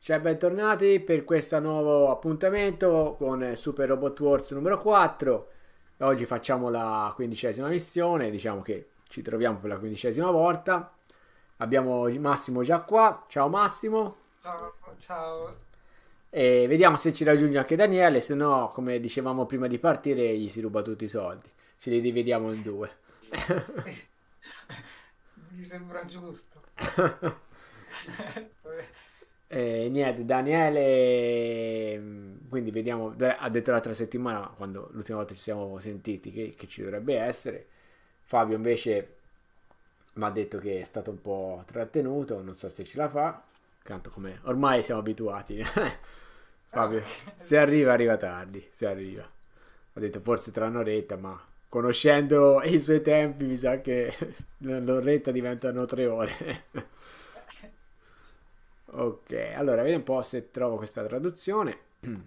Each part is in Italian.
Ciao, bentornati per questo nuovo appuntamento con Super Robot Wars numero 4. Oggi facciamo la 15ª missione, diciamo che ci troviamo per la 15ª volta. Abbiamo Massimo già qua. Ciao Massimo. Ciao, ciao. E vediamo se ci raggiunge anche Daniele, se no, come dicevamo prima di partire, gli si ruba tutti i soldi. Ce li dividiamo in due. Mi sembra giusto. Niente, Daniele, quindi vediamo, ha detto l'altra settimana, quando l'ultima volta ci siamo sentiti, che ci dovrebbe essere. Fabio invece mi ha detto che è stato un po' trattenuto, non so se ce la fa, tanto come ormai siamo abituati. Fabio, se arriva, arriva tardi, se arriva. Ha detto forse tra un'oretta, ma conoscendo i suoi tempi mi sa che l'oretta diventano 3 ore. Ok, allora vediamo un po' se trovo questa traduzione.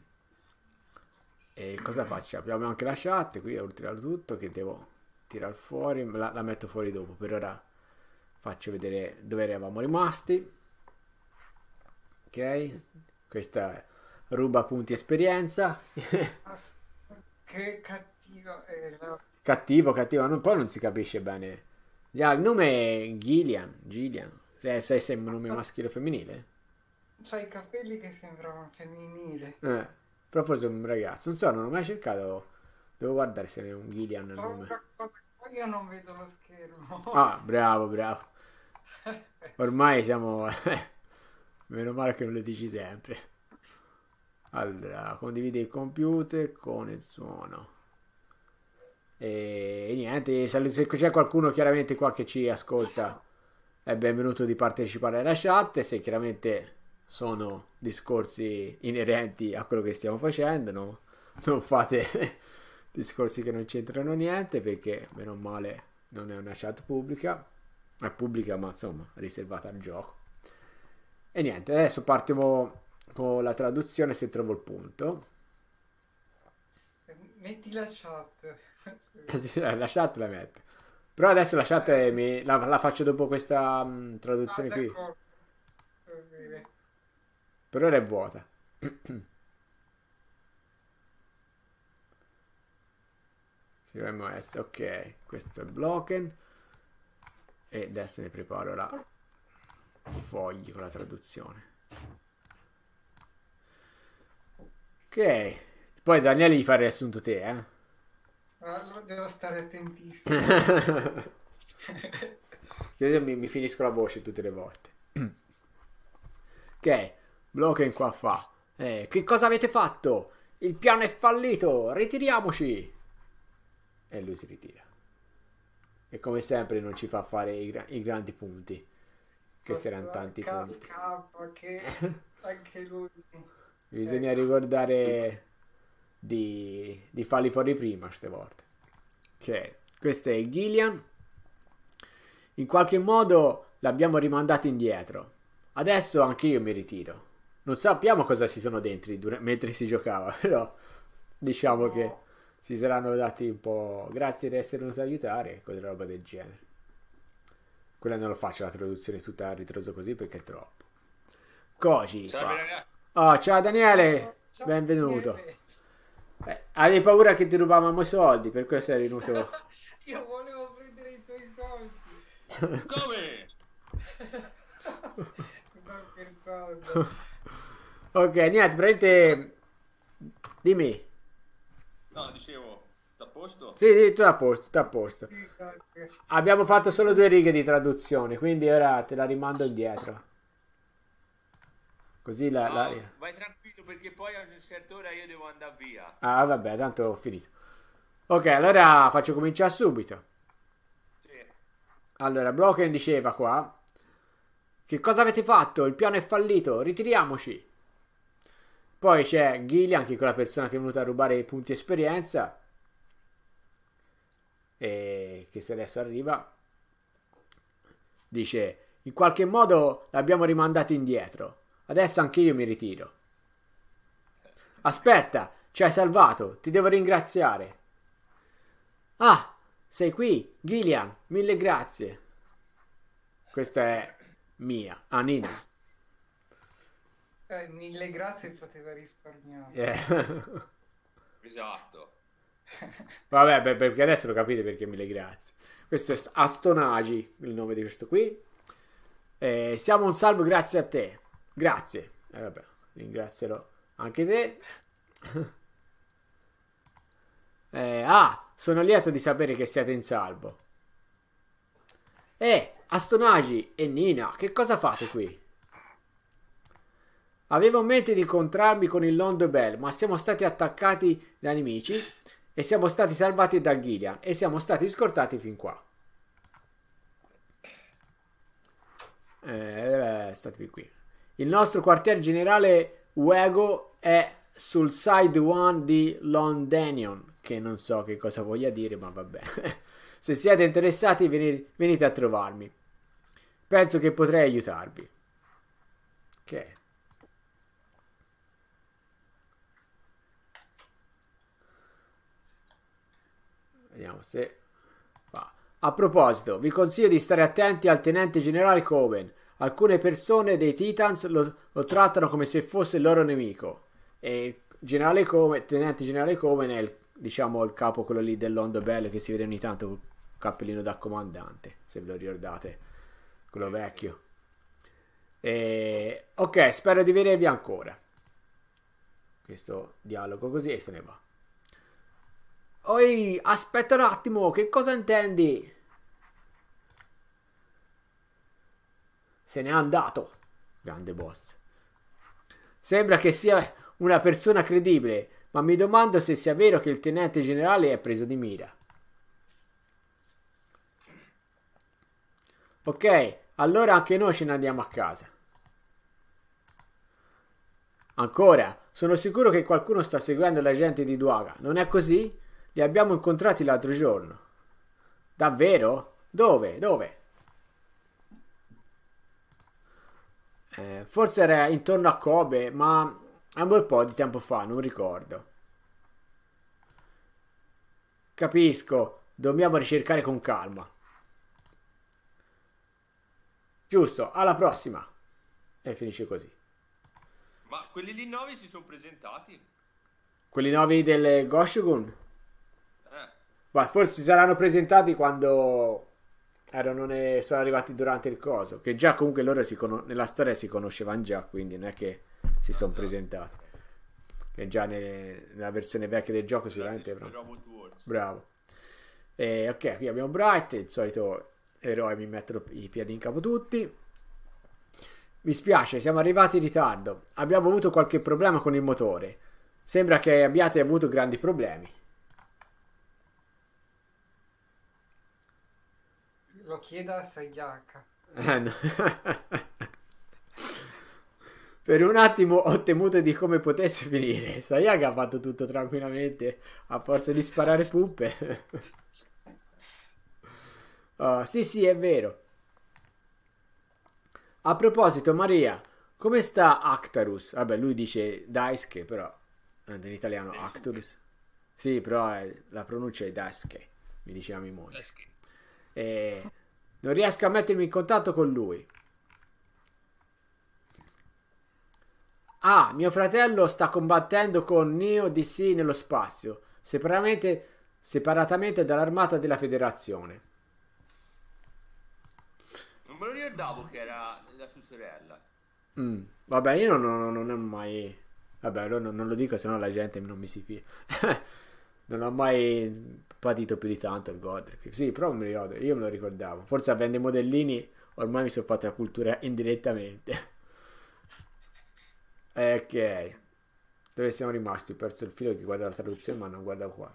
E cosa faccio? Abbiamo anche la chat, qui ho tirato tutto che devo tirare fuori, la metto fuori dopo. Per ora faccio vedere dove eravamo rimasti. Ok, questa ruba punti esperienza. As- Che cattivo. Cattivo, cattivo, poi non si capisce bene. Già, il nome è Gillian, Gillian. Se è un nome maschile o femminile? C'ha i capelli che sembrano femminili. Però forse è un ragazzo. Non so, non ho mai cercato. Devo guardare se è un Gillian nel Però nome. una cosa che poi io non vedo lo schermo. Ah, bravo, bravo. Ormai siamo. Meno male che non lo dici sempre. Allora, condivide il computer con il suono. E niente, se c'è qualcuno chiaramente qua che ci ascolta, è benvenuto di partecipare alla chat. Se chiaramente sono discorsi inerenti a quello che stiamo facendo, no? Non fate discorsi che non c'entrano niente, perché meno male non è una chat pubblica. È pubblica, ma insomma, riservata al gioco. E niente, adesso partiamo con la traduzione se trovo il punto. Metti la chat. Sì, la chat la metto. Però adesso la chat Eh, la faccio dopo questa ah, traduzione qui. d'accordo. Va bene. Per ora è vuota. Ci dovremmo essere. Ok, questo è broken. E adesso mi preparo la fogli con la traduzione. Ok. Poi Daniele gli fa il riassunto te, eh? Allora devo stare attentissimo. Che io mi finisco la voce tutte le volte. Ok, Bloken qua fa. Che cosa avete fatto? Il piano è fallito, ritiriamoci. E lui si ritira. E come sempre non ci fa fare i grandi punti. Questi erano tanti punti. Scappa che anche lui. Bisogna Ecco. ricordare di farli fuori prima queste volte. Ok, questo è Gillian. In qualche modo l'abbiamo rimandato indietro. Adesso anche io mi ritiro. Non sappiamo cosa si sono dentro mentre si giocava, però diciamo che No. si saranno dati un po' grazie di essere venuti ad aiutare, quella roba del genere. Quella non lo faccio la traduzione tutta a ritroso così perché è troppo. Koji Salve fa. ragazzi, Oh, ciao Ciao, Daniele, ciao benvenuto. Daniele. Avevi paura che ti rubavamo i soldi, per questo sei venuto. Io volevo prendere i tuoi soldi. come? Sto scherzando. Ok, niente, praticamente. Dimmi. No, dicevo, sta a posto? Sì, sì, tutto a posto, tutto a posto. Sì, grazie. Abbiamo fatto Mi solo sono... 2 righe di traduzione, quindi ora te la rimando indietro. Così la. No, vai tranquillo perché poi a una certa ora io devo andare via. Ah, vabbè, tanto ho finito. Ok, allora faccio cominciare subito. Sì. Allora, Broken diceva qua. Che cosa avete fatto? Il piano è fallito, ritiriamoci. Poi c'è Gillian, che è quella persona che è venuta a rubare i punti esperienza. E che se adesso arriva. Dice, in qualche modo l'abbiamo rimandato indietro. Adesso anche io mi ritiro. Aspetta, ci hai salvato, ti devo ringraziare. Ah, sei qui, Gillian, mille grazie. Questa è mia, Nina. Mille grazie, poteva risparmiare. Esatto. Vabbè, perché adesso lo capite perché mille grazie. Questo è Astonagi, il nome di questo qui. Siamo un salvo grazie a te. Grazie. Vabbè, ringrazierò anche te. Sono lieto di sapere che siete in salvo. Astonagi e Nina, che cosa fate qui? Avevo in mente di incontrarmi con il Londo Bell, ma siamo stati attaccati da nemici e siamo stati salvati da Gillian e siamo stati scortati fin qua. State qui. Il nostro quartier generale Uego è sul side one di Londanion, che non so che cosa voglia dire, ma vabbè. Se siete interessati venite a trovarmi. Penso che potrei aiutarvi. Ok. Vediamo se va. A proposito, vi consiglio di stare attenti al tenente generale Coben. Alcune persone dei Titans lo trattano come se fosse il loro nemico. E il tenente generale Coben è il capo, quello lì dell'Ondo Bell, che si vede ogni tanto col cappellino da comandante, se ve lo ricordate, quello vecchio. Ok, spero di vedervi ancora. Questo dialogo così e se ne va. Oi, aspetta un attimo, che cosa intendi? Se n'è andato, grande boss. Sembra che sia una persona credibile, ma mi domando se sia vero che il tenente generale è preso di mira. Ok, allora anche noi ce ne andiamo a casa. Ancora, sono sicuro che qualcuno sta seguendo l'agente di Duaga, non è così? Li abbiamo incontrati l'altro giorno. Davvero? Dove? Dove? Forse era intorno a Kobe, ma è un bel po' di tempo fa, non ricordo. Capisco, dobbiamo ricercare con calma. Giusto, alla prossima. E finisce così. Ma quelli lì nuovi si sono presentati? Quelli nuovi del Goshogun? Ma forse si saranno presentati quando sono arrivati durante il coso. Che già comunque loro nella storia si conoscevano già, quindi non è che si sono presentati. Che già nella versione vecchia del gioco sicuramente. Bravo. Ok, qui abbiamo Bright, il solito eroe, mi mettono i piedi in capo tutti. Mi spiace, siamo arrivati in ritardo. Abbiamo avuto qualche problema con il motore. Sembra che abbiate avuto grandi problemi. Lo chiedo a Sayaka. No. Per un attimo ho temuto di come potesse finire. Sayaka ha fatto tutto tranquillamente a forza di sparare puppe. Sì, è vero. A proposito, Maria, come sta Actarus? Vabbè, lui dice Daisuke, però in italiano Actarus. Sì, però la pronuncia è Daisuke, mi diceva mia moglie. Non riesco a mettermi in contatto con lui. Mio fratello sta combattendo con Neo DC nello spazio, separatamente dall'armata della Federazione. Non me lo ricordavo che era la sua sorella. Vabbè, io non ho mai... Vabbè, non lo dico, sennò la gente non mi si fida. Non ho mai patito più di tanto il Godric. Sì, però mi ricordo, io me lo ricordavo. Forse avendo i modellini ormai mi sono fatto la cultura indirettamente. Ok. Dove siamo rimasti? Ho perso il filo che guarda la traduzione, ma non guarda qua.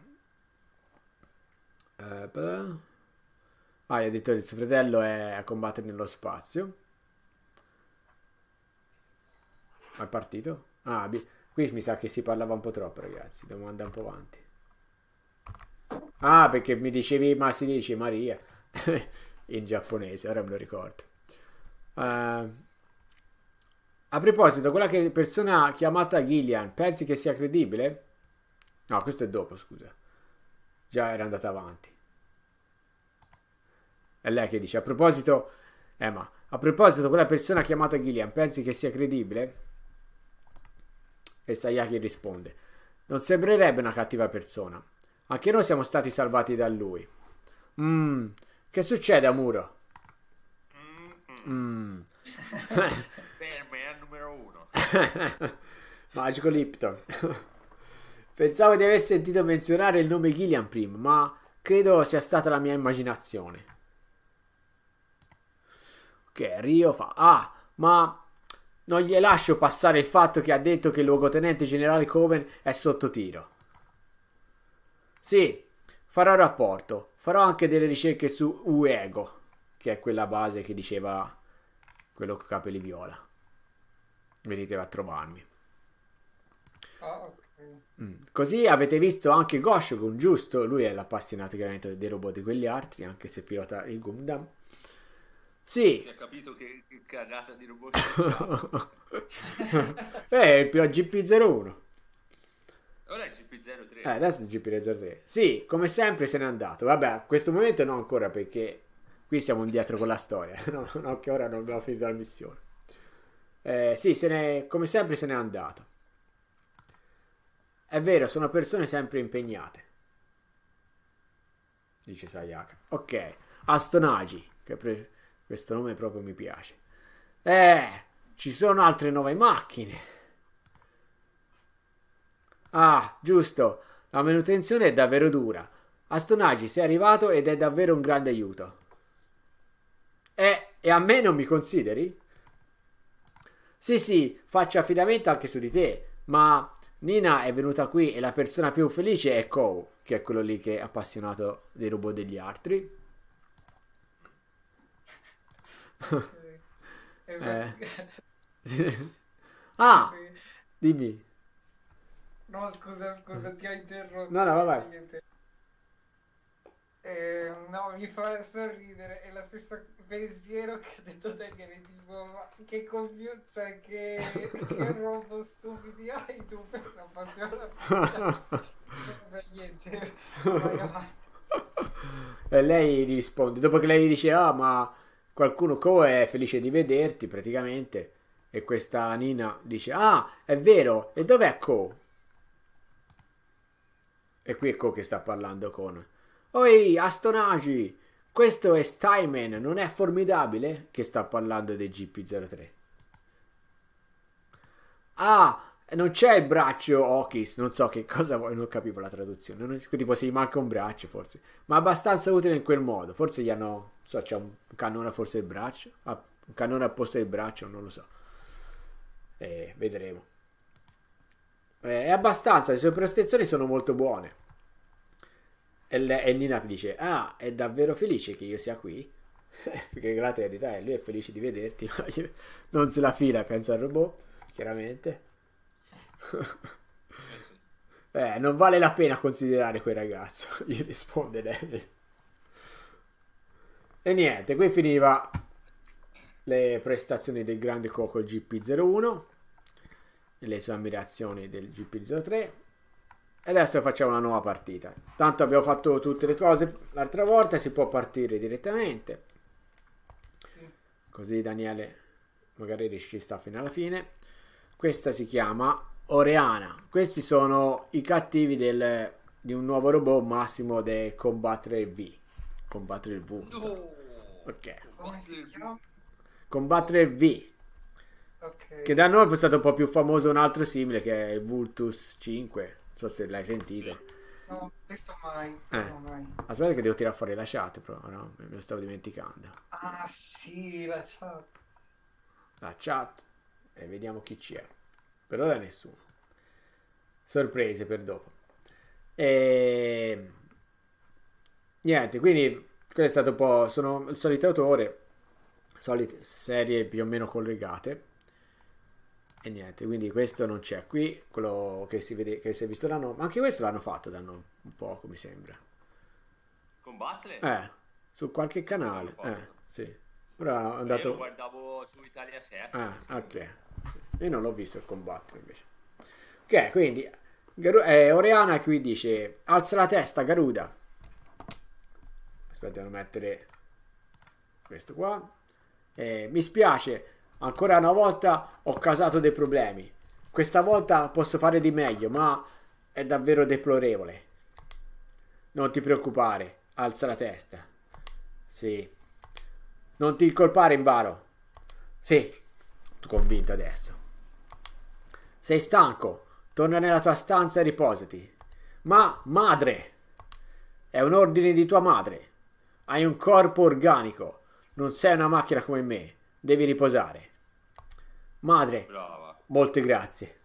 Gli ha detto che il suo fratello è a combattere nello spazio. È partito? Qui mi sa che si parlava un po' troppo, ragazzi. Dobbiamo andare un po' avanti. Perché mi dicevi, ma si dice Maria in giapponese, ora me lo ricordo. A proposito, quella persona chiamata Gillian, pensi che sia credibile? No, questo è dopo, scusa. Già era andata avanti. È lei che dice, a proposito, quella persona chiamata Gillian, pensi che sia credibile? E Sayaki risponde: non sembrerebbe una cattiva persona. Anche noi siamo stati salvati da lui. Che succede, Amuro? Per me è il numero 1. Magico Lipton. Pensavo di aver sentito menzionare il nome Gillian prima, ma credo sia stata la mia immaginazione. Ok, Rio fa: ah, ma non gli lascio passare il fatto che ha detto che il luogotenente generale Coven è sotto tiro. Sì, farò rapporto. Farò anche delle ricerche su Uego, che è quella base che diceva quello con capelli viola. Venite a trovarmi. Ah, ok. Così avete visto anche Goshogun, giusto? Lui è l'appassionato chiaramente dei robot di quegli altri, anche se pilota il Gundam. Sì. Si è capito che cagata di robot facciamo. Il GP01. Ora è GP03. Adesso è GP03. Sì, come sempre se n'è andato. Vabbè, a questo momento no ancora, perché qui siamo indietro con la storia. No, che ora non abbiamo finito la missione. Sì, come sempre se n'è andato. È vero, sono persone sempre impegnate, dice Sayaka. Ok, Astonagi, questo nome proprio mi piace. Ci sono altre 9 macchine. Ah, giusto, la manutenzione è davvero dura. Astonagi, sei arrivato ed è davvero un grande aiuto. E a me non mi consideri? Sì, faccio affidamento anche su di te, ma Nina è venuta qui e la persona più felice è Kou, che è quello lì che è appassionato dei robot degli altri. Ah, dimmi. No, scusa, ti ho interrotto. No, vai. No, mi fa sorridere. È la stessa pensiero che ha detto Daniele. Tipo, ma che cioè che robot stupidi hai tu per la passione? Vabbè, niente. Vai avanti. E lei risponde, dopo che lei gli dice: ah, ma qualcuno Ko è felice di vederti praticamente. E questa Nina dice: ah, è vero, e dov'è Ko? E qui è Ko che sta parlando con: oi, Astonagi, questo è Steinman, non è formidabile? Che sta parlando del GP03. Ah, non c'è il braccio Okis, non so che cosa vuoi, non capivo la traduzione. Tipo se gli manca un braccio forse, ma abbastanza utile in quel modo. Forse gli hanno, so, c'è un cannone forse il braccio, un cannone a posto del braccio, non lo so. Vedremo. È abbastanza, le sue prestazioni sono molto buone. E Nina dice: ah, è davvero felice che io sia qui? Perché l'altra realtà è: lui è felice di vederti. Non se la fila, pensa al robot, chiaramente. Non vale la pena considerare quel ragazzo, gli risponde lei. E niente, qui finiva le prestazioni del grande Coco GP01 e le sue ammirazioni del GP03. E adesso facciamo una nuova partita. Tanto abbiamo fatto tutte le cose l'altra volta, si può partire direttamente. Sì. Così Daniele magari riesce fino alla fine. Questa si chiama Oreana. Questi sono i cattivi di un nuovo robot massimo del Combattere V. Combattere il V. Ok. Come si chiama? Combattere V. Ok. Che da noi è stato un po' più famoso un altro simile che è il Vultus 5. Non so se l'hai sentito. No, questo mai. No, mai. Aspetta che devo tirare fuori la chat, però no, me lo stavo dimenticando. Ah, sì, la chat. La chat. E vediamo chi c'è. Per ora nessuno. Sorprese per dopo. E niente, quindi questo è stato un po'. Sono il solito autore, solite serie più o meno collegate. E niente, quindi questo non c'è qui, quello che si vede, che si è visto l'anno, ma anche questo l'hanno fatto da un poco, mi sembra. Combattere? Su qualche canale, sì. Ora è andato. Io lo guardavo su Italia 7. Ok. Io non l'ho visto il combattere invece. Ok, quindi Oriana qui dice: alza la testa, Garuda. Aspetta, devo mettere questo qua. Mi spiace. Ancora una volta ho causato dei problemi. Questa volta posso fare di meglio, ma è davvero deplorevole. Non ti preoccupare, alza la testa. Sì. Non ti incolpare, Invaro. Sì, tu convinto adesso. Sei stanco, torna nella tua stanza e riposati. Ma, madre, è un ordine di tua madre. Hai un corpo organico, non sei una macchina come me. Devi riposare. Madre, Brava. molte grazie.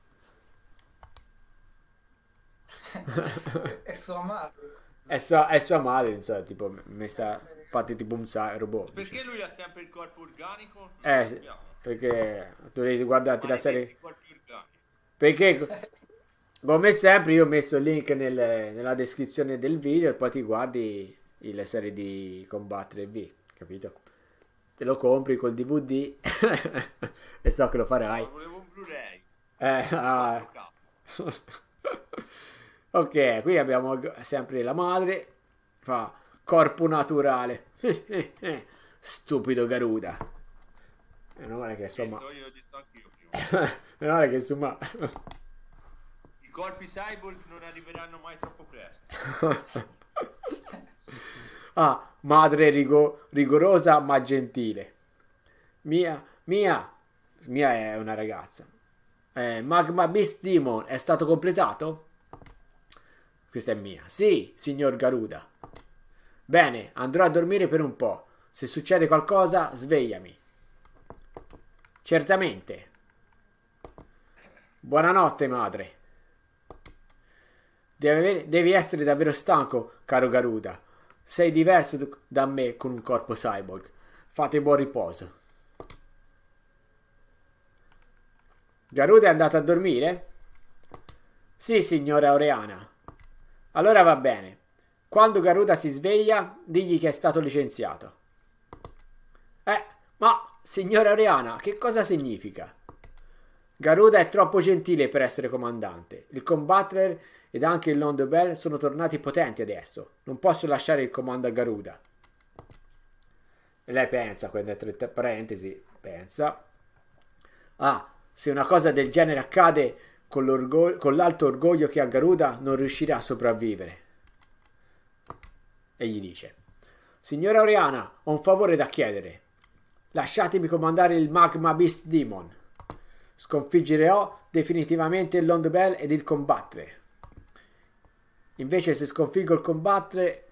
È sua madre. È sua madre, insomma, tipo messa, fate tipo un robot. Perché lui ha sempre il corpo organico? Sì, Sappiamo. perché dovevi guardarti la serie. Maledetti corpi organici. Perché, come sempre, io ho messo il link nella descrizione del video e poi ti guardi la serie di Combattere V, capito? Te lo compri col DVD e so che lo farai. No, volevo un Blu-ray. Ah. 4K. Ok, qui abbiamo sempre la madre, fa corpo naturale. Stupido Garuda. Meno male che è sua Questo io ho detto anch'io prima. Meno male che è sua I corpi cyborg non arriveranno mai troppo presto. Ah, madre rigorosa ma gentile. Mia è una ragazza. Magma Beast Demon è stato completato? Questa è mia. Sì, signor Garuda. Bene, andrò a dormire per un po'. Se succede qualcosa, svegliami. Certamente. Buonanotte, madre. Devi essere davvero stanco, caro Garuda. Sei diverso da me con un corpo cyborg. Fate buon riposo. Garuda è andato a dormire? Sì, signora Aureana. Allora va bene. Quando Garuda si sveglia, digli che è stato licenziato. Ma, signora Aureana, che cosa significa? Garuda è troppo gentile per essere comandante. Il Combattler ed anche il Londo Bell sono tornati potenti adesso. Non posso lasciare il comando a Garuda. E lei pensa, quelle tre parentesi, pensa. Ah, se una cosa del genere accade con l'alto orgoglio che ha Garuda, non riuscirà a sopravvivere. E gli dice: Signora Oriana, ho un favore da chiedere. Lasciatemi comandare il Magma Beast Demon. Sconfiggerò definitivamente il Londo Bell ed il Combattere. Invece se sconfiggo il Combattere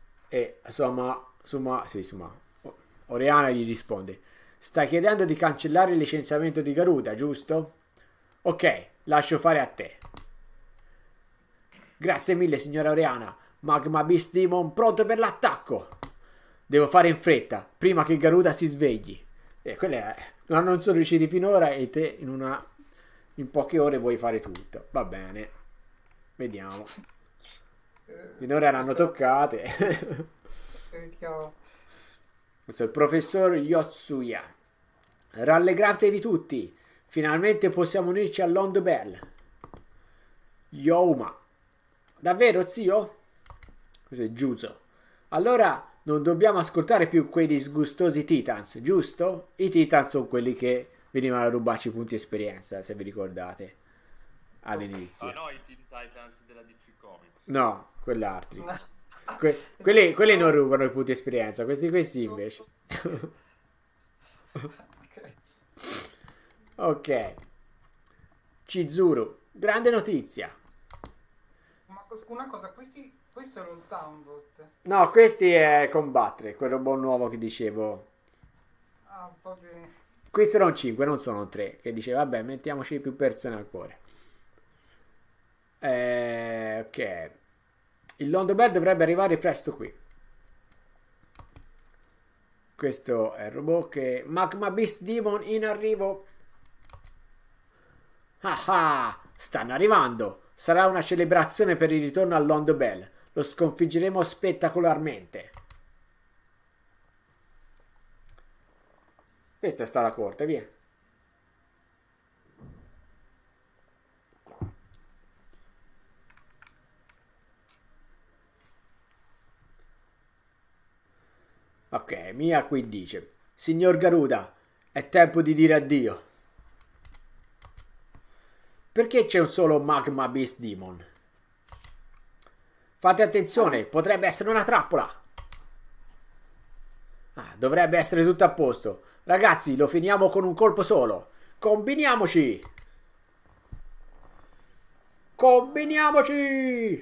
Oriana gli risponde: stai chiedendo di cancellare il licenziamento di Garuda, giusto? Ok, lascio fare a te. Grazie mille, signora Oriana. Magma Beast Demon pronto per l'attacco. Devo fare in fretta, prima che Garuda si svegli. Non sono riusciti finora e te in poche ore vuoi fare tutto. Va bene. Vediamo. Finora erano toccate. Vediamo. Questo è il professor Yotsuya. Rallegratevi tutti. Finalmente possiamo unirci al Londo Bell. Youma. Davvero, zio? Questo è Juzo. Allora non dobbiamo ascoltare più quei disgustosi Titans, giusto? I Titans sono quelli che venivano a rubarci punti esperienza, se vi ricordate, all'inizio. Ah no, i Teen Titans della DC Comics. No, quell'altri. Quelli non rubano i punti esperienza, questi sì invece. Ok. Chizuru, grande notizia. Ma una cosa, questo era un Soundbot. No, questi è Combattere, quel robot nuovo che dicevo. Ah, va bene. Qui sono 5, non sono 3. Che dice, vabbè, mettiamoci più persone al cuore. Ok. Il Londo Bell dovrebbe arrivare presto qui. Questo è il robot che... Magma Beast Demon in arrivo. Ah, stanno arrivando. Sarà una celebrazione per il ritorno al Londo Bell. Lo sconfiggeremo spettacolarmente. Questa è stata corta, via. Ok, Mia qui dice: Signor Garuda, è tempo di dire addio. Perché c'è un solo Magma Beast Demon? Fate attenzione, potrebbe essere una trappola. Ah, dovrebbe essere tutto a posto. Ragazzi, lo finiamo con un colpo solo. Combiniamoci. Combiniamoci.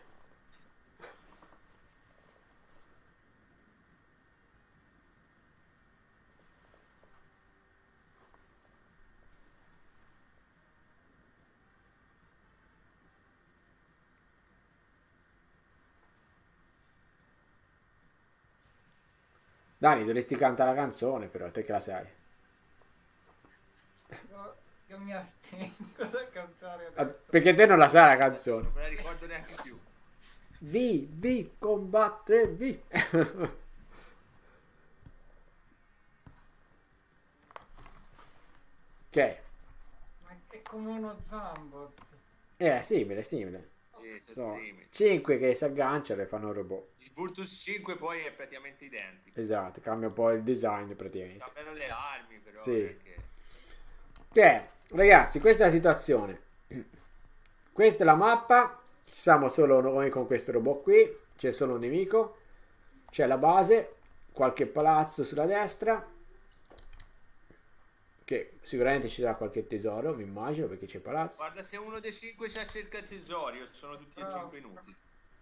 Dani, dovresti cantare la canzone, però, te che la sai. Io mi astengo da cantare Ah, adesso. perché te non la sai la canzone. Non me la ricordo neanche più. Vi, combatte, vi. Ok. Ma è come uno Zambot. Simile, simile. Sì, Sono simili. 5 che si agganciano e fanno un robot. Il Virtus 5 poi è praticamente identico. Esatto, cambia un po' il design praticamente. Cambiano le armi, però. Sì. non è che- Ok, ragazzi, questa è la situazione. Questa è la mappa. Ci siamo solo noi con questo robot qui. C'è solo un nemico. C'è la base. Qualche palazzo sulla destra. Che sicuramente ci sarà qualche tesoro, mi immagino, perché c'è palazzo. Guarda, se uno dei 5 c'ha cerca tesori, sono tutti e Bravo. 5 inutili.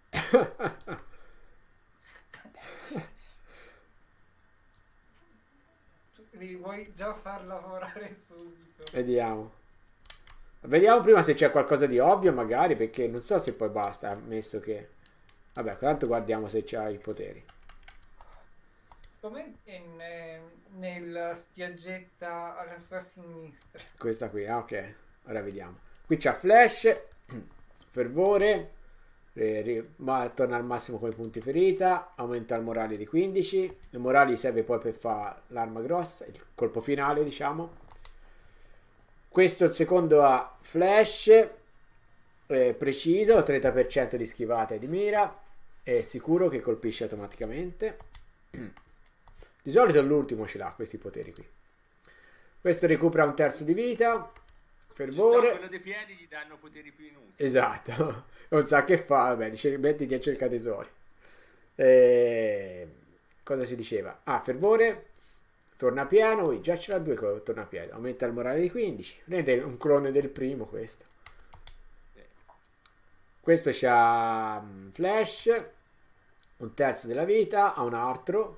Li vuoi già far lavorare subito. Vediamo. Vediamo prima se c'è qualcosa di ovvio, magari, perché non so se poi basta, ammesso che... Vabbè, tanto guardiamo se c'ha i poteri. Secondo me è nella spiaggetta alla sua sinistra. Questa qui, ah, ok. Ora vediamo. Qui c'ha flash, fervore, ma torna al massimo come punti ferita, aumenta il morale di 15. Il morale serve poi per fare l'arma grossa, il colpo finale, diciamo. Questo il secondo ha flash, preciso, 30% di schivata e di mira, è sicuro che colpisce automaticamente. Di solito l'ultimo ce l'ha questi poteri qui. Questo recupera un terzo di vita. Fervore. Quello dei piedi gli danno poteri più inutili. Esatto. Non sa che fa. Vabbè, dice mettiti a cercare tesori. Cosa si diceva? Ah, fervore. Torna piano. Già ce l'ha due con torna piano. Aumenta il morale di 15. Prende un clone del primo questo. Questo c'ha flash. Un terzo della vita. Ha un altro.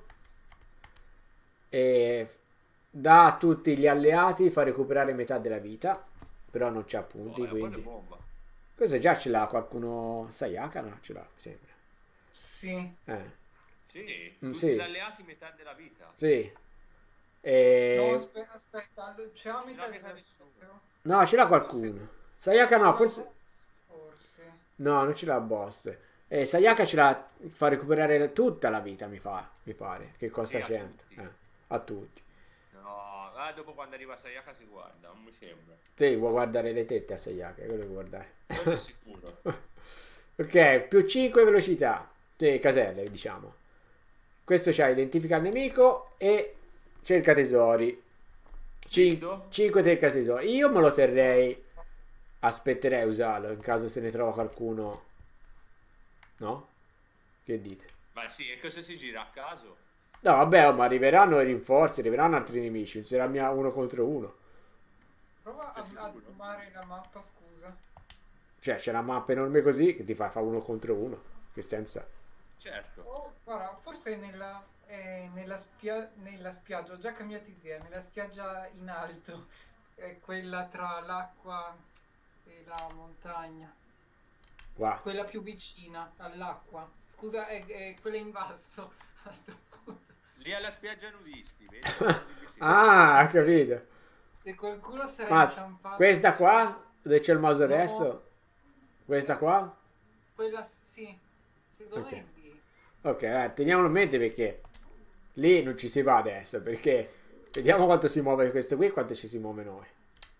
E dà a tutti gli alleati, fa recuperare metà della vita, però non c'ha punti, quindi Bomba. questo già ce l'ha qualcuno. Sayaka no? Ce l'ha, mi sembra. Sì. Sì, Mm, tutti sì. gli alleati metà della vita. Sì. No, aspetta, c'è la metà la di metà questo. No, ce l'ha qualcuno. Sayaka no, forse Forse. no, non ce l'ha boss. Sayaka ce l'ha, fa recuperare tutta la vita, mi pare, che costa Sì, a 100. tutti. A tutti. No, dopo quando arriva Sayaka si guarda, non mi sembra. Te vuoi guardare le tette a Sayaka, quello vuoi guardare. Quello è sicuro. Ok, più 5 velocità. Caselle, diciamo. Questo c'ha identifica il nemico e cerca tesori. Visto? 5 cerca tesori. Io me lo terrei. Aspetterei a usarlo in caso se ne trova qualcuno. No? Che dite? Ma sì, e cosa si gira a caso? No, vabbè, ma arriveranno i rinforzi, arriveranno altri nemici. Non sarà mia uno contro uno. Prova Sei a sicuro? zoomare la mappa, scusa. Cioè, c'è una mappa enorme così che ti fa uno contro uno. Che senso ha? Certo. Oh, guarda, forse nella spiaggia, ho già cambiato idea, nella spiaggia in alto, è quella tra l'acqua e la montagna, Qua. quella più vicina all'acqua. Scusa, è quella in basso, a sto punto. Lì alla spiaggia nudisti, vedi? Ah, ho capito. Se qualcuno sarà Ma inciampato... questa qua, dove c'è il mouse No. adesso? Questa qua? Quella, sì, secondo Ok. me è lì. Ok, teniamolo in mente perché lì non ci si va adesso, perché vediamo quanto si muove questo qui e quanto ci si muove noi.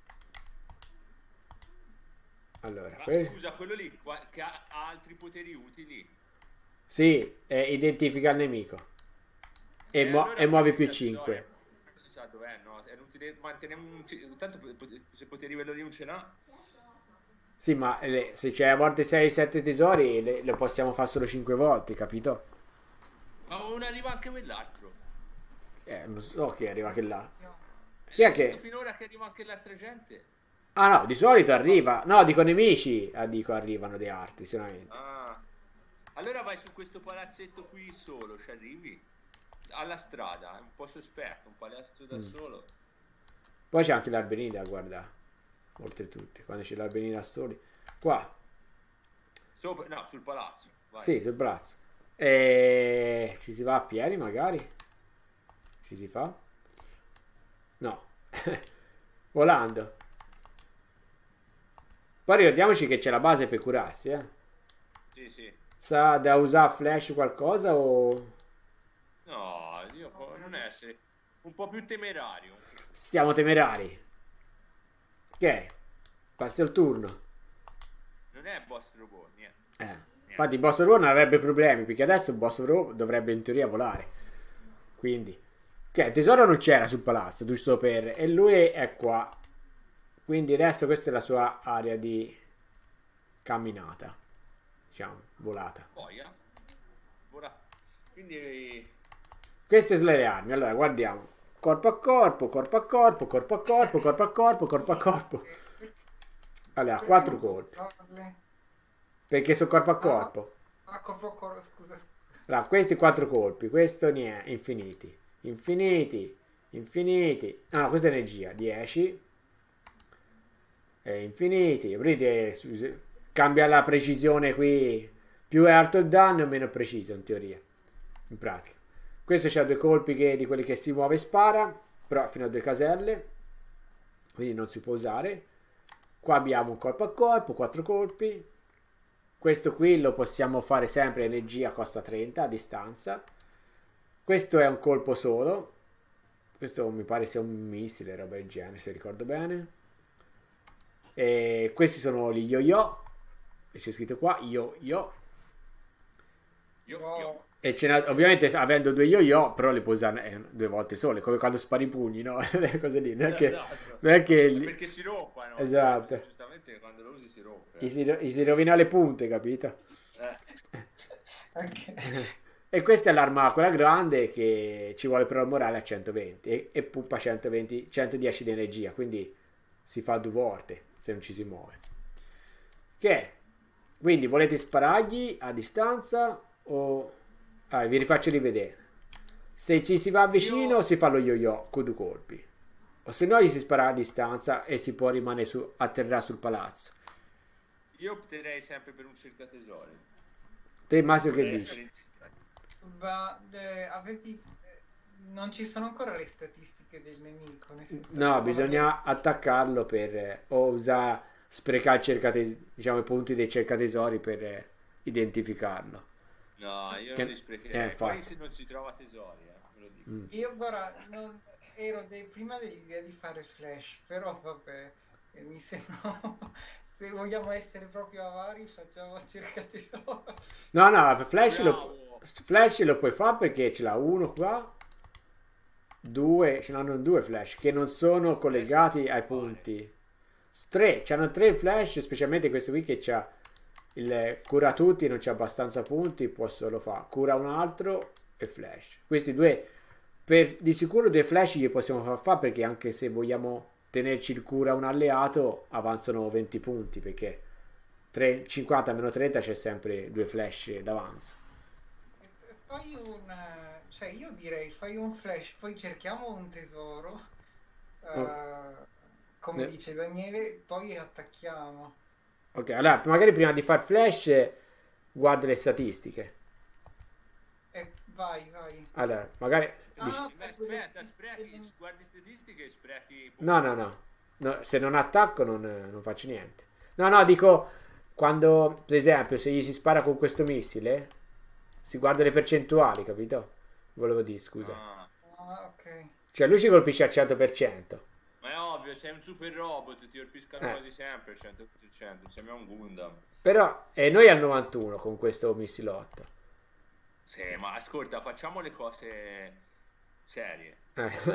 Allora, Ma que- scusa, quello lì che ha altri poteri utili. sì, identifica il nemico e, Allora e muovi cerca più 5. tesori. Non si sa dov'è, no? È inutile mantenere tanto se poteri quello lì non ce l'ha. Sì, ma se c'è a volte 6-7 tesori, le possiamo fare solo 5 volte, capito? Ma non arriva anche quell'altro. Non so chi arriva che là. Chi L'hai è detto che... finora che arriva anche l'altra gente? Ah no, di solito arriva. No, dico nemici. Dico arrivano dei arti, sicuramente. Ah. Allora vai su questo palazzetto qui solo, ci arrivi? Alla strada, è un po' sospetto, un palazzo da solo. Poi c'è anche l'albenina, guarda. Oltretutto, quando c'è l'albenina soli. Qua, Sopra, no, sul palazzo. Vai. sì, sul braccio. E ci si va a piedi magari? Ci si fa? No. Volando. Poi ricordiamoci che c'è la base per curarsi, eh. Sì, sì. Sa da usare flash qualcosa o... No, io non essere un po' più temerario. Siamo temerari. Ok. Passa il turno. Non è boss robot, niente. Infatti il boss robot non avrebbe problemi, perché adesso il boss robot dovrebbe in teoria volare. Quindi... Ok, tesoro non c'era sul palazzo, giusto per... E lui è qua. Quindi adesso questa è la sua area di camminata. Diciamo, volata. Poi, ora. Quindi Queste sono le armi. Allora, guardiamo. Corpo a corpo, corpo a corpo, corpo a corpo, corpo a corpo, corpo a corpo. Allora, 4 colpi. Perché sono corpo a corpo. Ah, corpo a corpo, scusa. Allora, questi 4 colpi. Questo niente, infiniti. Infiniti. Infiniti. No, questa è energia. 10. Infiniti. Vedete, cambia la precisione qui. Più è alto il danno, meno preciso in teoria. In pratica. Questo c'ha 2 colpi di quelli che si muove e spara. Però fino a 2 caselle. Quindi non si può usare. Qua abbiamo un corpo a corpo, 4 colpi. Questo qui lo possiamo fare sempre, energia costa 30 a distanza. Questo è un colpo solo. Questo mi pare sia un missile, roba del genere, se ricordo bene. E questi sono gli yo-yo. E c'è scritto qua yo-yo. io. E ovviamente avendo 2 yo-yo, però li puoi usare 2 volte sole, come quando spari i pugni, no? Le cose lì. Non è che... Esatto. Non è che Perché si rompono. Esatto. Giustamente quando lo usi si rompe. gli si rovina le punte, capito? Ok. E questa è l'arma, quella grande, che ci vuole però il morale a 120 e puppa 120, 110 di energia, quindi si fa 2 volte se non ci si muove. Che? Quindi volete sparargli a distanza o... vi rifaccio rivedere. Se ci si va vicino si fa lo yo-yo con 2 colpi. O se no gli si spara a distanza e si può rimanere su, atterrare sul palazzo. Io opterei sempre per un cercatesori. Te Masio che Vorrei dici? essere insistente. Ma non ci sono ancora le statistiche del nemico, nel senso No, che bisogna attaccarlo per o usare, sprecare diciamo, i punti dei cercatesori per identificarlo. No, io Che- non li sprecherei. infatti. Poi se non si trova tesori, me lo dico. Io guarda, ero prima dell'idea di fare Flash, però vabbè, mi sembra... Se vogliamo essere proprio avari, facciamo cercatesoro. No, Flash Bravo. Flash lo puoi fare perché ce l'ha uno qua, 2, ce n'hanno 2 Flash che non sono collegati ai punti. 3, c'hanno 3 Flash, specialmente questo qui che c'ha il cura tutti, non c'ha abbastanza punti, può solo fare cura un altro e Flash. Questi 2, di sicuro 2 Flash gli possiamo far fare perché anche se vogliamo tenerci il cura un alleato avanzano 20 punti perché 50 meno 30 c'è sempre 2 Flash d'avanzo. Fai cioè io direi fai un Flash, poi cerchiamo un tesoro, come Eh. dice Daniele, poi attacchiamo. Ok, allora magari prima di far Flash guarda le statistiche. Vai. Allora, magari dici- Ah, Aspetta, sprechi, guardi statistiche e sprechi. No, se non attacco non faccio niente. No, dico quando, per esempio, se gli si spara con questo missile, si guarda le percentuali, capito? Volevo dire, scusa. ok. Cioè lui ci colpisce al 100%. Ma è ovvio, sei un super robot, ti colpiscano Eh. quasi sempre al 100%, sembra un Gundam. Però, e noi al 91 con questo missilotto. Sì, ma ascolta, facciamo le cose serie.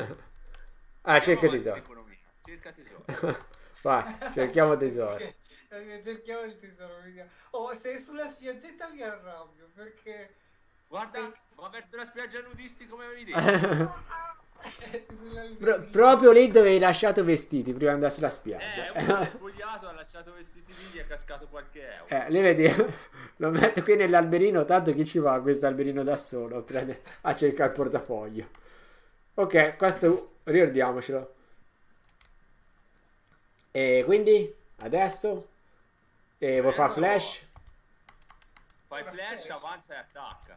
Ah, cerca Andiamo avanti tesoro. l'economia. Cerca tesoro. Vai, cerchiamo tesoro. Cerchiamo il tesoro, vediamo. Oh, se è sulla spiaggetta mi arrabbio, perché... Guarda, va verso la spiaggia nudisti come avevi detto. Proprio lì dove hai lasciato vestiti prima di andare sulla spiaggia. Uno è spogliato, ha lasciato vestiti lì, gli è cascato qualche euro. Lì vedi, lo metto qui nell'alberino, tanto chi ci va a questo alberino da solo, prende a cercare il portafoglio. Ok, questo ricordiamocelo. E quindi, adesso, vuoi fare flash? Fai flash, avanza e attacca.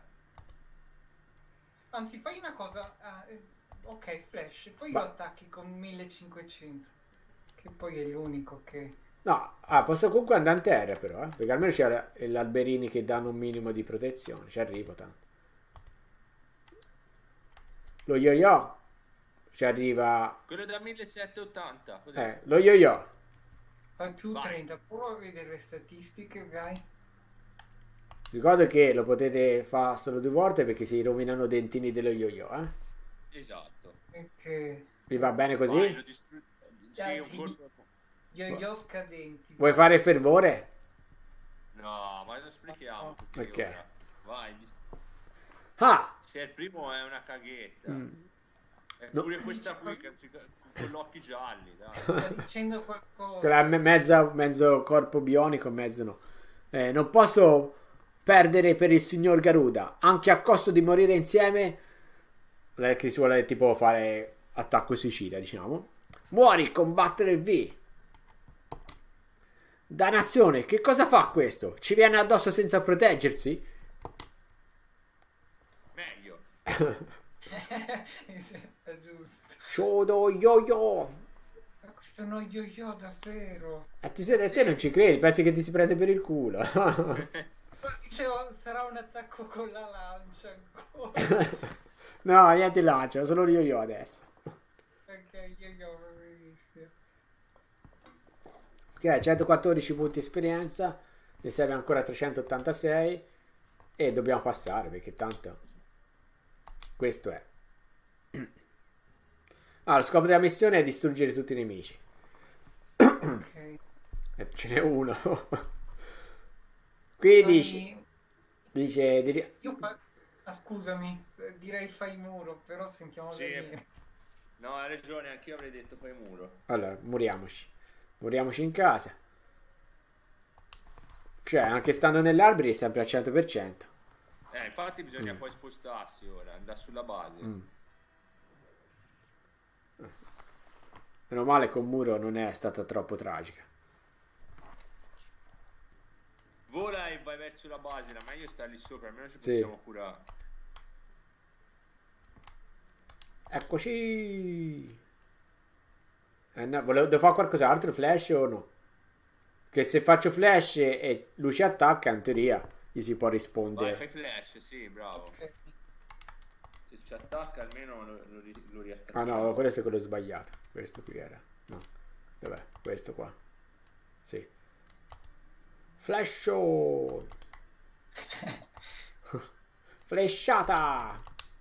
Anzi, fai una cosa. Ok, flash, poi Ma- lo attacchi con 1500. Che poi è l'unico che... No, posso comunque andare in terra però, perché almeno c'è gli alberini che danno un minimo di protezione, ci arrivo tanto. Lo yo-yo ci arriva... Quello da 1780. lo yo-yo. Fai più Vai. 30. Prova a vedere le statistiche, vai. Ricordo che lo potete fare solo 2 volte perché si rovinano dentini dello yo-yo, Esatto. Perché... Vi va bene così? Vai, lo sì, un Sì. colpo. Yo-yo scadenti. Vuoi fare fervore? No, ma non sprechiamo tutti Ok. ora. Vai. Ah! Se è il primo è una caghetta. Mm. No. Pure questa qui con gli occhi gialli, dai. Sta dicendo qualcosa. Quella mezzo corpo bionico, mezzo no. Non posso perdere per il signor Garuda, anche a costo di morire insieme. Che si vuole tipo fare attacco suicida, diciamo. Muori, combattere il V. Dannazione, che cosa fa questo? Ci viene addosso senza proteggersi? Meglio. È giusto. Shodo yo-yo. Ma questo è uno yo-yo davvero. Te non ci credi, pensi che ti si prende per il culo. Ma dicevo, sarà un attacco con la lancia ancora. No, niente lancia, solo yo-yo adesso. Ok, yo-yo, benissimo. Ok, 114 punti esperienza, ne serve ancora 386 e dobbiamo passare perché tanto questo è. Lo scopo della missione è distruggere tutti i nemici. Ok. Ce n'è uno. Qui dice Io scusami, direi fai muro, però sentiamo Sì. bene. No, hai ragione, anch'io avrei detto fai muro. allora, muriamoci in casa. Cioè, anche stando nell'albero è sempre al 100%. Infatti bisogna poi spostarsi ora, andare sulla base. Meno male con Muro non è stata troppo tragica. Vola e vai verso la base, la meglio sta lì sopra, almeno ci Sì. possiamo curare. Eccoci. No, devo fare qualcos'altro, flash o no? Che se faccio flash e luce attacca, in teoria gli si può Vai, rispondere. fai flash, sì, bravo. Ok. Se ci attacca almeno lo Ah riattacchiamo. no, questo è quello sbagliato. Questo qui era. No. Dov'è? Questo qua. Sì. Flash. Flashata.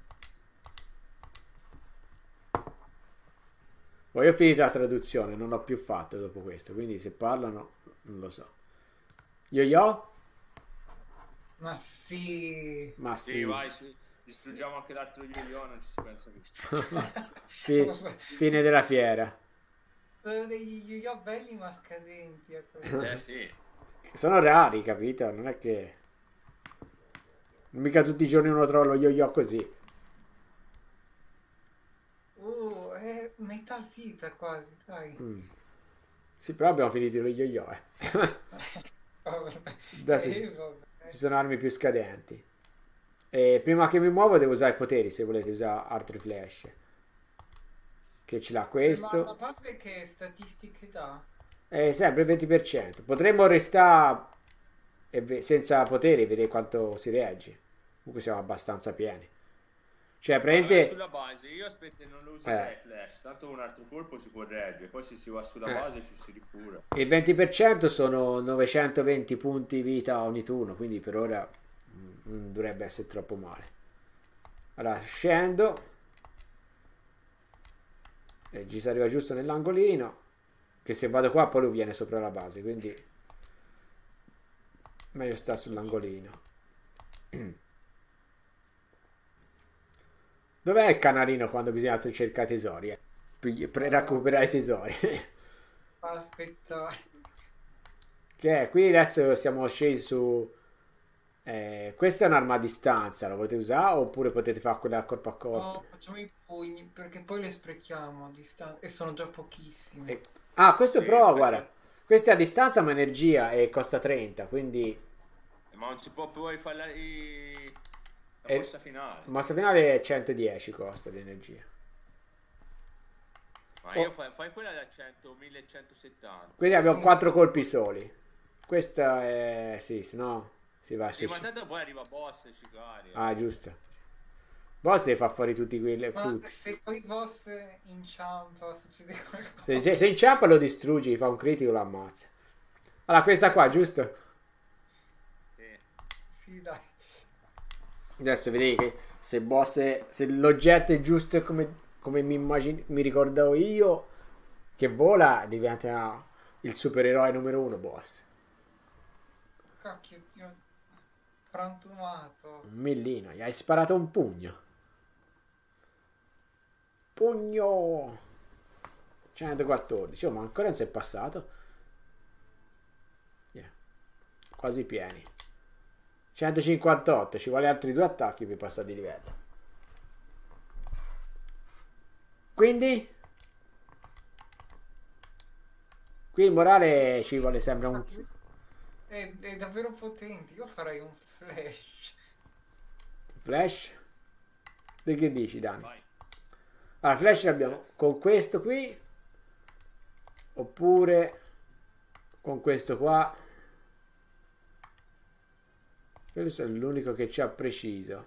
Poi ho finito la traduzione, non ho più fatto dopo questo, quindi se parlano non lo so. Yo-yo? Ma sì. Ma Sì, sì. vai, distruggiamo anche l'altro yo-yo, non ci si pensa più. Fine della fiera. Sono degli yo-yo belli ma scadenti. Sì. Sono rari, capito? Non è che... Mica tutti i giorni uno trova lo yo-yo così. È Metal Vita quasi, dai. Sì, però abbiamo finito lo yo-yo, Adesso ci sono armi più scadenti. E prima che mi muovo devo usare i poteri, se volete usare altri flash. Che ce l'ha Ma la questo. base che statistiche dà? È sempre il 20%. Potremmo restare senza poteri e vedere quanto si reagge. Comunque siamo abbastanza pieni. Cioè, Vai praticamente... sulla base, io aspetta non lo userei flash, tanto un altro colpo si può reggere, poi se si va sulla base ci si ricura. Il 20% sono 920 punti vita ogni turno, quindi per ora non dovrebbe essere troppo male. Allora, scendo. E ci si arriva giusto nell'angolino. Che se vado qua poi lui viene sopra la base, quindi Meglio sta sull'angolino. Dov'è il canarino quando bisogna cercare tesori? Per recuperare tesori. Aspetta. Che è? Qui adesso siamo scesi su... questa è un'arma a distanza, la volete usare oppure potete fare quella a corpo a corpo? No, facciamo i pugni perché poi le sprechiamo a distanza e sono già pochissime. Ah, questo Sì, però, questo- guarda, questo è a distanza ma energia e costa 30, quindi Ma non si può poi fare la E- mossa finale. mossa finale è 110 costa di energia. Ma io fai quella da 100, 1170. Quindi abbiamo Sì. 4 colpi soli. Questa è... sì, se no si va a Sì, ma 600. tanto poi arriva boss e ci carica. Ah, giusto. Boss deve far fuori tutti quelli... Ma tutti. se poi il boss inciampa, succede qualcosa. Se inciampa lo distruggi, gli fa un critico lo ammazza. Allora, questa qua, giusto? Sì. Sì, dai. Adesso vedete che se il boss se l'oggetto è giusto come mi ricordavo io, che vola, diventa il supereroe numero 1 boss. Cacchio, ti ho frantumato. Un millino, gli hai sparato un pugno. Pugno! 114, oh, ma ancora non si è passato. Yeah. Quasi pieni. 158, ci vuole altri 2 attacchi per passare di livello. Quindi qui il morale ci vuole sempre un È davvero potente. Io farei un flash. flash. Di che dici, Dani? Vai. Allora, flash l'abbiamo con questo qui oppure con questo qua. Questo è l'unico che ci ha preciso.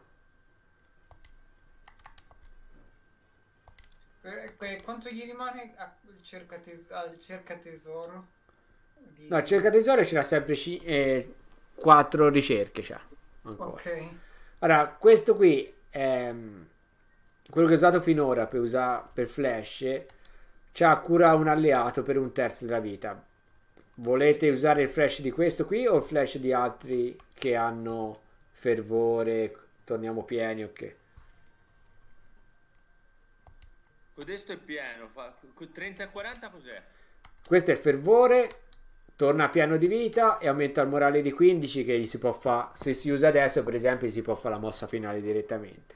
Quanto gli rimane al cercatesoro? No, cerca tesoro ce l'ha sempre 4 ricerche c'ha ancora. Ok. Allora, questo qui è quello che ho usato finora per flash. C'ha cura un alleato per 1/3 della vita. Volete usare il flash di questo qui o il flash di altri che hanno fervore? Torniamo pieni, ok. Codesto è pieno. Con 30 e 40 cos'è? Questo è fervore, torna pieno di vita e aumenta il morale di 15 che gli si può fare, se si usa adesso per esempio, si può fare la mossa finale direttamente.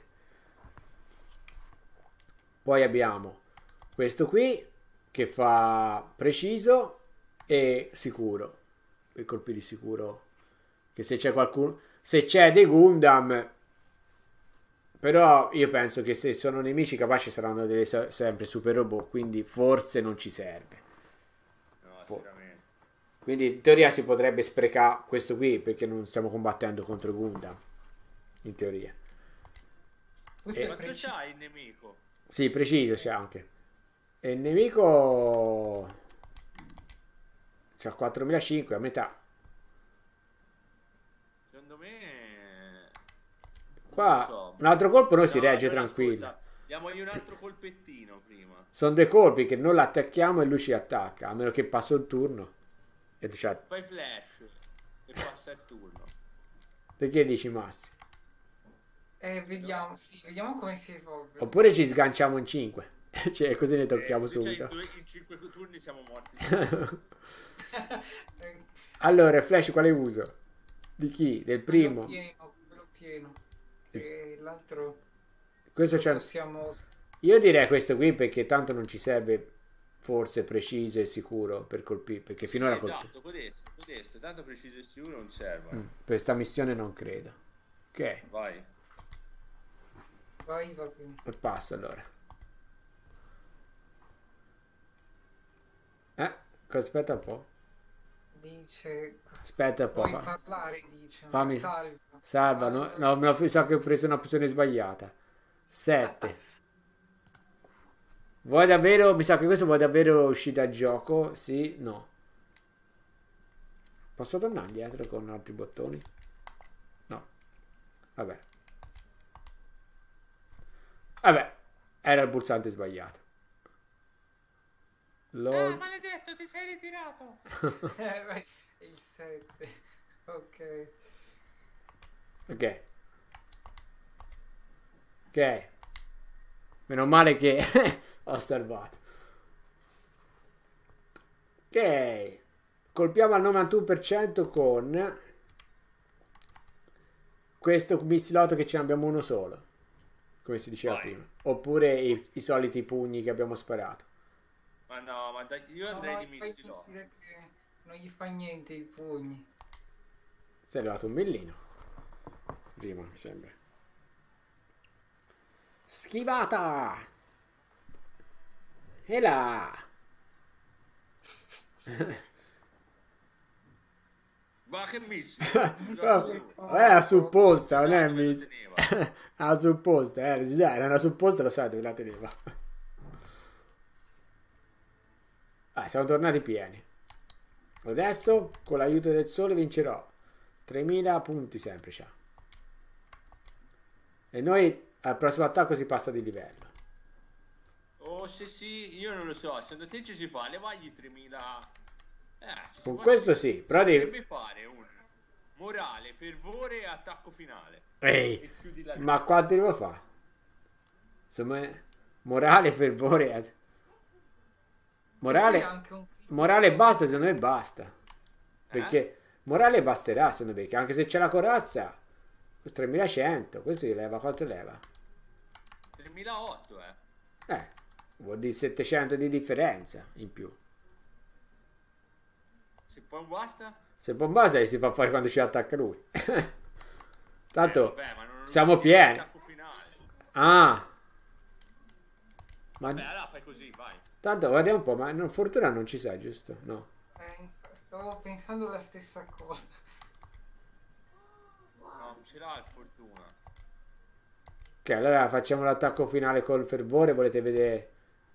Poi abbiamo questo qui che fa preciso e sicuro, i colpi di sicuro, che se c'è qualcuno, se c'è dei Gundam, però io penso che se sono nemici capaci saranno sempre super robot, quindi forse non ci serve. No, sicuramente. Quindi in teoria si potrebbe sprecare questo qui perché non stiamo combattendo contro Gundam. In teoria. Questo è Quanto preciso. c'ha il nemico? Sì, preciso c'è anche. E il nemico c'ha 4500 a metà. Secondo me... Qua non so. un altro colpo noi si No, regge allora, tranquillo. ascolta, diamogli un altro colpettino prima. Sono 2 colpi che non l'attacchiamo e lui ci attacca, a meno che passa il turno. E cioè, Fai flash e passa il turno. perché dici Massi? Vediamo, sì, vediamo come si evolve. Oppure ci sganciamo in 5. Cioè, così ne tocchiamo Cioè, subito. in 5 turni siamo morti. Allora, Flash quale uso? Di chi? Del primo? Quello pieno. E l'altro Questo lo c'è... possiamo... Io direi questo qui perché tanto non ci serve forse preciso e sicuro per colpire, perché finora Esatto, codesto. Tanto preciso e sicuro non serve. per questa missione non credo. Ok, Vai. Vai, va bene. e passa allora. Aspetta un po'. Dice... Aspetta un po'. Puoi parlare, dice. Fammi- Salva. Salva, no, mi sa che ho preso un'opzione sbagliata. 7. Vuoi davvero? Mi sa che questo vuoi davvero uscire dal gioco? Sì, no. Posso tornare indietro con altri bottoni? No. Vabbè. Vabbè, era il pulsante sbagliato. Maledetto, ti sei ritirato. Vai, il 7. Ok. Ok. Ok. Meno male che ho salvato. Ok. Colpiamo al 91% con questo missilotto che ce ne abbiamo uno solo. Come si diceva Vai. prima. Oppure i soliti pugni che abbiamo sparato. Ma no, ma dai, io No, andrei no, di fai missilo. missile che non gli fa niente i pugni. Sei arrivato un millino. Prima, mi sembra. Schivata! E là! Ma che missile? È supposta, non è Dove la miss. teneva? La supposta, si sa, era una supposta, lo sai dove la teneva. Siamo tornati pieni. Adesso, con l'aiuto del sole, vincerò. 3000 punti sempre c'ha. E noi al prossimo attacco si passa di livello. Oh, se sì, io non lo so. Secondo te ci si fa? Levagli 3000. Ci si Con può- questo sì, però devi... Dovrebbe fare un morale, fervore e attacco finale. Ehi, E chiudi la ma quanti devo fare? Insomma, morale, fervore... E poi Morale, anche un morale basta, secondo me basta. Eh? Perché morale basterà, secondo me, che anche se c'è la corazza, 3100, questo gli leva, quanto leva? 3008, Vuol dire 700 di differenza in più. Se poi basta? Se Bombasa si fa fare quando ci attacca lui. Tanto Vabbè, ma non siamo uccidi pieni. l'attacco finale. Ah, Vabbè, ma allora fai così, vai. tanto guardiamo un po', ma fortuna non ci sa, giusto? No. Stavo pensando la stessa cosa. No, non ce l'ha il fortuna. Ok, allora facciamo l'attacco finale col fervore, volete vedere?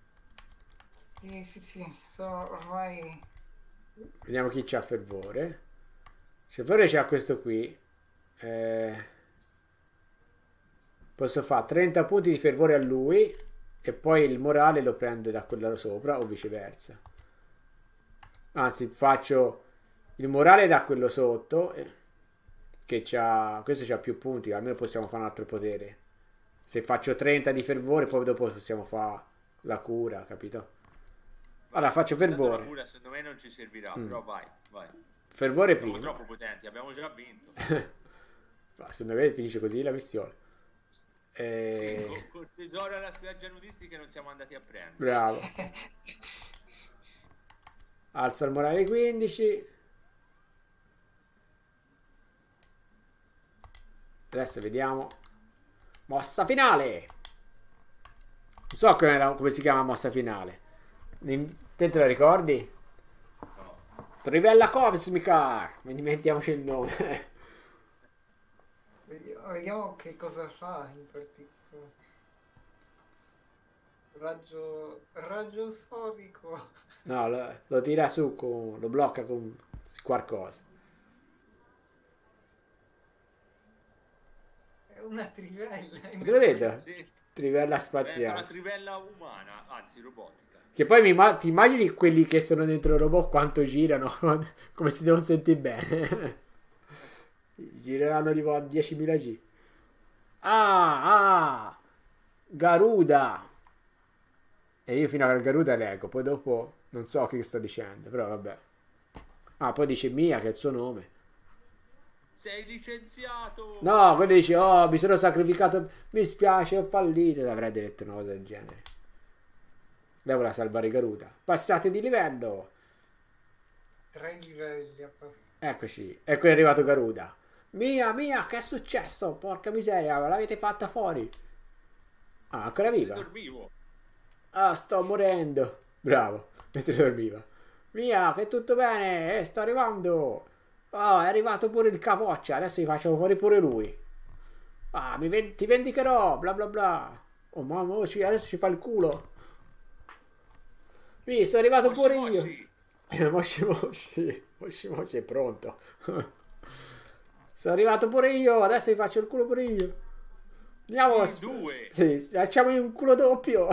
Sì, sono ormai... Vediamo chi c'ha fervore. Il fervore c'ha questo qui. Posso fare 30 punti di fervore a lui e poi il morale lo prende da quello sopra o viceversa. Anzi, faccio il morale da quello sotto che c'ha, questo c'ha più punti, almeno possiamo fare un altro potere. Se faccio 30 di fervore, poi dopo possiamo fare la cura, capito? Allora faccio Tanto la fervore. cura secondo me non ci servirà, però vai. Fervore Siamo prima. troppo potenti, abbiamo già vinto. Ma secondo me finisce così la missione. Col tesoro alla spiaggia nudistica non siamo andati a prendere. Bravo. Alza il morale 15. Adesso vediamo. Mossa finale. Non so come si chiama mossa finale. Te la ricordi? No. Trivella cosmica. Dimenticamoci il nome. Vediamo che cosa fa in particolare. Raggio storico. No, lo tira su, lo blocca con qualcosa. È una trivella. Lo vedete? Sì. Trivella È una spaziale. trivella umana, anzi robotica. Che poi ti immagini quelli che sono dentro il robot quanto girano, come si devono sentire bene. Gireranno tipo a 10.000 G. Garuda. E io fino al Garuda leggo, poi dopo non so che sto dicendo, però vabbè. Poi dice Mia che è il suo nome. Sei licenziato! No, quello dice, oh, mi sono sacrificato, mi spiace, ho fallito. Avrei detto una cosa del genere. Devo la salvare Garuda. Passate di livello. 3 livelli a passare. Eccoci, ecco è arrivato Garuda. Mia, che è successo? Porca miseria, l'avete fatta fuori. Ancora viva. Dormivo. Sto morendo. Bravo, mentre dormiva. Mia, che tutto bene, sto arrivando. È arrivato pure il capoccia, adesso gli facciamo fuori pure lui. Ti vendicherò, bla bla bla. Oh mamma, adesso ci fa il culo. Sono arrivato pure io. Moshi è pronto. Sono arrivato pure io, adesso gli faccio il culo pure io. Andiamo. Due. Sì, facciamo un culo doppio.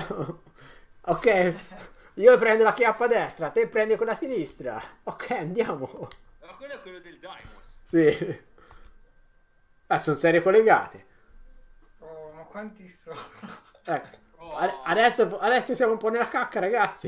Ok. Io prendo la chiappa a destra, te prendi quella a sinistra. Ok, andiamo. Ma quella è quello del Daimos. Sì. Ah, sono serie collegate. Oh, ma quanti sono? Ecco. Oh, Adesso siamo un po' nella cacca, ragazzi.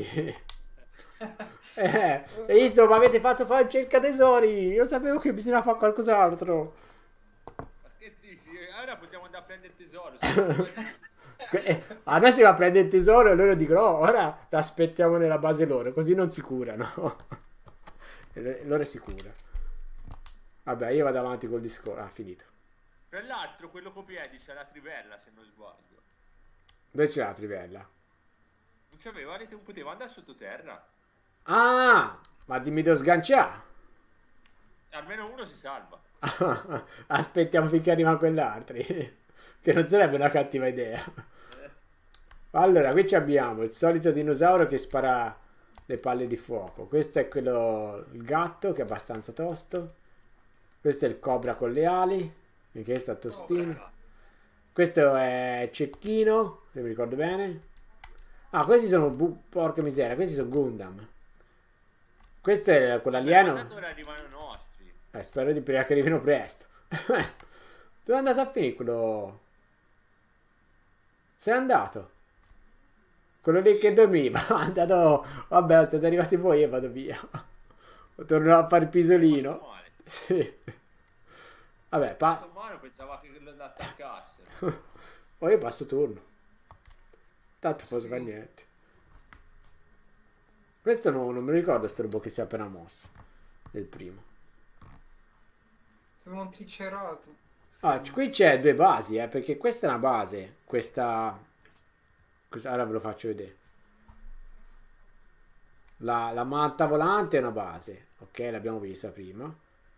E insomma, avete fatto fare il cerca tesori. Io sapevo che bisognava fare qualcos'altro. ma che dici? Ora possiamo andare a prendere il tesoro. Adesso va a prendere il tesoro e loro dicono: "Oh, ora l'aspettiamo nella base loro, così non si curano." E loro si cura. Vabbè, io vado avanti col discorso. Ah, finito. Tra l'altro, quello copiedi c'è la trivella, se non sbaglio. Dove c'è la trivella? Non c'aveva, non poteva andare sottoterra. Ah, ma dimmi devo sganciare. Almeno uno si salva. Aspettiamo finché arrivano quell'altri. Che non sarebbe una cattiva idea. Allora, qui abbiamo il solito dinosauro che spara le palle di fuoco. Questo è quello, il gatto, che è abbastanza tosto. Questo è il cobra con le ali, che sta tostino. Questo è Cecchino, se mi ricordo bene. Ah, questi sono porca miseria, questi sono Gundam. Questo è quell'alieno. Ora arrivano i nostri. Spero di prima che arrivino presto. Dove è andato a finire quello? Se n'è andato. Quello lì che dormiva. È andato. Vabbè, siete arrivati voi e vado via. Tornerò a fare il pisolino. Male. Sì. Vabbè, Mano pensava che l'attaccasse. poi io passo turno. Tanto posso fare niente. Questo non mi ricordo sto robot che si è appena mosso. Del primo. Sono un tricerato. Ah, qui c'è due basi, perché questa è una base. Questa ora ve lo faccio vedere. La matta volante è una base, ok? L'abbiamo vista prima.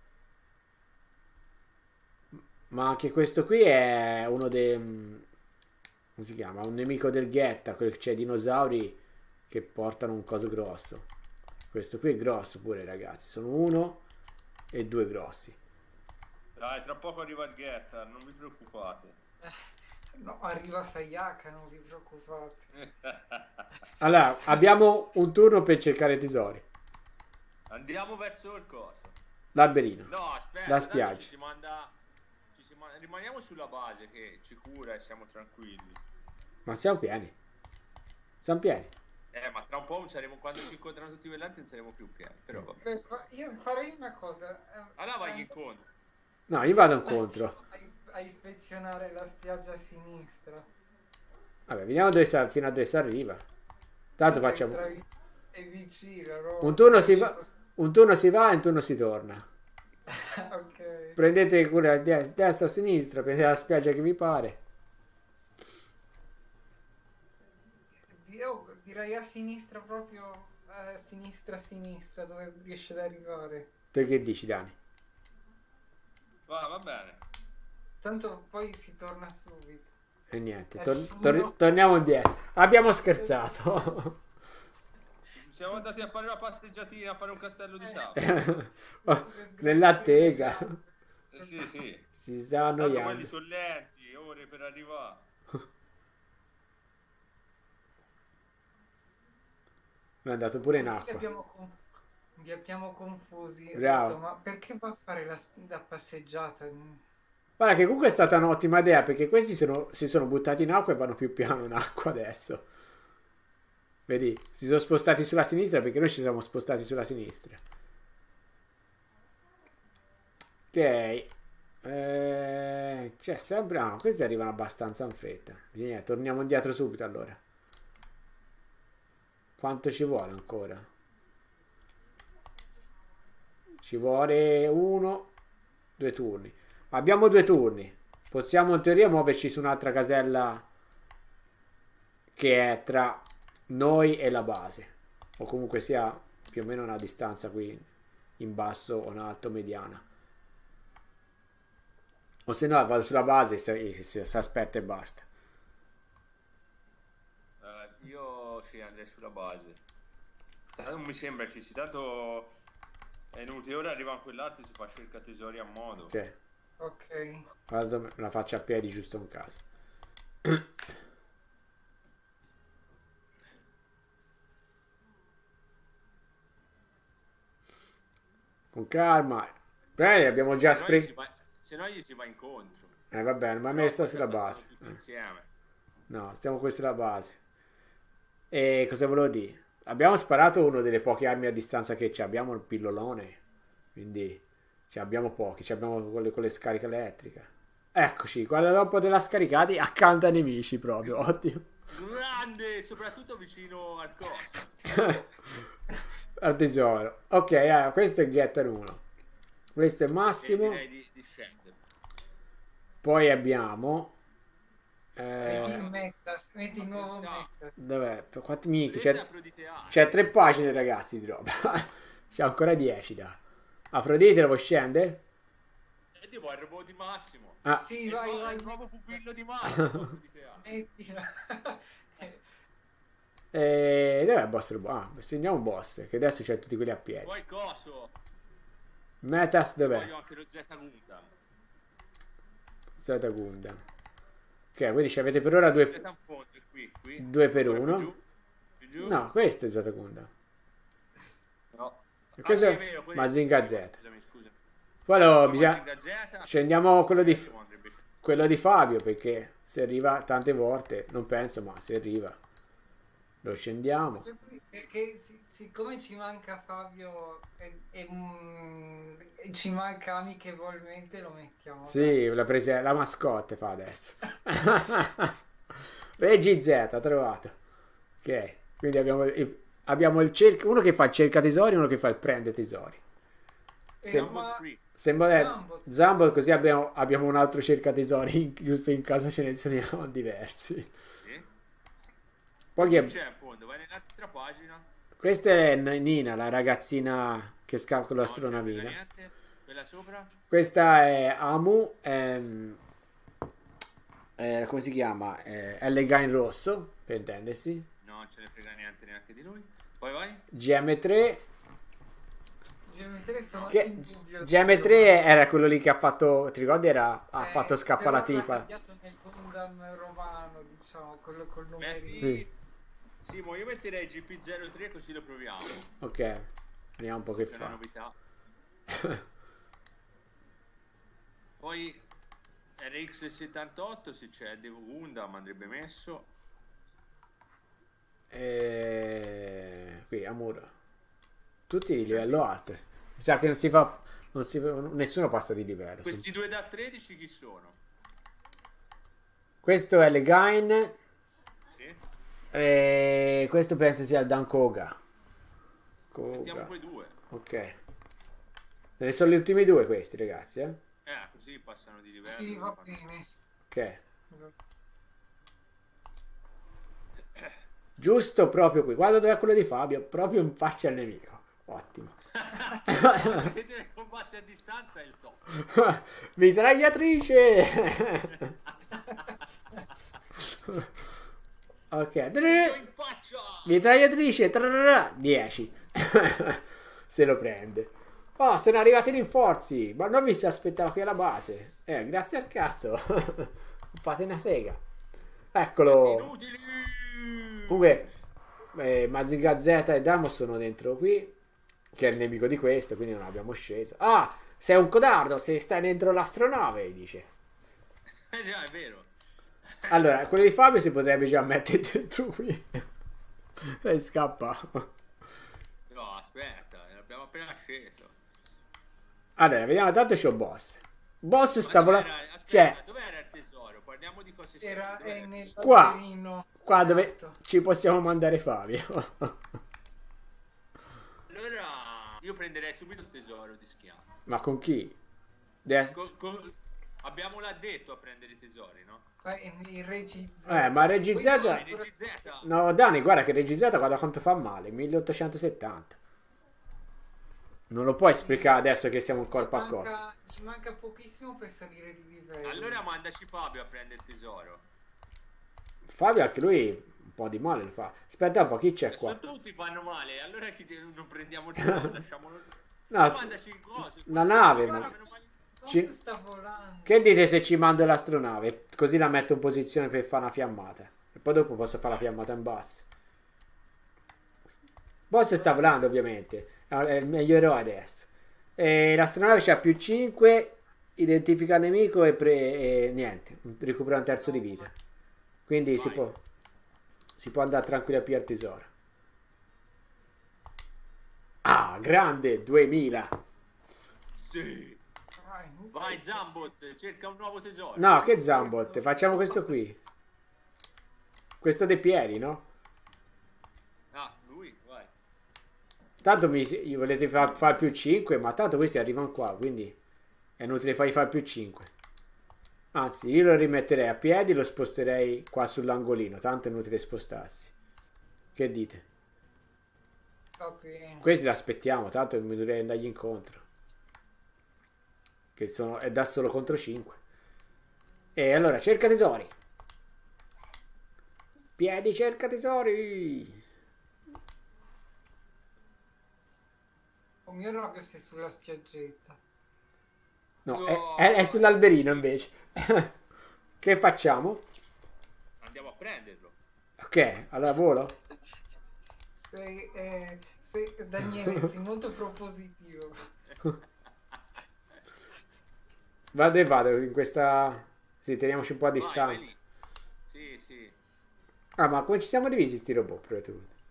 Ma anche questo qui è uno dei... come si chiama? Un nemico del Ghetta, quel che c'è dinosauri che portano un coso grosso. Questo qui è grosso pure, ragazzi. Sono uno e due grossi. Dai, tra poco arriva il Getter, non vi preoccupate. No, arriva Sayaka, non vi preoccupate. Allora, abbiamo un turno per cercare tesori. Andiamo verso il coso. L'alberino. No, aspetta, La tanto spiaggia. rimaniamo sulla base che ci cura e siamo tranquilli. Ma siamo pieni. Siamo pieni. Ma tra un po' non saremo, quando ci incontrano tutti i vellanti non saremo più pieni, però vabbè. Beh, io farei una cosa. Allora vai incontro. No, io vado incontro. A ispezionare la spiaggia a sinistra. Vabbè, vediamo fino a dove si arriva. Tanto facciamo... È vicino, no? Un turno si va e un turno si torna. Ok. Prendete quella a destra o a sinistra, prendete la spiaggia che vi pare. Io direi a sinistra proprio, a sinistra, dove riesce ad arrivare. Te che dici, Dani? Va bene. Tanto poi si torna subito. E niente, Nessuno. torniamo indietro. Abbiamo scherzato. Siamo andati a fare una passeggiatina, a fare un castello di sabbia. Nell'attesa. Sì, sì. Si sta Tanto annoiando. quelli sono lenti, ore per arrivare. È andato pure in Così acqua. li abbiamo confusi. Ho Bravo. detto, ma perché va a fare la passeggiata? Guarda che comunque è stata un'ottima idea perché questi si sono buttati in acqua e vanno più piano in acqua adesso. Vedi, si sono spostati sulla sinistra perché noi ci siamo spostati sulla sinistra. Ok. C'è sempre... Ah, questi arrivano abbastanza in fretta. Torniamo indietro subito allora. Quanto ci vuole ancora? Ci vuole 2 turni. Abbiamo 2 turni. Possiamo in teoria muoverci su un'altra casella che è tra noi e la base. O comunque sia più o meno una distanza qui in basso o in alto mediana. O se no vado sulla base e si aspetta e basta. Io sì, andrei sulla base. Non mi sembra ci sia, tanto è inutile. Ora arrivano quell'altro e si fa cerca tesori a modo. Ok. Ok. Guarda, me la faccio a piedi giusto in caso. Con calma. Beh, abbiamo già sprecato. Se no gli si va incontro. Va bene, ma a No, me sta poi sulla si base. battono tutti insieme. No, stiamo qui sulla base. E cosa volevo dire? Abbiamo sparato una delle poche armi a distanza che c'è. Abbiamo il pillolone. Quindi abbiamo pochi. Abbiamo con le scariche elettriche. Eccoci, guarda, dopo della scaricati accanto ai nemici proprio. Ottimo. Grande, soprattutto vicino al costo. Al tesoro. Ok, questo è Getter 1. Questo è Massimo. Direi di scendere. Poi abbiamo... Metti il Metas, metti il nuovo Metas. Dov'è? Per quanti minchia? Vedete Afrodite A? C'è 3 pagine, ragazzi, di roba. C'è ancora 10 da. Afrodite, lo vuoi scendere? E devo il robot di Massimo. Ah. Sì, Il vai, nuovo- vai. il nuovo pupillo di Massimo. Afrodite A. Mettila. Dov'è il boss robot? Ah, segniamo un boss, che adesso c'è tutti quelli a piedi. Poi coso. Metas dov'è? Voglio anche lo Z Gundam. Zeta Gundam. Ok, quindi ci avete per ora due, Z fondo è qui. 2 per Ancora 1. più giù, più giù. No, questo è Zeta Gundam. No. E questo sì, è vero, Mazinga Z. Scusami. Poi bisogna... Mazinga Z, Scendiamo quello di... Massimo andrebbe- quello di Fabio, perché se arriva tante volte, non penso, ma se arriva lo scendiamo. Perché siccome ci manca Fabio e ci manca amichevolmente, lo mettiamo. Sì, la mascotte fa adesso. Reggi Z, trovato. Ok, quindi abbiamo il uno che fa il cerca tesori e uno che fa il prende tesori. Siamo qui. Sembra Zambot, così abbiamo un altro cerca tesori, giusto in caso ce ne sono diversi. Sì. Poi Chi c'è in fondo? Vai nell'altra pagina. questa è Nina, la ragazzina che scappa con No, non c'è l'astronavina. niente. Quella sopra? Questa è Amu, come si chiama? È Legain rosso, per intendersi. No, non ce ne frega niente neanche di lui. Poi vai. GM3, Sono che in dubbio. GM3 era quello lì che ha fatto, ti ricordi? Ha fatto scappare la però l'ha tipa. cambiato nel Gundam romano, diciamo, quello col numerino. Metti... Sì. Simo, io metterei GP03 così lo proviamo. Ok, vediamo un po' che È una fa. novità. Poi RX78 se c'è Devo Gundam andrebbe messo. Qui Amuro, tutti di livello alto. Mi sa che non si fa, nessuno passa di livello. Questi due da 13 chi sono? Questo è Legain. Sì? Questo penso sia il Dan Koga. Mettiamo quei due. Ok. Ne sono gli ultimi due questi, ragazzi, Così passano di livello. Sì, va bene. Ok. Giusto proprio qui. Guarda dov'è quello di Fabio, proprio in faccia al nemico. Ottimo. Che deve combattere a distanza è il top. Mitragliatrice. Ok. In faccia! Mitragliatrice 10. Se lo prende. Oh, sono arrivati i rinforzi. Ma non vi si aspettava qui alla base. Grazie al cazzo. Fate una sega. Eccolo. Inutili! Comunque Mazinga Z e Damos sono dentro qui, che è il nemico di questo, quindi non abbiamo sceso. Ah, sei un codardo se stai dentro l'astronave, dice. Già, è vero. Allora, quello di Fabio si potrebbe già mettere dentro qui e scappa. No, aspetta, l'abbiamo appena sceso. Allora, vediamo, tanto c'ho boss. Boss sta Ma volando. aspetta, Cioè, dov'era il tesoro? Parliamo di cose Era serie. nel Qua. laterino. qua dove Esatto. ci possiamo mandare Fabio. Allora, io prenderei subito il tesoro di schiavo. Ma con chi? Adesso- Abbiamo l'addetto a prendere i tesori, no? Il Regi Z. ma Regi Z... No, Regi Z. No, Dani, guarda che Regi Z, guarda quanto fa male, 1870. Non lo puoi sprecare adesso che siamo un corpo a corpo. Gli manca pochissimo per salire di livello. Allora mandaci Fabio a prendere il tesoro. Fabio anche lui un po' di male lo fa. Aspetta un po', chi c'è qua? Sono tutti fanno male, allora non prendiamo il tesoro, lasciamolo. No, Ma mandaci il coso. la nave, Guarda, ma... Cosa ci- sta volando? Che dite se ci mando l'astronave? Così la metto in posizione per fare una fiammata. E poi dopo posso fare la fiammata in basso. Boss sta volando ovviamente. È il meglio eroe adesso. L'astronave c'ha più 5, identifica il nemico e niente, recupera un terzo di vita. Quindi Vai. si può andare tranquilli a pigliare il tesoro. Ah, grande, 2000. Sì. Vai, Vai Zambot, cerca un nuovo tesoro. No, che Zambot, facciamo questo qui. Questo dei piedi, no? Ah, lui, vai. Tanto gli volete fare più 5, ma tanto questi arrivano qua, quindi è inutile fargli fare più 5. Anzi, io lo rimetterei a piedi, lo sposterei qua sull'angolino, tanto è inutile spostarsi. Che dite? va bene. Questi l'aspettiamo, tanto mi dovrei andargli incontro. Che è da solo contro 5. E allora, cerca tesori. Piedi, cerca tesori. O mio rabbio sei sulla spiaggetta. No, No. è sull'alberino invece. Che facciamo? Andiamo a prenderlo. Ok, allora volo. Daniele, sei molto propositivo. Vado in questa... Sì, teniamoci un po' a Vai distanza. lì. Sì, sì. Ah, ma come ci siamo divisi sti robot? Prima di tutto?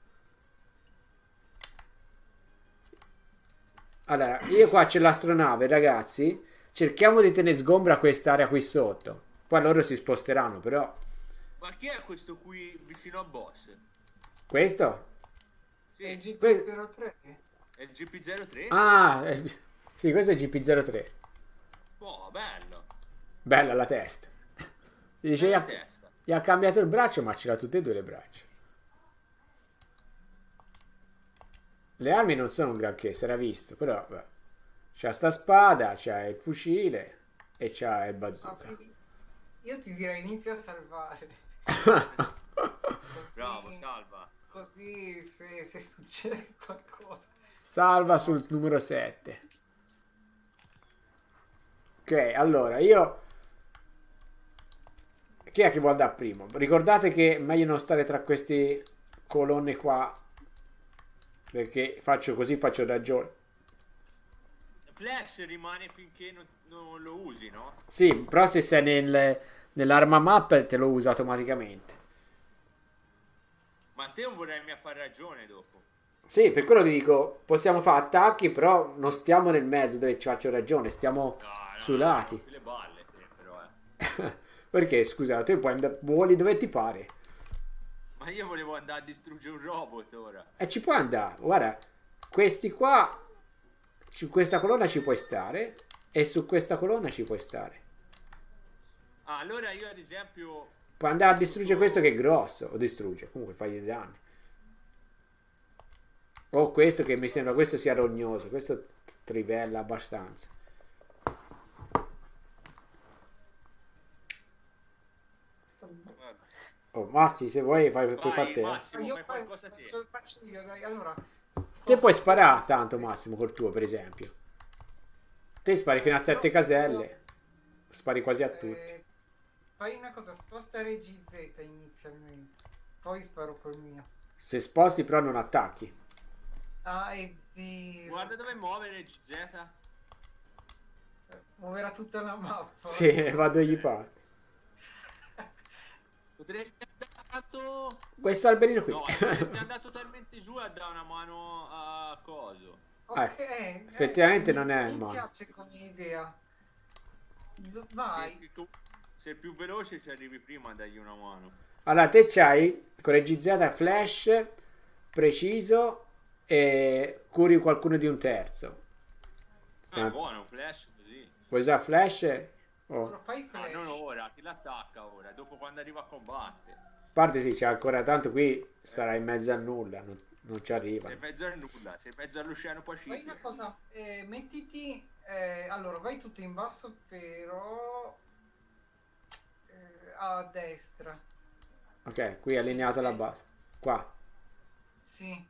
Allora, io qua c'è l'astronave, ragazzi. Cerchiamo di tenere sgombra quest'area qui sotto. Poi loro si sposteranno, però... Ma chi è questo qui vicino a boss? Questo? E Sì, GP03? è il GP03. Ah, sì, questo è GP03. Oh, bello. Bella la testa. Dice, Bella testa. gli ha cambiato il braccio, ma ce l'ha tutte e due le braccia. Le armi non sono un granché, si era visto, però beh. C'ha sta spada, c'ha il fucile e c'ha il bazooka. Io ti direi inizia a salvare. Bravo, salva. Così se succede qualcosa. Salva sul numero 7. Ok, allora io... Chi è che vuole andare primo? Ricordate che è meglio non stare tra queste colonne qua, perché faccio così, faccio ragione. Flash rimane finché non lo usi, no? Sì, però se sei nell'arma map te lo usa automaticamente. Ma te non vorrei a far ragione dopo. Sì, per quello vi dico, possiamo fare attacchi, però non stiamo nel mezzo dove ci faccio ragione, stiamo sui lati. rompi le balle te, però. Perché, scusa, te puoi voli dove ti pare. Ma io volevo andare a distruggere un robot ora. E ci puoi andare, guarda, questi qua, su questa colonna ci puoi stare, e su questa colonna ci puoi stare. Ah, allora io ad esempio... Puoi andare a distruggere questo che è grosso, o distrugge, comunque fai dei danni. O questo che mi sembra, questo sia rognoso, questo trivella abbastanza. Vabbè. Oh, Massi, se vuoi puoi fare Vai, te. Massimo, Io fai qualcosa te. faccio io, dai. Allora, Te puoi sparare tanto, Massimo, col tuo, per esempio. Te spari fino a 7 caselle, spari quasi a tutti. Fai una cosa, sposta GZ inizialmente, poi sparo col mio. Se sposti però non attacchi. Ah, è vero. Guarda dove muovere GZ. Muoverà tutta la mappa. Sì, vado gli pare. Potresti andare andato... Questo alberino qui. No, potresti andato talmente giù a dare una mano a coso. Ok, effettivamente non è mi male. piace come idea. Vai. Se è più veloce ci arrivi prima a dargli una mano. Allora, te c'hai con le GZ flash, preciso e curi qualcuno di un terzo. Ah, buono, flash così. Vuoi usare flash? Oh. Lo fai Ah, flash. non ora, chi l'attacca ora, dopo quando arriva a combattere. A parte sì, c'è ancora tanto qui, sarà in mezzo a nulla, non ci arriva. Sei in mezzo al nulla, sei in mezzo all'oceano Fai Pacifico. una cosa, mettiti, allora vai tutto in basso però a destra. Ok, qui è allineato alla base. Qua. Sì,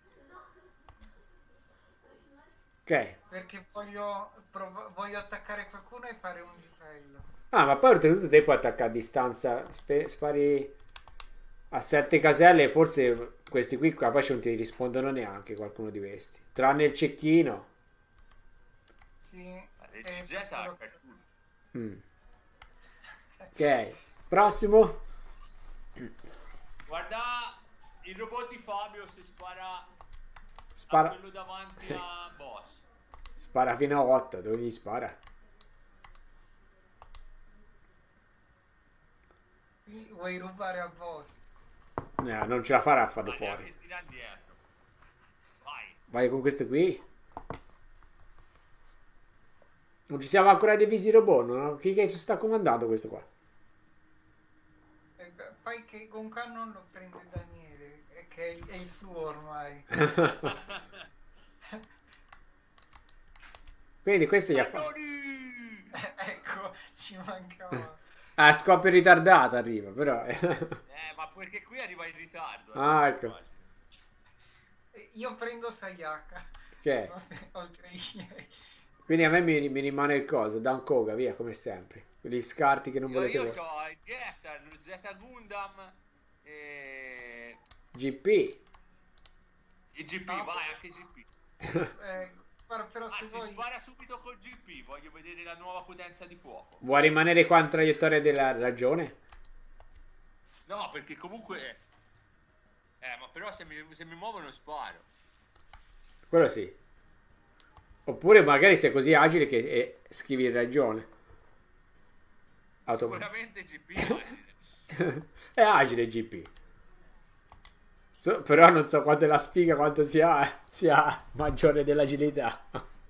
Ok. perché voglio attaccare qualcuno e fare un livello. Ah, ma poi oltretutto te puoi attaccare a distanza. Spari a 7 caselle. Forse questi qui capace non ti rispondono neanche qualcuno di questi. Tranne il cecchino. Sì. RCZ c'è tutto. Ok, prossimo. Guarda il robot di Fabio se spara a Spara, quello davanti a boss. spara fino a 8, dove gli spara? Vuoi rubare a boss? Non ce la farà a farlo Ma fuori. neanche tira indietro. Vai. Vai con questo qui. Non ci siamo ancora divisi i robot, no? Chi che ci sta comandando questo qua? Fai che con Canon lo prende Daniele, che è il suo ormai. Quindi questo gli ha fatto. Cannoni! Ecco, ci mancava. Ah, scoppio ritardato arriva, però. Ma perché qui arriva in ritardo. Ah, ecco. Io prendo Sayaka. Ok. Oltre ai miei. Quindi a me mi rimane il coso, Dan Koga, via, come sempre. Quegli scarti che non volete Io voi. ho il Getter, lo Z Gundam e GP. il GP, No. vai anche GP. Guarda, però se Anzi, vuoi... spara subito col GP, voglio vedere la nuova potenza di fuoco. Vuoi rimanere qua in traiettoria della ragione? No, perché comunque... ma però se mi muovono sparo. Quello sì. Oppure magari sei così agile che schivi in ragione. Sicuramente GP è agile. È agile GP. Però non so quanto è la sfiga, quanto sia maggiore dell'agilità.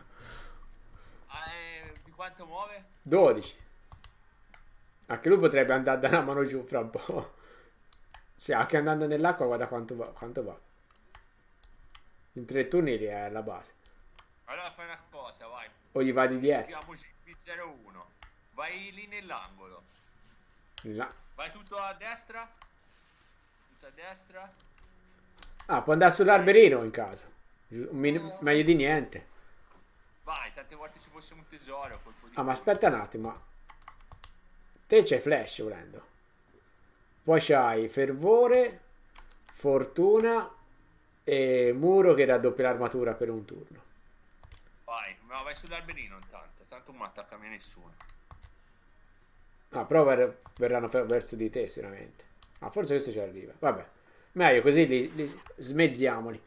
Di quanto muove? 12. Anche lui potrebbe andare da una mano giù fra un po'. Cioè, anche andando nell'acqua, guarda quanto va. In 3 turni è alla base. Allora fai una cosa, vai. O gli va di dietro. Chiamo GP01. Vai lì nell'angolo. Là. Vai tutto a destra. Tutto a destra. Ah, può andare sull'alberino in caso. Meglio di niente. Vai, tante volte ci fosse un tesoro. Colpo di Ah, ma aspetta un attimo. Te c'hai flash volendo. Poi c'hai fervore, fortuna e muro che raddoppia l'armatura per un turno. Vai, ma vai sull'alberino intanto. Tanto non attacca a me nessuno. Ah, però verranno verso di te sicuramente. Ah, forse questo ci arriva. Vabbè. Meglio così li smezziamoli.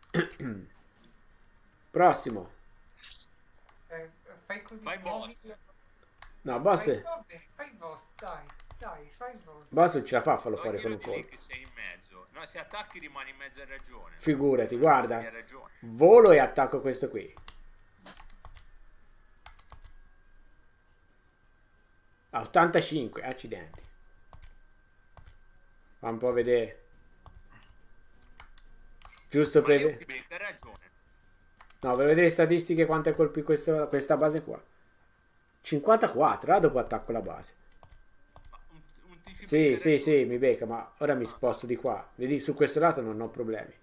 Prossimo. Fai così. Fai boss. No, boss. Fai boss, dai, fai boss. Boss non ce la fa a farlo fuori con Quello un di lì colpo. che sei in mezzo. No, se attacchi rimani in mezzo a ragione. Figurati, Hai guarda. ragione. Volo e attacco questo qui. A 85, accidenti. Fa un po' vedere. Giusto Ma per io vedere. hai ragione. No, per vedere le statistiche quante colpi questa base qua. 54, dopo attacco la base. Ma un TFB Sì, per sì, ragione. sì, mi becca, ma ora mi sposto di qua. Vedi, su questo lato non ho problemi.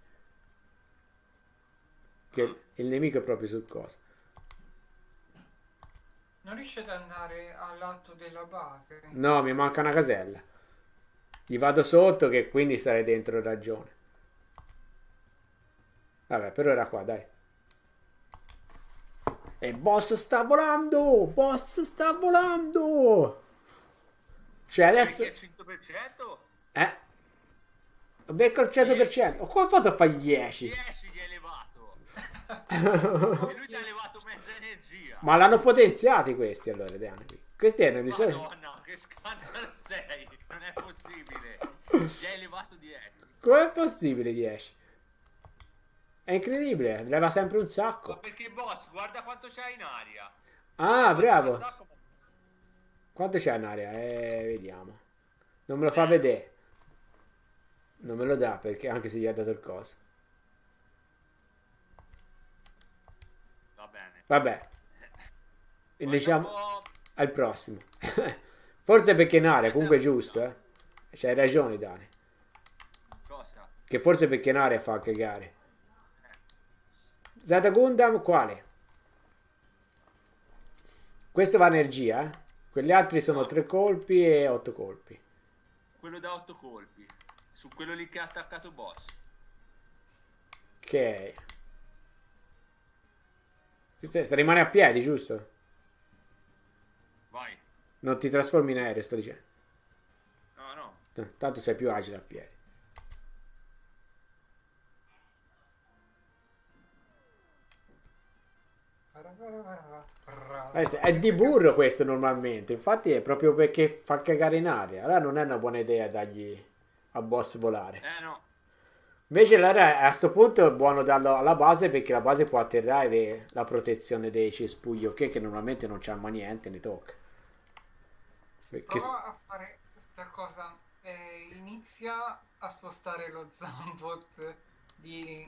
Che il nemico è proprio sul coso. Non riesci ad andare al lato della base? No, mi manca una casella. Gli vado sotto che quindi sarei dentro ragione. Vabbè, per ora qua, dai. E il boss sta volando! Boss sta volando! Cioè adesso... Perché al 100%? Becco il 100%. Come ho fatto a fare 10? 10 gli hai levato. E lui ti ha levato mezza energia. Ma l'hanno potenziati questi allora, Diana. Questi erano di solito... Madonna, che scandalo sei. Non è possibile. Gli hai levato 10. Com'è possibile 10? È incredibile, leva sempre un Ma sacco. perché boss, guarda quanto c'hai in aria. Ah, bravo. Attacco- Quanto c'è in aria? Vediamo. Non me lo fa vedere. Non me lo dà perché anche se gli ha dato il coso. Va bene. Vabbè. E Guarda diciamo un po'. al prossimo. Forse perché in aria, comunque è giusto, eh. C'hai ragione, Dani. Cosa? Che forse perché in aria fa cagare. Zeta Gundam quale? Questo va energia, eh? Quelli altri sono 3 colpi e 8 colpi. Quello da 8 colpi. Su quello lì che ha attaccato boss. Ok. Rimane a piedi, giusto? Vai. Non ti trasformi in aereo, sto dicendo. No, no. Tanto sei più agile a piedi. È di burro questo normalmente. Infatti è proprio perché fa cagare in aria. Allora non è una buona idea dargli a boss volare. No. Invece allora a sto punto è buono darlo alla base perché la base può atterrare la protezione dei cespugli, ok? Che normalmente non c'ha ma niente, ne tocca. Prova a fare questa cosa. Inizia a spostare lo Zambot di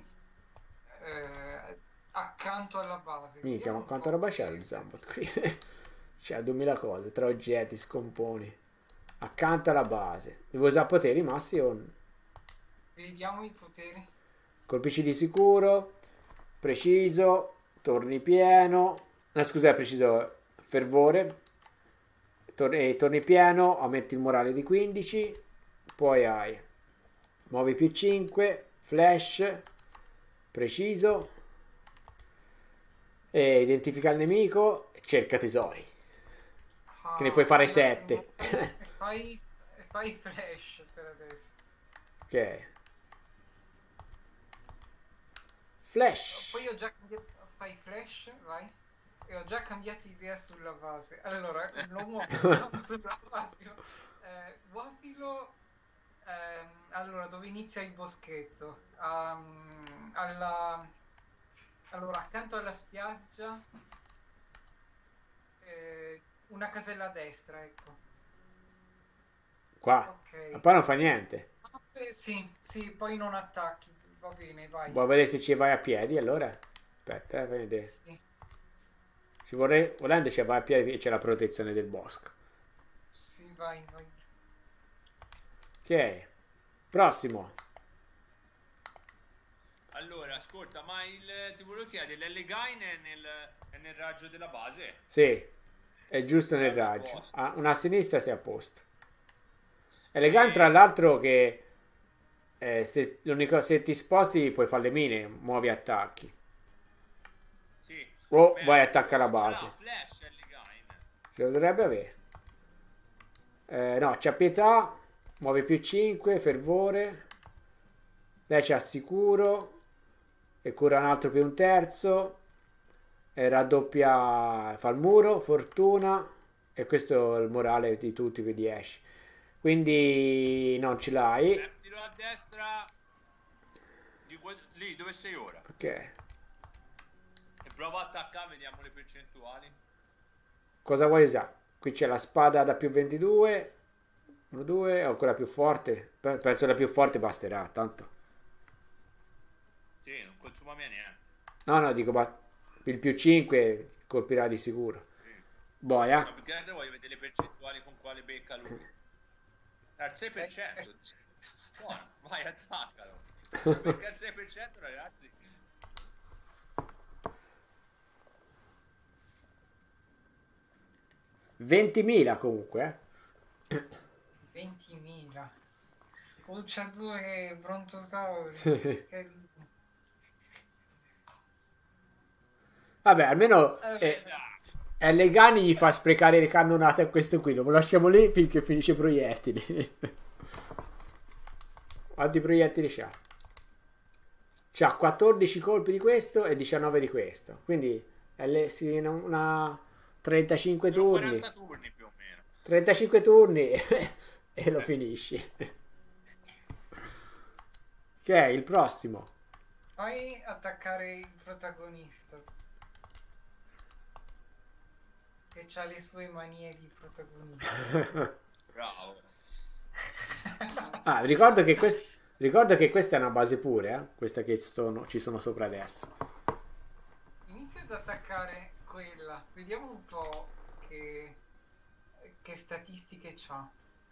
accanto alla base. Minchia, ma quanta roba c'è lo Zambot qui? C'è 2000 cose, tra oggetti, scomponi. Accanto alla base. Devo usare poteri massi o... Vediamo i poteri. Colpisci di sicuro, preciso, torni pieno. No, scusa, preciso, fervore. Torni pieno, aumenti il morale di 15. Poi hai muovi più 5, flash, preciso. E identifica il nemico, cerca tesori. Che ne puoi fare 7. Fai flash per adesso. Ok. Flash. Poi ho già cambiato. Fai flash, vai. E ho già cambiato idea sulla base. Allora, lo muovo sulla base. Muovilo. Allora, dove inizia il boschetto? Allora, accanto alla spiaggia. Una casella a destra, ecco. Qua. Ok. Ma poi non fa niente. Sì, poi non attacchi. Va bene, vai. Vuoi vedere se ci vai a piedi allora? Aspetta, fai vedere. Sì. Volendo ci vai a piedi e c'è la protezione del bosco. Sì, vai. Ok. Prossimo. Allora, ascolta, ma ti volevo chiedere, l'Ellegain è nel raggio della base? Sì, è giusto nel raggio. Una a sinistra sei a posto. Elegante tra l'altro che se ti sposti puoi fare le mine, muovi attacchi. Sì. O vai a attaccare la base. Flash Ellegain. Se lo dovrebbe avere. No, c'ha pietà, muove più 5, fervore. Lei c'ha sicuro. E cura un altro più un terzo. E raddoppia, fa il muro, fortuna. E questo è il morale di tutti più 10. Quindi non ce l'hai. Mettilo a destra lì dove sei ora. Ok. E prova a attaccare, vediamo le percentuali. Cosa vuoi usare? Qui c'è la spada da più 22. 1, 2, o quella più forte. Penso la più forte basterà, tanto. Sì, non consuma mia niente. No, dico, il più 5 colpirà di sicuro. Sì. Boia. No, perché voglio vedere le percentuali con quale becca lui. Al 6%. Buono, vai, attaccalo. Perché al 6% ragazzi. 20.000 comunque. 20.000. C'ha 2 brontosauri. Sì. Vabbè, almeno Legani gli fa sprecare le cannonate a questo qui. Lo lasciamo lì finché finisce i proiettili. Quanti proiettili c'ha? C'ha 14 colpi di questo e 19 di questo. Quindi una 35 turni. 40 turni più o meno. 35 turni e lo finisci. Ok, il prossimo. Fai attaccare il protagonista. Che ha le sue manie di protagonista. Bravo. Ricordo che questa è una base pure, questa che ci sono sopra adesso. Inizia ad attaccare quella. Vediamo un po' che statistiche c'ha.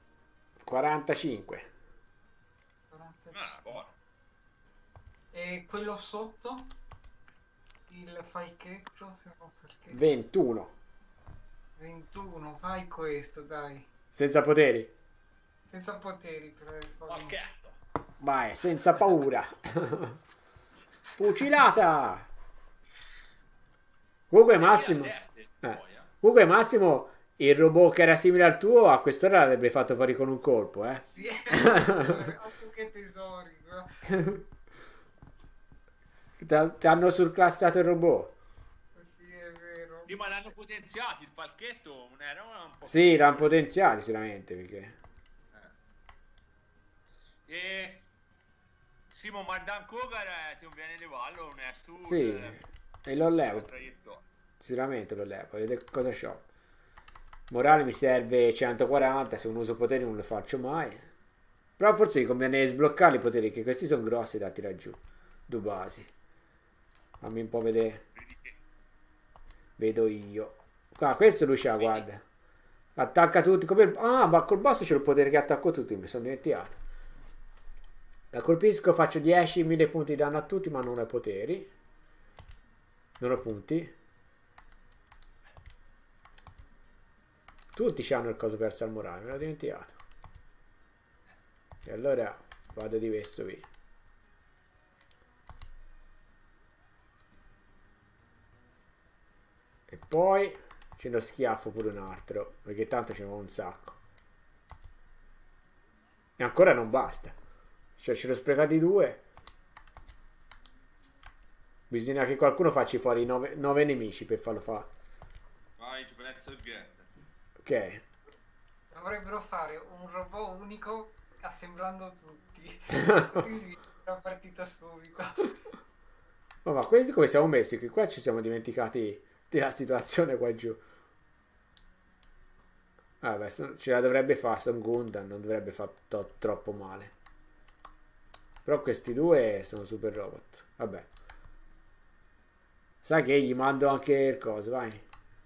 45. 45. Buono. E quello sotto? Il falchetto? 21. 21, fai questo, dai. Senza poteri. Senza poteri per Falchetto. Vai, senza paura. Fucilata. Comunque Massimo, 6.700 eh, poi, comunque Massimo, il robot che era simile al tuo a quest'ora l'avrebbe fatto fuori con un colpo, eh. Sì, altro che tesori. Ti hanno surclassato il robot. Sì, è vero. Sì, ma l'hanno potenziato, il falchetto non era un po' Sì, l'hanno piccolo. potenziati sicuramente perché... E Simo Mardan Kogar ti conviene levarlo, non è su Sì, e lo la levo, traiettoria. sicuramente lo levo, vedete cosa c'ho. Morale mi serve 140, se non uso poteri non lo faccio mai. Però forse mi conviene sbloccare i poteri, che questi sono grossi da tirare giù. Due basi. Fammi un po' vedere. Vedi che- Vedo io. Qua, questo lui c'ha, vedi- guarda. Attacca tutti come il... Ah, ma col boss c'è il potere che attacco tutti, mi sono dimenticato. La colpisco, faccio 10.000 punti di danno a tutti, ma non ho poteri. Non ho punti. Tutti hanno il coso perso al morale, me l'ho dimenticato. E allora vado di questo qui. E poi ce lo schiaffo pure un altro, perché tanto ce n'ho un sacco. E ancora non basta. Cioè ce l'ho sprecati due. Bisogna che qualcuno faccia fuori 9 nemici per farlo fare. Vai, ci penso il get. Ok. Dovrebbero fare un robot unico assemblando tutti. Così la partita subito. Oh, ma questi come siamo messi? Che qua ci siamo dimenticati della situazione qua giù. Vabbè, ce la dovrebbe fare Son Gundam, non dovrebbe fare troppo male. Però questi due sono super robot. Vabbè. Sai che gli mando anche il coso, vai.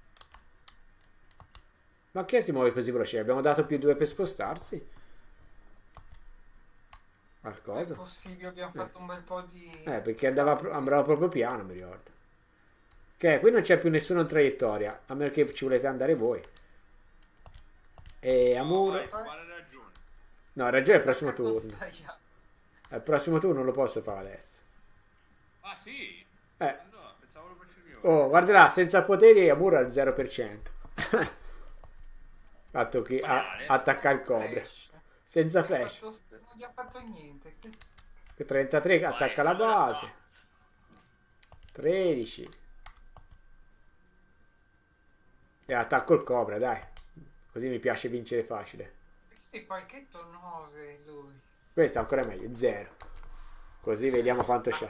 Ma che si muove così veloce? Abbiamo dato più 2 per spostarsi? È Qualcosa? possibile, abbiamo fatto un bel po' di... Perché andava proprio piano, mi ricordo. Ok, qui non c'è più nessuna traiettoria, a meno che ci volete andare voi. E Amuro... Vai, quale ragione? No, ha ragione, è il prossimo Attacca con turno. Saya. Al prossimo turno lo posso fare adesso. Ah sì? Eh. No, pensavo lo facevi ora. Oh, guarda là, senza poteri Amuro al 0%. Fatto che Male. attacca il cobra. Flash. Senza Non flash. non gli ha fatto niente. 33 Vai, attacca la fallo base. attacco. 13. E attacco il cobra, dai. Così mi piace vincere facile. Sì, palchetto 9 lui. Questo è ancora meglio, 0. Così vediamo quanto c'è.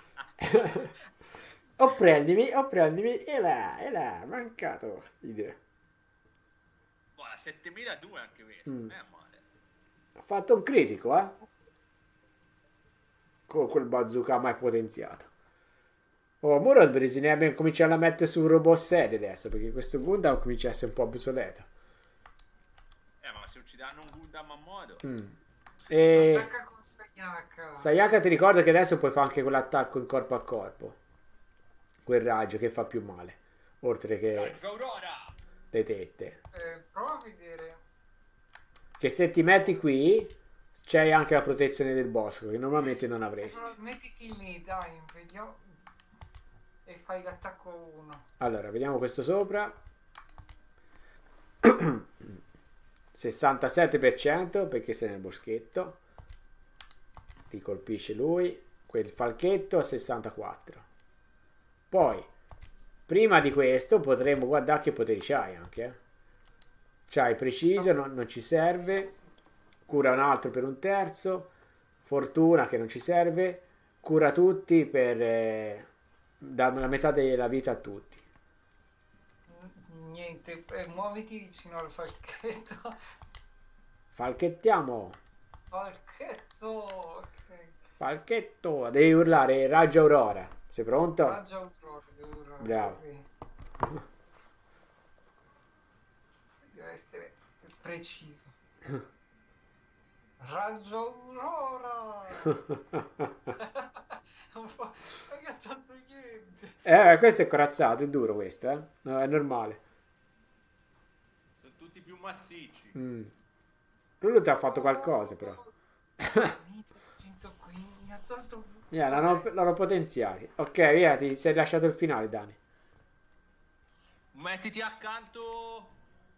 O prendimi, e là, mancato. Idea. Buona, 7.002 anche questo, Mm. non è male. Ha fatto un critico, eh? Con quel bazooka mai potenziato. Oh, Muro bisognerebbe cominciare a mettere su un robot serio adesso, perché questo Gundam comincia a essere un po' obsoleto. Ma se uccideranno un Gundam a modo... E Attacca con Sayaka. Sayaka ti ricordo che adesso puoi fare anche quell'attacco in corpo a corpo. Quel raggio che fa più male. Oltre che Raggio Aurora! le tette. Prova a vedere. Che se ti metti qui c'è anche la protezione del bosco, che normalmente non avresti. Mettiti lì, dai, vediamo. E fai l'attacco 1. Allora, vediamo questo sopra. 67% perché sei nel boschetto. Ti colpisce lui. Quel falchetto a 64. Poi, prima di questo, potremmo guardare che poteri c'hai anche. C'hai preciso, non ci serve. Cura un altro per un terzo. Fortuna che non ci serve. Cura tutti per dare la metà della vita a tutti. Niente, muoviti vicino al falchetto. Falchettiamo. Falchetto! Ok. Falchetto, devi urlare raggio aurora. Sei pronto? Raggio Aurora, devo urlare. Bravo. Deve essere preciso. Raggio Aurora! Non hai cacciato niente. Questo è corazzato, è duro questo, eh? No, è normale. Sono tutti più massicci. Lui ti ha fatto qualcosa però. 115, mi ha tolto... L'hanno potenziati. Ok, via, ti sei lasciato il finale, Dani. Mettiti accanto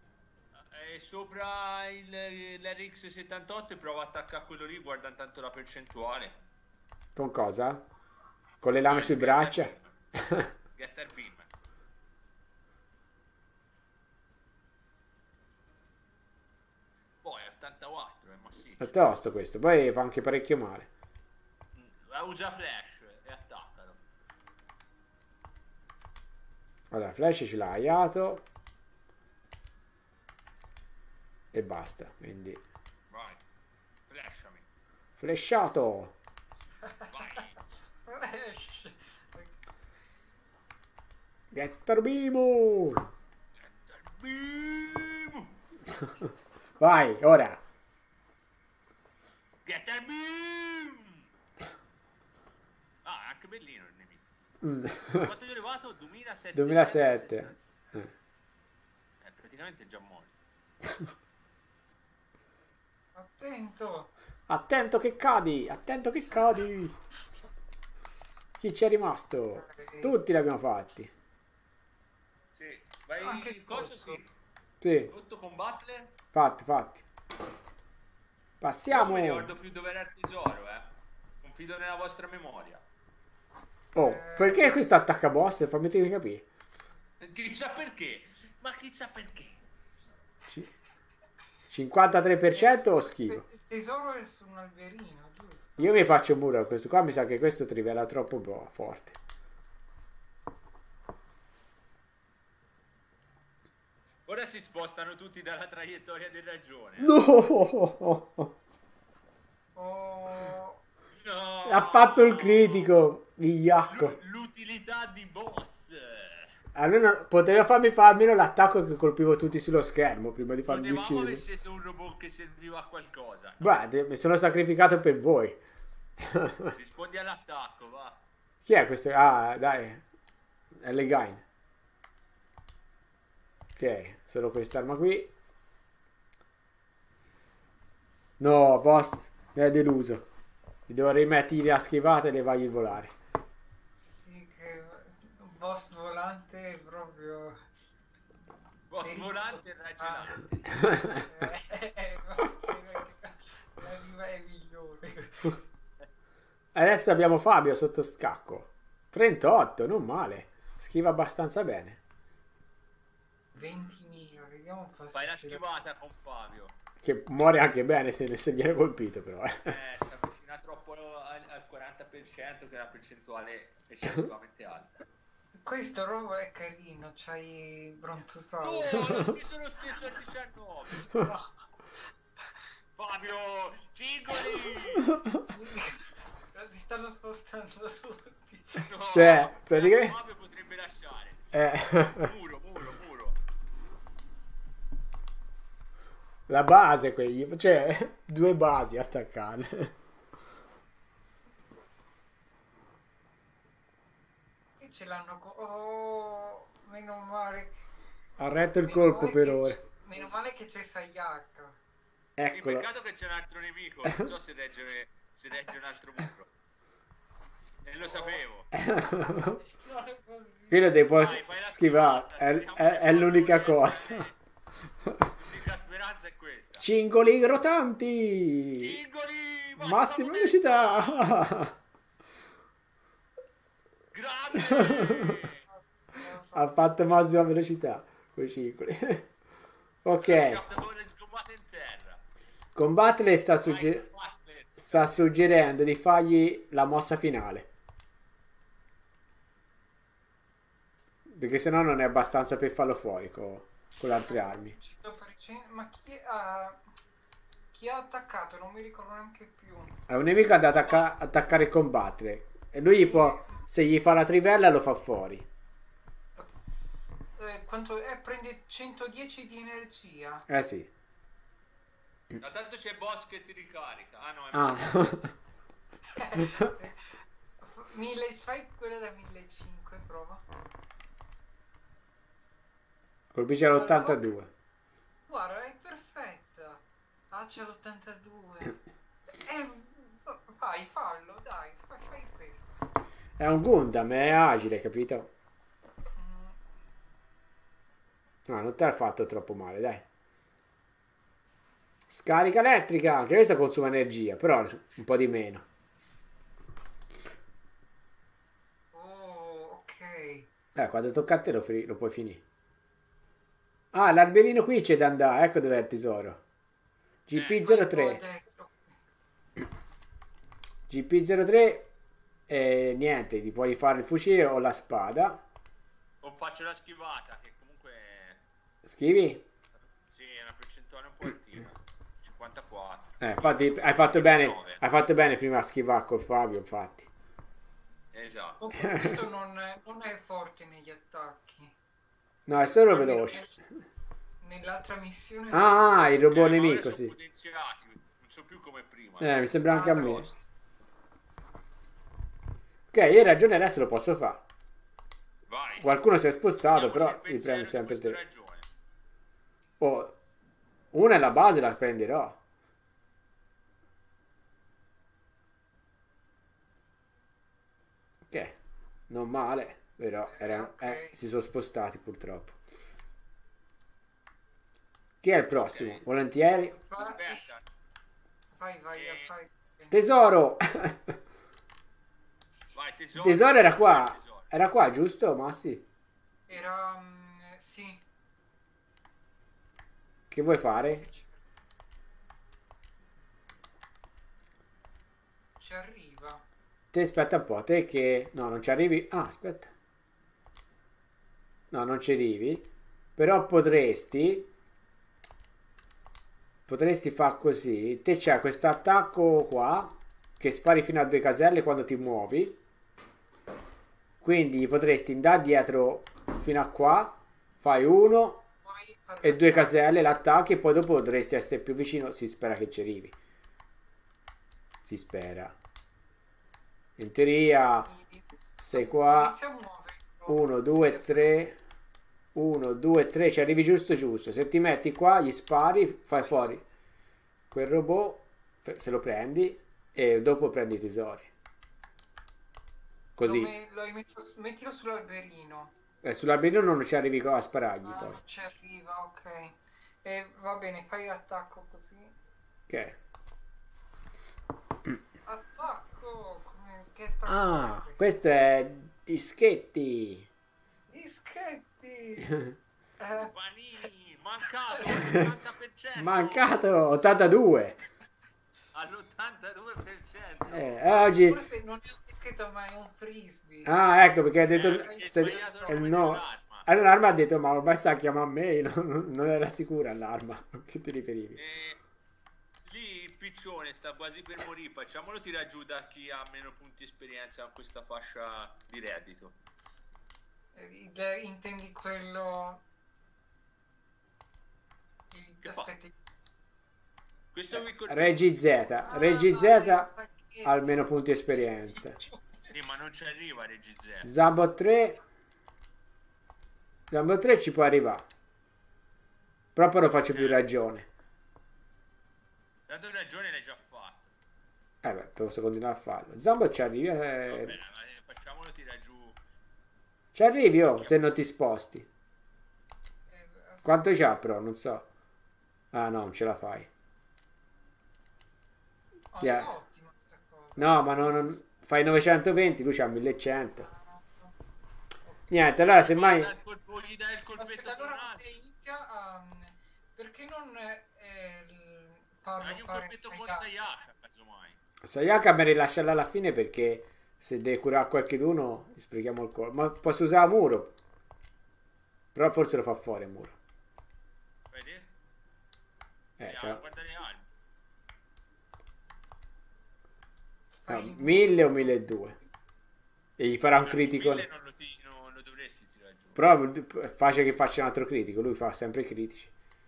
sopra l'RX 78 e prova a attaccare quello lì, guarda intanto la percentuale. Con cosa? Con le lame sui braccia? Getter Beam. Poi 84 è massiccio. È tosto questo, poi fa anche parecchio male. Usa flash e attaccalo. Allora, flash ce l'ha aiato. E basta, quindi... Vai, flashami. Flashato! Vai. Flash. Getter Beam! Getter Beam. Vai, ora! Getter Beam. Ah, è anche bellino il nemico. Quanto gli è arrivato? 2007. 2007. È praticamente già morto. Attento. Attento che cadi! Attento che cadi! Chi c'è rimasto? Tutti li abbiamo fatti. Sì, vai Anche in cosa sotto. sì. Sì, Sotto con Butler. fatti, fatti. Io non Passiamo! mi ricordo più dove era il tesoro, Confido nella vostra memoria. Oh, perché questo attacca boss? Fammi capire. Chissà perché. Ma chissà perché. 53% o schifo? Il tesoro è su un alberino, giusto? Io mi faccio un muro a questo qua, mi sa che questo trivela troppo forte. Ora si spostano tutti dalla traiettoria di ragione. No! Oh, No! Ha fatto il critico, vigliacco. L'utilità di boss. Allora poteva farmi fare almeno l'attacco che colpivo tutti sullo schermo prima di farmi Potevamo aver uccidere. sceso un robot che serviva a qualcosa. Guarda, mi sono sacrificato per voi. Rispondi all'attacco, va. Chi è questo? Ah, dai. È Legain. Ok, solo quest'arma qui. No, boss, mi hai deluso. Mi devo rimettere la schivata e le vai il volare. sì, che un boss volante è proprio... Boss volante e ragionante. La riva è migliore. Adesso abbiamo Fabio sotto scacco. 38, non male. Schiva abbastanza bene. 20.000, vediamo un po' Fai la se schivata con Fabio. Che muore anche bene se viene colpito, però. Si avvicina troppo al 40% che è la percentuale eccessivamente alta. Questo robo è carino, c'hai il No, brontosaurio. mi sono stesso a 19. Fabio, cingoli! Si stanno spostando tutti. No, Cioè, praticamente- Fabio potrebbe lasciare. Muro. La base, cioè, due basi attaccare. Che ce l'hanno oh, meno male che... Ha retto il meno colpo male per che ora. meno male che c'è Sayaka. Il Eccolo. peccato che c'è un altro nemico, non so se regge un altro muro. E lo sapevo. Non è possibile. Quello dei può Vai, fai la schivare. schivata, È l'unica cosa. L'unica speranza è questa. Cingoli rotanti. Cingoli! Massima velocità. Grande! Ha fatto massima velocità. Quei cingoli. Ok. Scattatore sgombato in terra. Combattere Vai, sta suggerendo di fargli la mossa finale. Perché sennò non è abbastanza per farlo fuori con le altre armi. 100%, ma chi ha attaccato? Non mi ricordo neanche più. È un nemico da attaccare e combattere. E lui gli può, se gli fa la trivella lo fa fuori. Quanto prende 110 di energia. Eh sì. Ma tanto c'è boss che ti ricarica. Ah no, è Ah. Fai quella da 1500, prova. Colpisce all'82. Guarda, è perfetta. Ah, c'è l'82. Vai, fallo, dai, fai questo. È un Gundam, è agile, capito? No, non te l'ha fatto troppo male, dai. Scarica elettrica, anche questa consuma energia, però un po' di meno. Oh, ok. Quando tocca a te lo puoi finire. Ah, l'alberino qui c'è da andare, ecco dov'è il tesoro. Poi a GP03. destra. GP03 e niente, ti puoi fare il fucile o la spada. O faccio la schivata, che comunque Scrivi? sì, è una percentuale un po' altina. 54. Infatti hai fatto bene prima a schivare col Fabio, infatti. Esatto. Oh, questo non è forte negli attacchi. No, è solo Almeno veloce. nell'altra missione. Ah, il robot Ma ora nemico, sono sì. potenziati, non so più come prima. Mi sembra anche a me. Tosto. Ok, hai ragione, adesso lo posso fare. Vai. Qualcuno si è spostato, Vediamo se però il li prendi pensiero di sempre questo te. ragione. Oh, una è la base, la prenderò. Ok, non male, però Ok. si sono spostati purtroppo. Chi è il prossimo? Ok. Volentieri. Aspetta. Vai, Eh, fai. Tesoro! vai, tesoro. Tesoro era qua. Tesoro. Era qua, giusto, Massi? Era... sì. Che vuoi fare? Sì, ci arriva. Te aspetta un po', te che... No, non ci arrivi... Ah, aspetta. No, non ci arrivi. Però potresti... Potresti far così. Te c'è questo attacco qua, che spari fino a 2 caselle quando ti muovi. Quindi potresti andare dietro fino a qua. Fai 1 Poi far e 2 l'attacco. caselle, l'attacchi e poi dopo dovresti essere più vicino. Si spera che ci arrivi. Si spera. In teoria sei qua. Iniziamo a muoverlo. 1, 2, Sì, 3. 1, 2, 3. Ci arrivi giusto giusto. Se ti metti qua, gli spari, fai fuori quel robot. Se lo prendi. E dopo prendi i tesori. Così. Lo hai messo, mettilo sull'alberino. Sull'alberino non ci arrivi qua a sparargli Ah, poi. non ci arriva, ok. Va bene, fai l'attacco così. Ok. Attacco! Che attacco Ah, è questo? questo è dischetti. Dischetti! Panini, mancato all'80%. Mancato 82. All'82%. Oggi. Forse non è un dischetto, ma è un frisbee. Ah, ecco perché ha detto. Hai sbagliato il nome No. dell'arma. Allora l'arma ha detto, ma basta chiamare a me. Non era sicura l'arma. A che ti riferivi? Lì il piccione sta quasi per morire. Facciamolo tirare giù da chi ha meno punti esperienza con questa fascia di reddito. Intendi quello... Che fa? Aspetti. Questo qui col... Regi Z. Regi Z ha meno punti esperienza. Sì, ma non ci arriva Regi Z. Zabot 3. Zabot 3 ci può arrivare. Proprio lo faccio più ragione. Dato ragione l'hai già fatto. Beh, posso continuare a farlo. Zabot ci arrivi. Va bene, ma facciamolo tirare giù. Ci arrivi, oh, se non ti sposti. Quanto c'ha però? Non so. Ah no, non ce la fai. Oh, Yeah. è ottima questa cosa. No, ma fai 920, lui c'ha 1100. Niente, allora semmai... Gli dai il colpetto Aspetta, con un allora altro. inizia a... Perché non farlo Dagli un fare colpetto ai con gatti? Sayaka, casomai. Sayaka me rilascia là alla fine perché se deve curare qualcheduno sprechiamo il colpo. Ma posso usare muro. Però forse lo fa fuori il muro. Vedi? Cioè, Guarda le armi. Fai 1000 o 1200. E gli farà un critico. Non lo dovresti tirare giù. Però è facile che faccia un altro critico. Lui fa sempre i critici.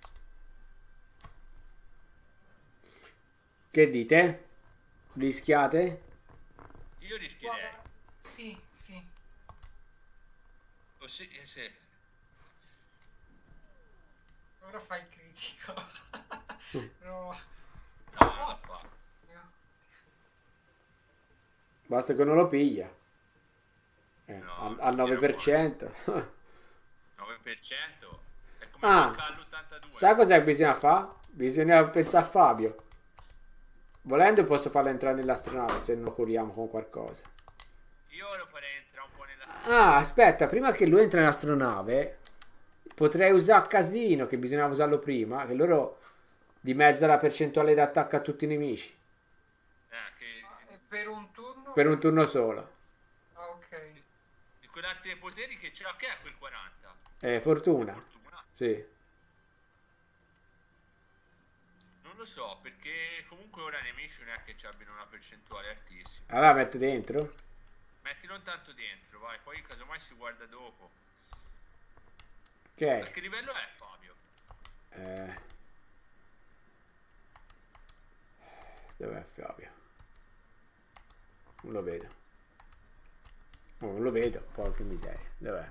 Che dite? Rischiate? Io rischierei. Guarda, sì, sì. Oh, sì, sì. Ora fai il critico. No. No, non la fa. Basta che non lo piglia. No, Al 9%. 9%. È come Ah, manca all'82. sai cos'è che bisogna fare? Bisogna pensare a Fabio. Volendo posso farlo entrare nell'astronave se non lo curiamo con qualcosa. Io lo farei entrare un po' nella Ah, aspetta, prima che lui entri nell'astronave, potrei usare Casino, che bisognava usarlo prima, che loro dimezzano la percentuale d'attacco a tutti i nemici. che E per un turno? Per un turno solo. Ah, ok. di quell'arte poteri che ce l'ha, che è quel 40? Fortuna. Fortuna. Sì. Non lo so, perché comunque ora i nemici non è che ci abbiano una percentuale altissima. Allora metto dentro. Mettilo intanto dentro, vai, poi casomai si guarda dopo. A Ok. che livello è Fabio? Dov'è Fabio? Non lo vedo. Oh, non lo vedo. Porca miseria. Dov'è?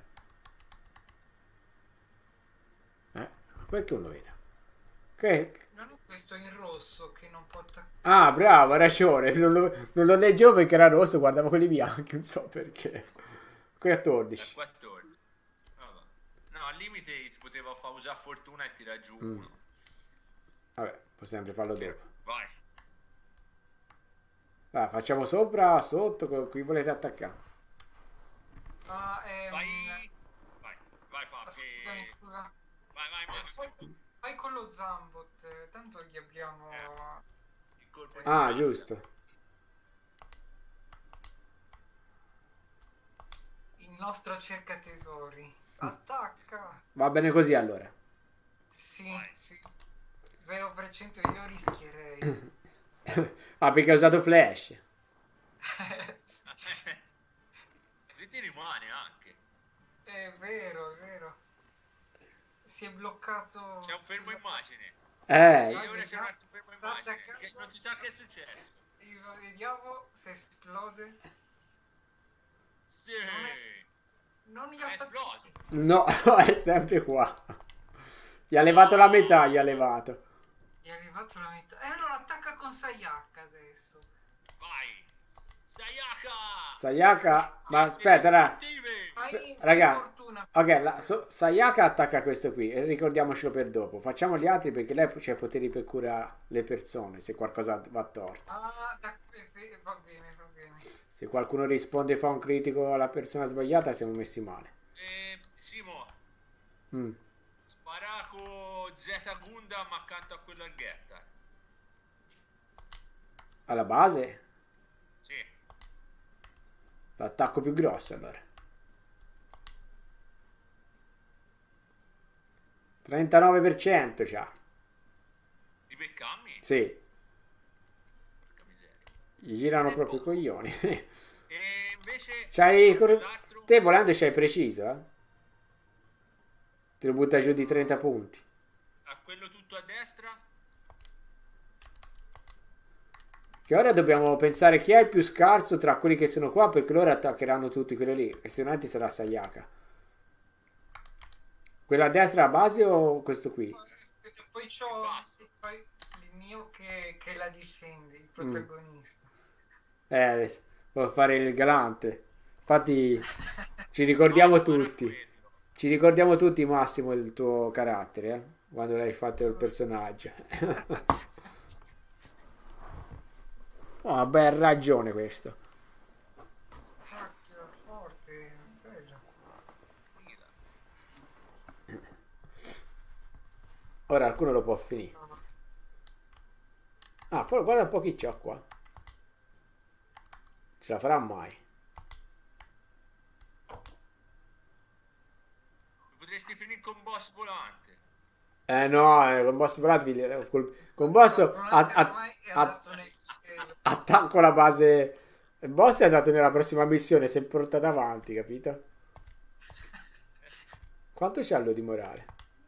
Perché non lo vedo? Che... Non è questo in rosso che non può attaccare. Ah, bravo, hai ragione. Non lo leggevo perché era rosso, guardavo quelli bianchi, non so perché. 14. 14. Vabbè. No, al limite si poteva far usare fortuna e tirare giù uno. Vabbè, può sempre farlo dopo. Vai. Allora, facciamo sopra, sotto, qui volete attaccare. Ah, Vai. Vai Fabio. scusami, scusa. Vai. Fai con lo Zambot, tanto gli abbiamo... Il colpo di Ah, grazia. giusto. Il nostro cerca tesori. Attacca! Va bene così allora. Sì, sì. 0% io rischierei. Ah, perché ha usato flash. Se ti rimane anche. È vero, è vero. Si è bloccato... C'è un fermo immagine. Eh, E ora c'è un altro fermo sta immagine. attaccando. Che non si sa che è successo. Vediamo se esplode. Sì. Non gli È ha esploso. no, è sempre qua. Gli ha levato la metà, gli ha levato. Gli è arrivato la metà. E allora attacca con Sayaka adesso. Vai. Sayaka. Sayaka, ma aspetta, Fai raga. fortuna. Ok, Sayaka attacca questo qui e ricordiamocelo per dopo. Facciamo gli altri perché lei c'ha poteri per curare le persone se qualcosa va torto. Ah, va bene, va bene. Se qualcuno risponde e fa un critico alla persona sbagliata siamo messi male. Simo, Mm. spara con Z Gundam accanto a quello al Ghettar. Alla base Sì. l'attacco più grosso allora. 39% c'ha. Di beccammi? Sì, Porca miseria. gli girano proprio i coglioni. E invece C'hai l'altro te volendo c'hai preciso, eh? Te lo butta giù di 30 punti. a quello tutto a destra. Che ora dobbiamo pensare chi è il più scarso tra quelli che sono qua, perché loro attaccheranno tutti quelli lì. E se non sarà Sayaka. Quella a destra a base o questo qui? Aspetta, poi c'ho poi il mio che la difende, il protagonista. Adesso devo fare il galante. Infatti ci ricordiamo No, spara tutti. quello. Ci ricordiamo tutti, Massimo, il tuo carattere, eh? Quando l'hai fatto il personaggio. Oh, beh, ha ragione questo. Cacchio, forte, bello. Ora qualcuno lo può finire. Ah, poi guarda un po' chi c'ho qua. Ce la farà mai. Potresti finire con boss volante. No, con boss volante, con boss Ormai è andato nel cielo. attacco la base. Il boss è andato nella prossima missione, si è portato avanti, capito? Quanto c'ha lui di morale?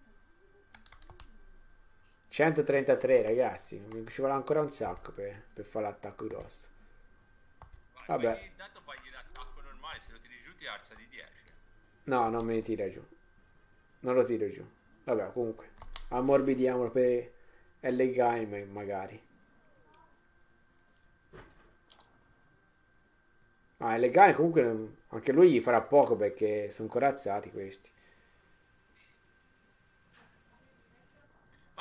133, ragazzi. Mi ci vuole ancora un sacco per fare l'attacco grosso. Vai, Vabbè. poi intanto fagli l'attacco normale, se lo tiri giù ti alza di 10. No, non me ne tira giù. Non lo tiro giù. Vabbè, comunque. Ammorbidiamolo per L-Game magari. Ah, L-Game comunque anche lui gli farà poco perché sono corazzati questi.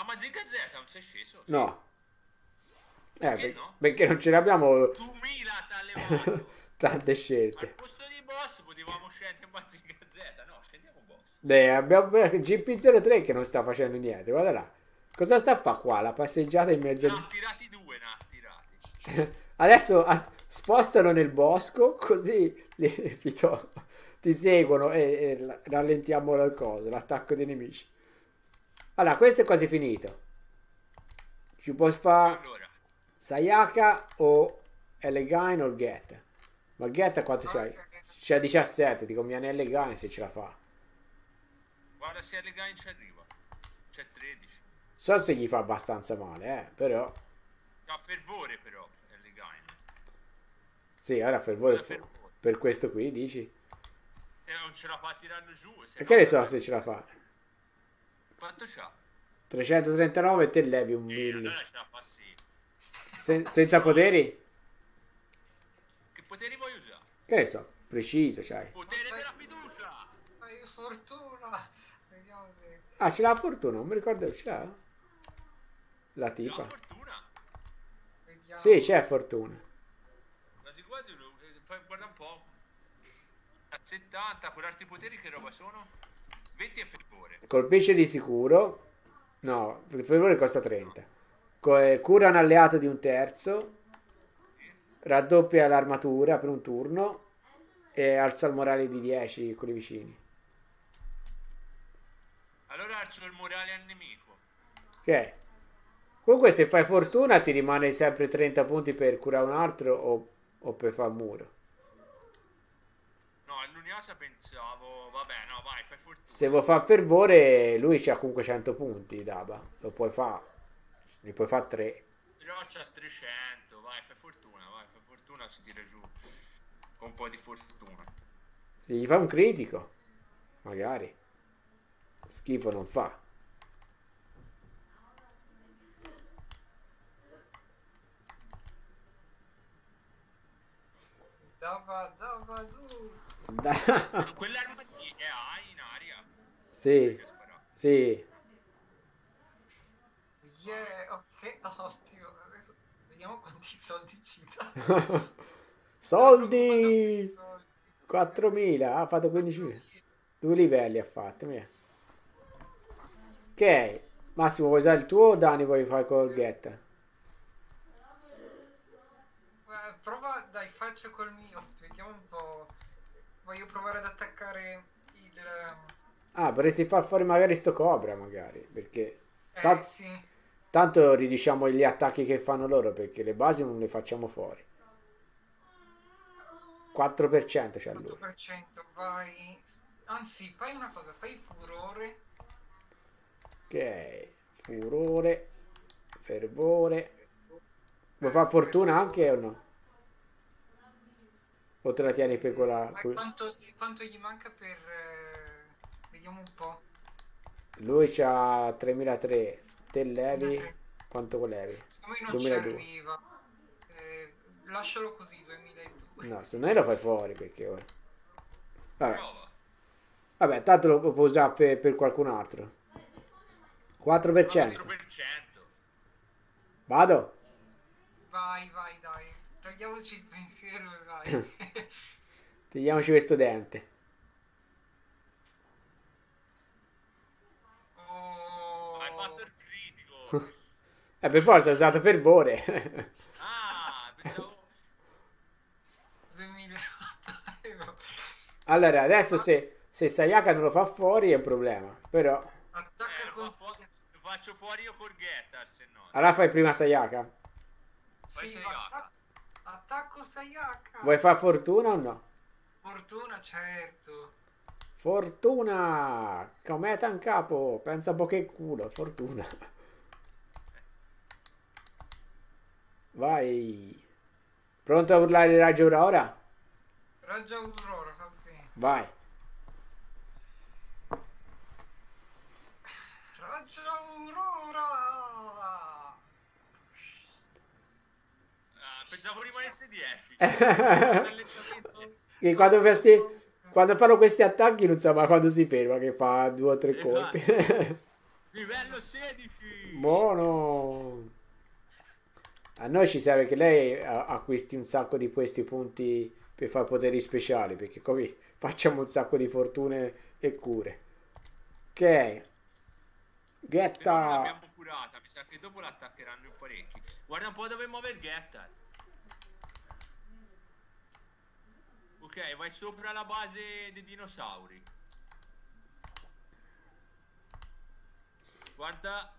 Ma Mazinga Z non sei sceso? No. Perché no? Perché non ce ne abbiamo 2000 t'ha levato. tante Al scelte. posto di boss potevamo scendere in Mazinga Z. No, scendiamo boss. Abbiamo GP03 che non sta facendo niente, guarda là. Cosa sta a fa qua? La passeggiata in mezzo Ne ha tirati due, ne ha tirati. Adesso spostalo nel bosco, così ti seguono e rallentiamo la cosa, l'attacco dei nemici. Allora, questo è quasi finito. Ci può fare Allora, Sayaka o Elegine o Get. Ma Get quanto c'hai? C'è 17, ti conviene Elegine se ce la fa. guarda se Allegain ci arriva. C'è 13. So se gli fa abbastanza male, però. C'ha fervore però, Allegain. Sì, ora fervore Usa fervore. per questo qui, dici? Se non ce la fa tirando giù. E che ne so se ce la fa? Quanto c'ha? 339 e te levi un milli. Allora ce la fa sì. Senza poteri? Che poteri vuoi usare? Che ne so, preciso, c'hai. Potere della fiducia! Fai fortuna. Vediamo se... Ah, ce l'ha fortuna, non mi ricordo se ce l'ha. La C'ha tipa. fortuna. Vediamo. Sì, c'è fortuna. Ma si guarda, guarda un po'. A 70, curarti i poteri che roba sono? 20 e fervore. Colpisce di sicuro. No, il fervore costa 30. Cura un alleato di un terzo. Raddoppia l'armatura per un turno. E alza il morale di 10 con i vicini. Allora alzo il morale al nemico. Ok. Comunque se fai fortuna ti rimane sempre 30 punti per curare un altro o per far muro. No, all'Uniasa pensavo... Vabbè, no, vai, fai fortuna. Se vuoi far fervore, lui c'ha comunque 100 punti, Daba. Lo puoi fare. Ne puoi fare 3. Però c'ha 300, vai, fai fortuna, si tira giù. Con un po' di fortuna. Se gli fa un critico, magari. Schifo non fa. Dava giù. Quell'arma lì è A in aria. Sì, Che spara. sì. Yeah, ok, ottimo. Adesso vediamo quanti soldi ci dà. Soldi! Soldi. 4.000, ha fatto 15.000. 2 livelli ha fatto, via. Ok, Massimo, vuoi usare il tuo o Dani vuoi fare col get? Prova, dai, faccio col mio. Vediamo un po'. Voglio provare ad attaccare il... Ah, vorresti far fuori magari sto cobra, magari, perché sì, tanto riduciamo gli attacchi che fanno loro, perché le basi non le facciamo fuori. 4% c'è lui. 8%, vai. Anzi, fai una cosa, fai furore. Ok, furore, fervore. Vuoi fare fortuna anche o no? O te la tieni per quella... Quanto gli manca per... vediamo un po'. Lui c'ha 3.300, te levi... 2003. Quanto levi? Secondo me non ci 2002. arriva. Lascialo così, 2002. No, se no lo fai fuori perché ora... Vabbè, Prova. vabbè, tanto lo puoi usare per qualcun altro. 4%. 4%. Vado? Vai, dai. Togliamoci il pensiero e vai. Togliamoci questo dente. Oh. Hai fatto il critico. Per forza ho usato fervore. Ah, pensavo... 2008 euro. Allora, adesso se Sayaka non lo fa fuori è un problema. Però... Attacca con... lo faccio fuori io col Getter, se no. Allora fai prima Sayaka. Vai Sì, Sayaka. attacco Sayaka. Vuoi fare fortuna o no? Fortuna, certo. Fortuna! Cometa in capo! Pensa un po' che culo, fortuna. Vai! Pronto a urlare il raggio ora? Raggio Aurora, va bene. Vai! Raggio Aurora. Ah, pensavo rimanesse 10. E quando fanno questi attacchi non so ma quando si ferma che fa 2 o 3 colpi. Livello 16! Buono! A noi ci serve che lei acquisti un sacco di questi punti per fare poteri speciali, perché così facciamo un sacco di fortune e cure. Ok. Però non Getta. l'abbiamo curata, mi sa che dopo l'attaccheranno in parecchi. Guarda un po' dove muove il Getter. Ok, vai sopra la base dei dinosauri. Guarda.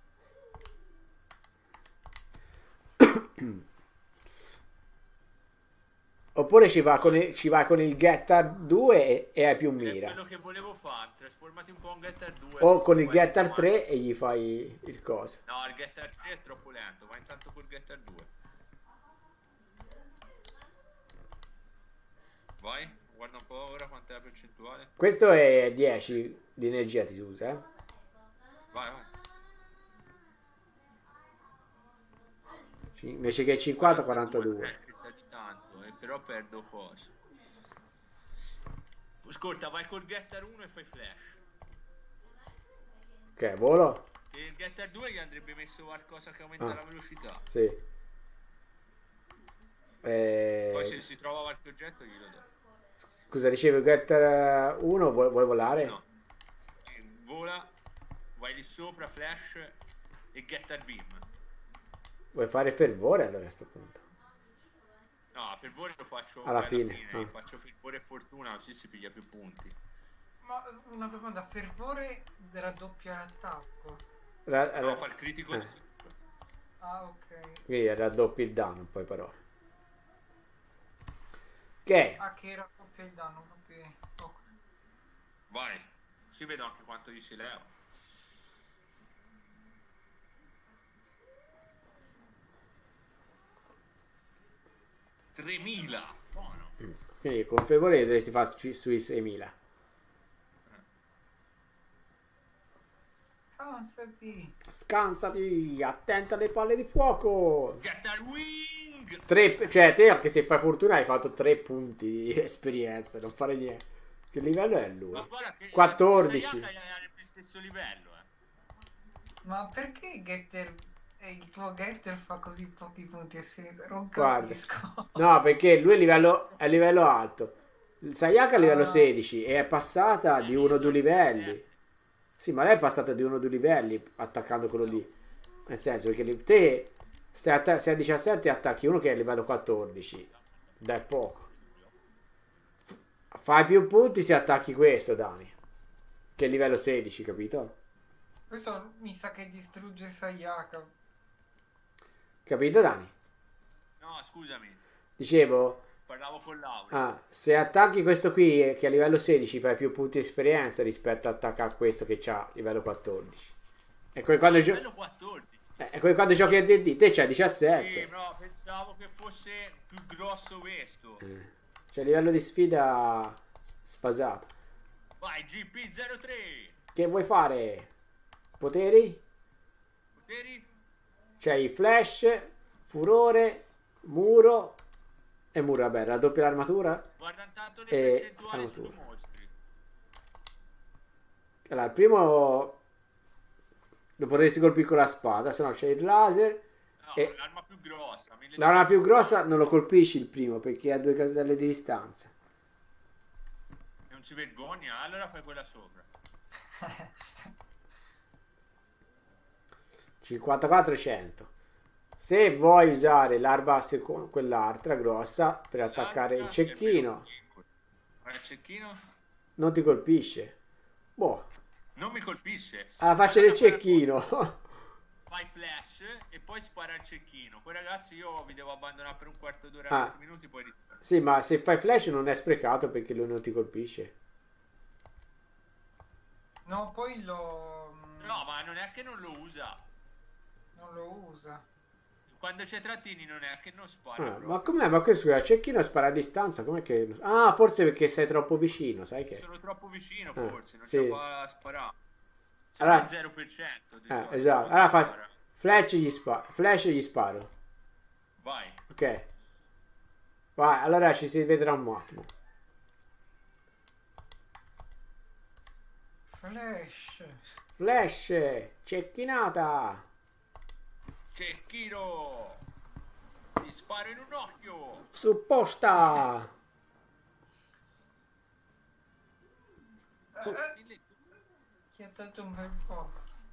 Oppure ci va con il Getter 2 e hai più È mira. quello che volevo fare. Trasformati un po' in Getter 2. O con il Vai Getter avanti. 3 e gli fai il coso. No, il Getter 3 è troppo lento. Vai intanto col Getter 2. Vai, guarda un po' ora quant'è la percentuale. Questo è 10 di energia ti usa, eh? Vai, vai. Invece che 50, 42. Che sa di tanto, però perdo cosa. Ascolta, vai col Getter 1 e fai flash. Ok, volo? E il Getter 2 gli andrebbe messo qualcosa che aumenta la velocità. Sì. Poi se si trova qualche oggetto glielo do. Scusa, dicevo il Getter 1 vuoi volare? No. Vola, vai lì sopra, flash e Getter Beam. Vuoi fare fervore allora a questo punto? No, fervore lo faccio Alla poi fine, Faccio fervore e fortuna, così si piglia più punti. Ma una domanda, fervore raddoppia l'attacco? No, fa il critico di sicuro. Ah, ok. Quindi raddoppi il danno in poi parole. Ok. Ah, che raddoppia il danno, proprio. Ok. Vai, si vedo anche quanto gli si leva. $3.000, buono. Quindi con fervore dovresti fare sui 6.000. Scansati. Scansati, attenta alle palle di fuoco. Getter Wing! Cioè te anche se fai fortuna hai fatto 3 punti di esperienza, non fare niente. Che livello è lui? Ma guarda che 14. Sayaka è allo stesso livello, Ma perché Getter... il tuo Getter fa così pochi punti esperienza? Non Guarda. capisco. No, perché lui è a livello alto. Il Sayaka è a livello 16 e è passata di 1-2 livelli. Sì, ma lei è passata di 1-2 livelli attaccando quello lì. Nel senso che te sei a 17 e attacchi uno che è a livello 14. Dai poco. Fai più punti se attacchi questo, Dani. Che è livello 16, capito? Questo mi sa che distrugge Sayaka. Capito, Dani? No, scusami, Dicevo, parlavo con Laura. se attacchi questo qui che è a livello 16 fai più punti di esperienza rispetto a attaccare questo che c'ha livello 14. E come quando Livello 14. è come quando giochi a D&D, te c'hai 17. Sì, no, pensavo che fosse più grosso questo. C'è livello di sfida sfasato. Vai, GP03. Che vuoi fare? Poteri? Poteri? C'hai flash, furore, muro e muro, vabbè, raddoppia l'armatura. Guarda intanto le E percentuali sui armatura. mostri. Allora, il primo lo potresti colpire con la spada, se no c'è il laser. No, E l'arma più grossa. l'arma più grossa non lo colpisci il primo perché ha 2 caselle di distanza. Non si vergogna, allora fai quella sopra. 54-100. Se vuoi usare l'arma seconda, quell'altra grossa per attaccare il cecchino, Ma il cecchino non ti colpisce. Boh, non mi colpisce. alla faccia del Allora fai una cecchino. cosa, fai flash e poi spara al cecchino. Poi ragazzi io vi devo abbandonare per un quarto d'ora, 20 minuti, poi ritorno. Sì, ma se fai flash non è sprecato perché lui non ti colpisce. No, poi lo... No, ma non è che non lo usa. non lo usa. Quando c'è trattini non è che non spara. Ma com'è? Ma questo il cecchino spara a distanza, com'è che... Ah, forse perché sei troppo vicino, sai che... Sono troppo vicino forse, non sì. c'è qua a sparare. Allora- Allora, 0%. di solito, esatto. quando Allora fa spara. flash gli sparo. Vai. Ok. Vai, allora ci si vedrà un attimo. Flash. Flash, cecchinata. Cecchino! Ti sparo in un occhio! Supposta. Chi ha dato un bel po'.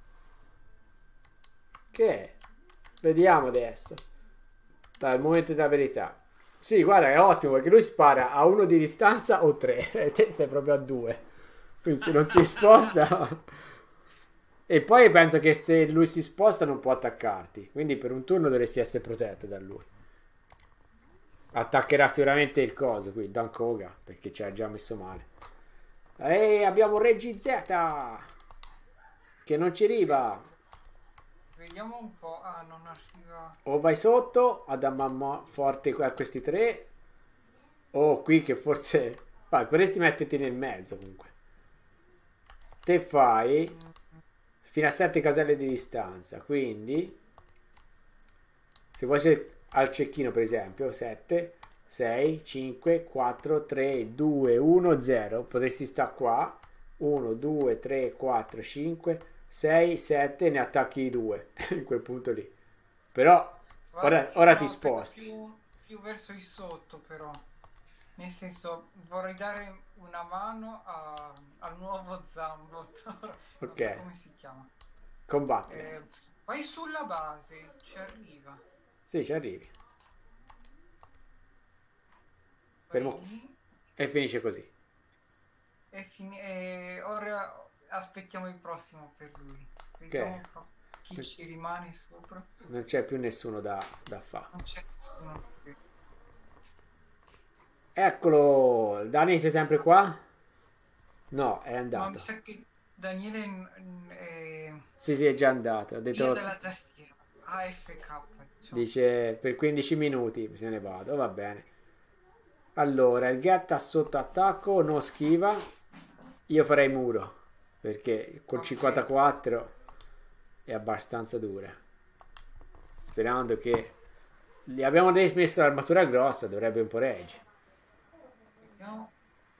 Che è? Vediamo adesso. Dai, il momento della verità. Sì, guarda, è ottimo perché lui spara a uno di distanza o tre. E te sei proprio a due. Quindi se non si sposta. E poi penso che se lui si sposta non può attaccarti. Quindi per un turno dovresti essere protetto da lui. Attaccherà sicuramente il coso qui, Dan Koga, perché ci ha già messo male. E abbiamo Reggi Z che non ci arriva. Vediamo un po'. Ah, non arriva. O vai sotto ad ammamma forte a questi tre, o qui che forse. Vai, potresti metterti nel mezzo comunque. Te fai fino a 7 caselle di distanza, quindi se vuoi al cecchino per esempio 7 6 5 4 3 2 1 0 potresti stare qua 1 2 3 4 5 6 7 ne attacchi 2 in quel punto lì, però Guarda, ora no, ti aspetta, sposti. più verso il sotto, però. Nel senso, vorrei dare una mano al nuovo Zambot. Non so Ok, come si chiama. combattere. Vai sulla base, ci arriva. Sì, ci arrivi. Vai Fermo lì e finisce così. e ora aspettiamo il prossimo per lui. Vediamo un po' chi ci rimane sopra. Non c'è più nessuno da fare. Non c'è nessuno qui. Eccolo, Dani sei sempre qua? No, è Ma mi andato. sa che Daniele è Sì, sì, è già andato. Ha via detto, dalla tastiera. AFK, diciamo. dice per 15 minuti se ne vado, va bene. Allora, il Getta sotto attacco, non schiva. Io farei muro, perché col Ok. 54 è abbastanza dura. Sperando che. Gli abbiamo dismesso l'armatura grossa, dovrebbe un po' reggere. Vediamo.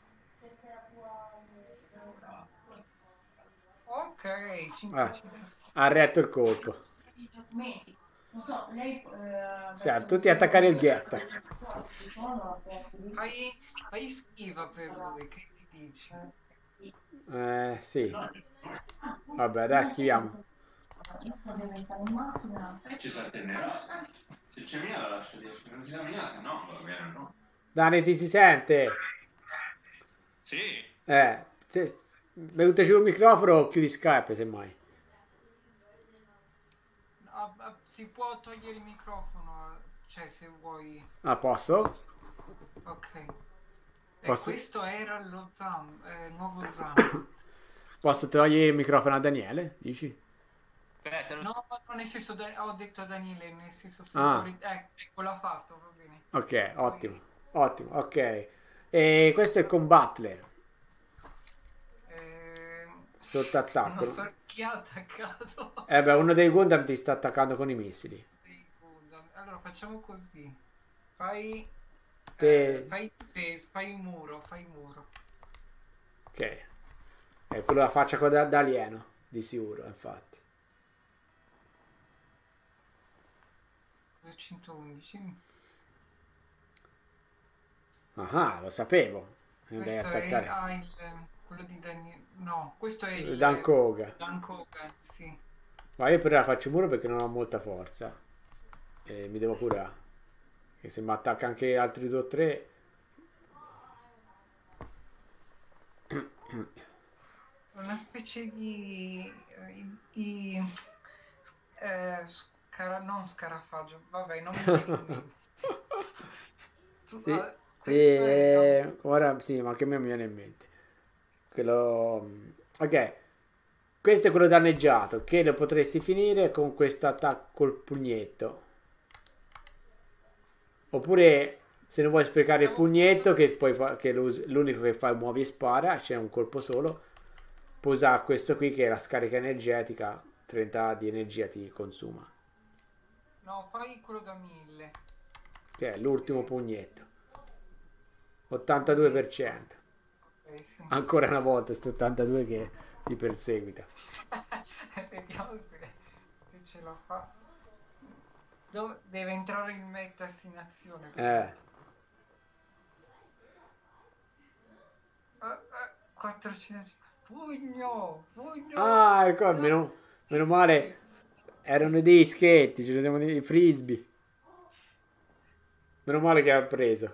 Ok, 500 Ha retto il colpo. Non so, lei Cioè, tutti attaccare il Getta. Fai schiva per lui, che ti dice? Sì. Vabbè, dai, schiviamo. deve stare in macchina. Ci sa tenere. Se c'è mia la lascio dire, se non ci dà mia, se no va bene, no? Dani, ti si sente? Sì, Se venuto giù il microfono, chiudi Skype semmai. Si può togliere il microfono, cioè se vuoi. Ah, posso? Ok. E Posso? questo era il nuovo Zambot. Posso togliere il microfono a Daniele? Dici? aspetta, No, no, nel senso, ho detto a Daniele, nel senso, se Ah. vuoi. Ecco, l'ha fatto, va bene. Ok, ottimo. Ottimo, ok. E questo è il Combattler. Sotto attacco. Non so chi ha attaccato. Beh, uno dei Gundam ti sta attaccando con i missili. dei Gundam. Allora facciamo così. Fai Te- fai un muro, fai un muro. Ok. È quello la faccia da alieno, di sicuro, infatti. 211. Ah, lo sapevo. Devi Questo attaccare. quello di Daniele. No, questo è il Dan Koga. Dan Koga, sì. Ma io per ora faccio muro perché non ho molta forza. E mi devo curare. E se mi attacca anche altri 2 o 3. Una specie di non scarafaggio, vabbè, non mi viene in mente. Sì. Questo è Ora sì, ma anche a me mi viene in mente. Quello. Ok. Questo è quello danneggiato. Che lo potresti finire con questo attacco col pugnetto. Oppure. Se non vuoi sprecare il pugnetto, che poi che l'unico che fa muovi e spara, c'è un colpo solo. Puoi usare questo qui che è la scarica energetica. 30 di energia ti consuma. no, fai quello da 1000. Che è l'ultimo pugnetto. 82%. Ok. Sì. Ancora una volta, sto 82 che ti perseguita. Vediamo se ce la fa. Deve entrare in meta in azione. Eh, 400. Pugno! ah, ecco, meno male, erano dei dischetti, ce ne siamo dei frisbee. Meno male che ha preso.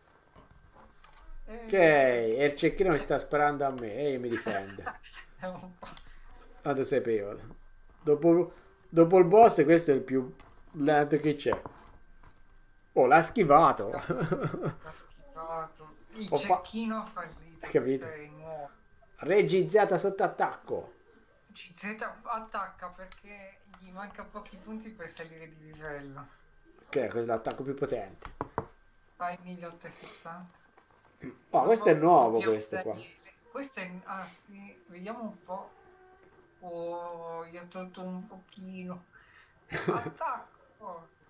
Ok, e il cecchino mi sta sparando a me e io mi difendo. È un po'. Tanto sapevo. Dopo il boss questo è il più lento che c'è. Oh, l'ha schivato. Ha schifato. Il Ho fa- cecchino fa ridere. Capito? Questo è nuovo. Regizzata sotto attacco. CZ attacca perché gli manca pochi punti per salire di livello. Ok, questo è l'attacco più potente. Fai 1870. Oh, questo è nuovo, Stupiamo questo qua. Daniele. Questo è. Ah sì, vediamo un po'. Oh, gli ho tolto un pochino. Attacco.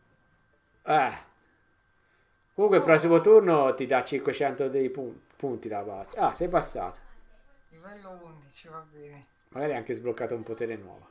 Comunque il prossimo turno ti dà 500 dei punti la base. Ah, sei passato. Livello 11, va bene. Magari hai anche sbloccato un potere nuovo.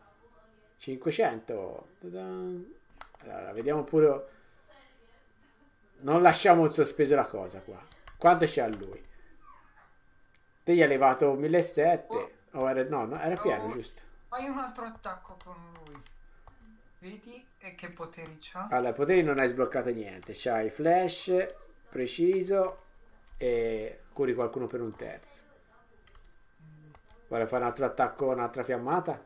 500. Ta-dan. Allora, vediamo pure. Non lasciamo in sospeso la cosa qua. Quanto c'ha lui? Te gli hai levato 1700. No, era pieno, giusto? Fai un altro attacco con lui. Vedi che poteri c'ha? Allora, poteri non hai sbloccato niente. C'hai flash, preciso e curi qualcuno per un terzo. Vuole fare un altro attacco, un'altra fiammata?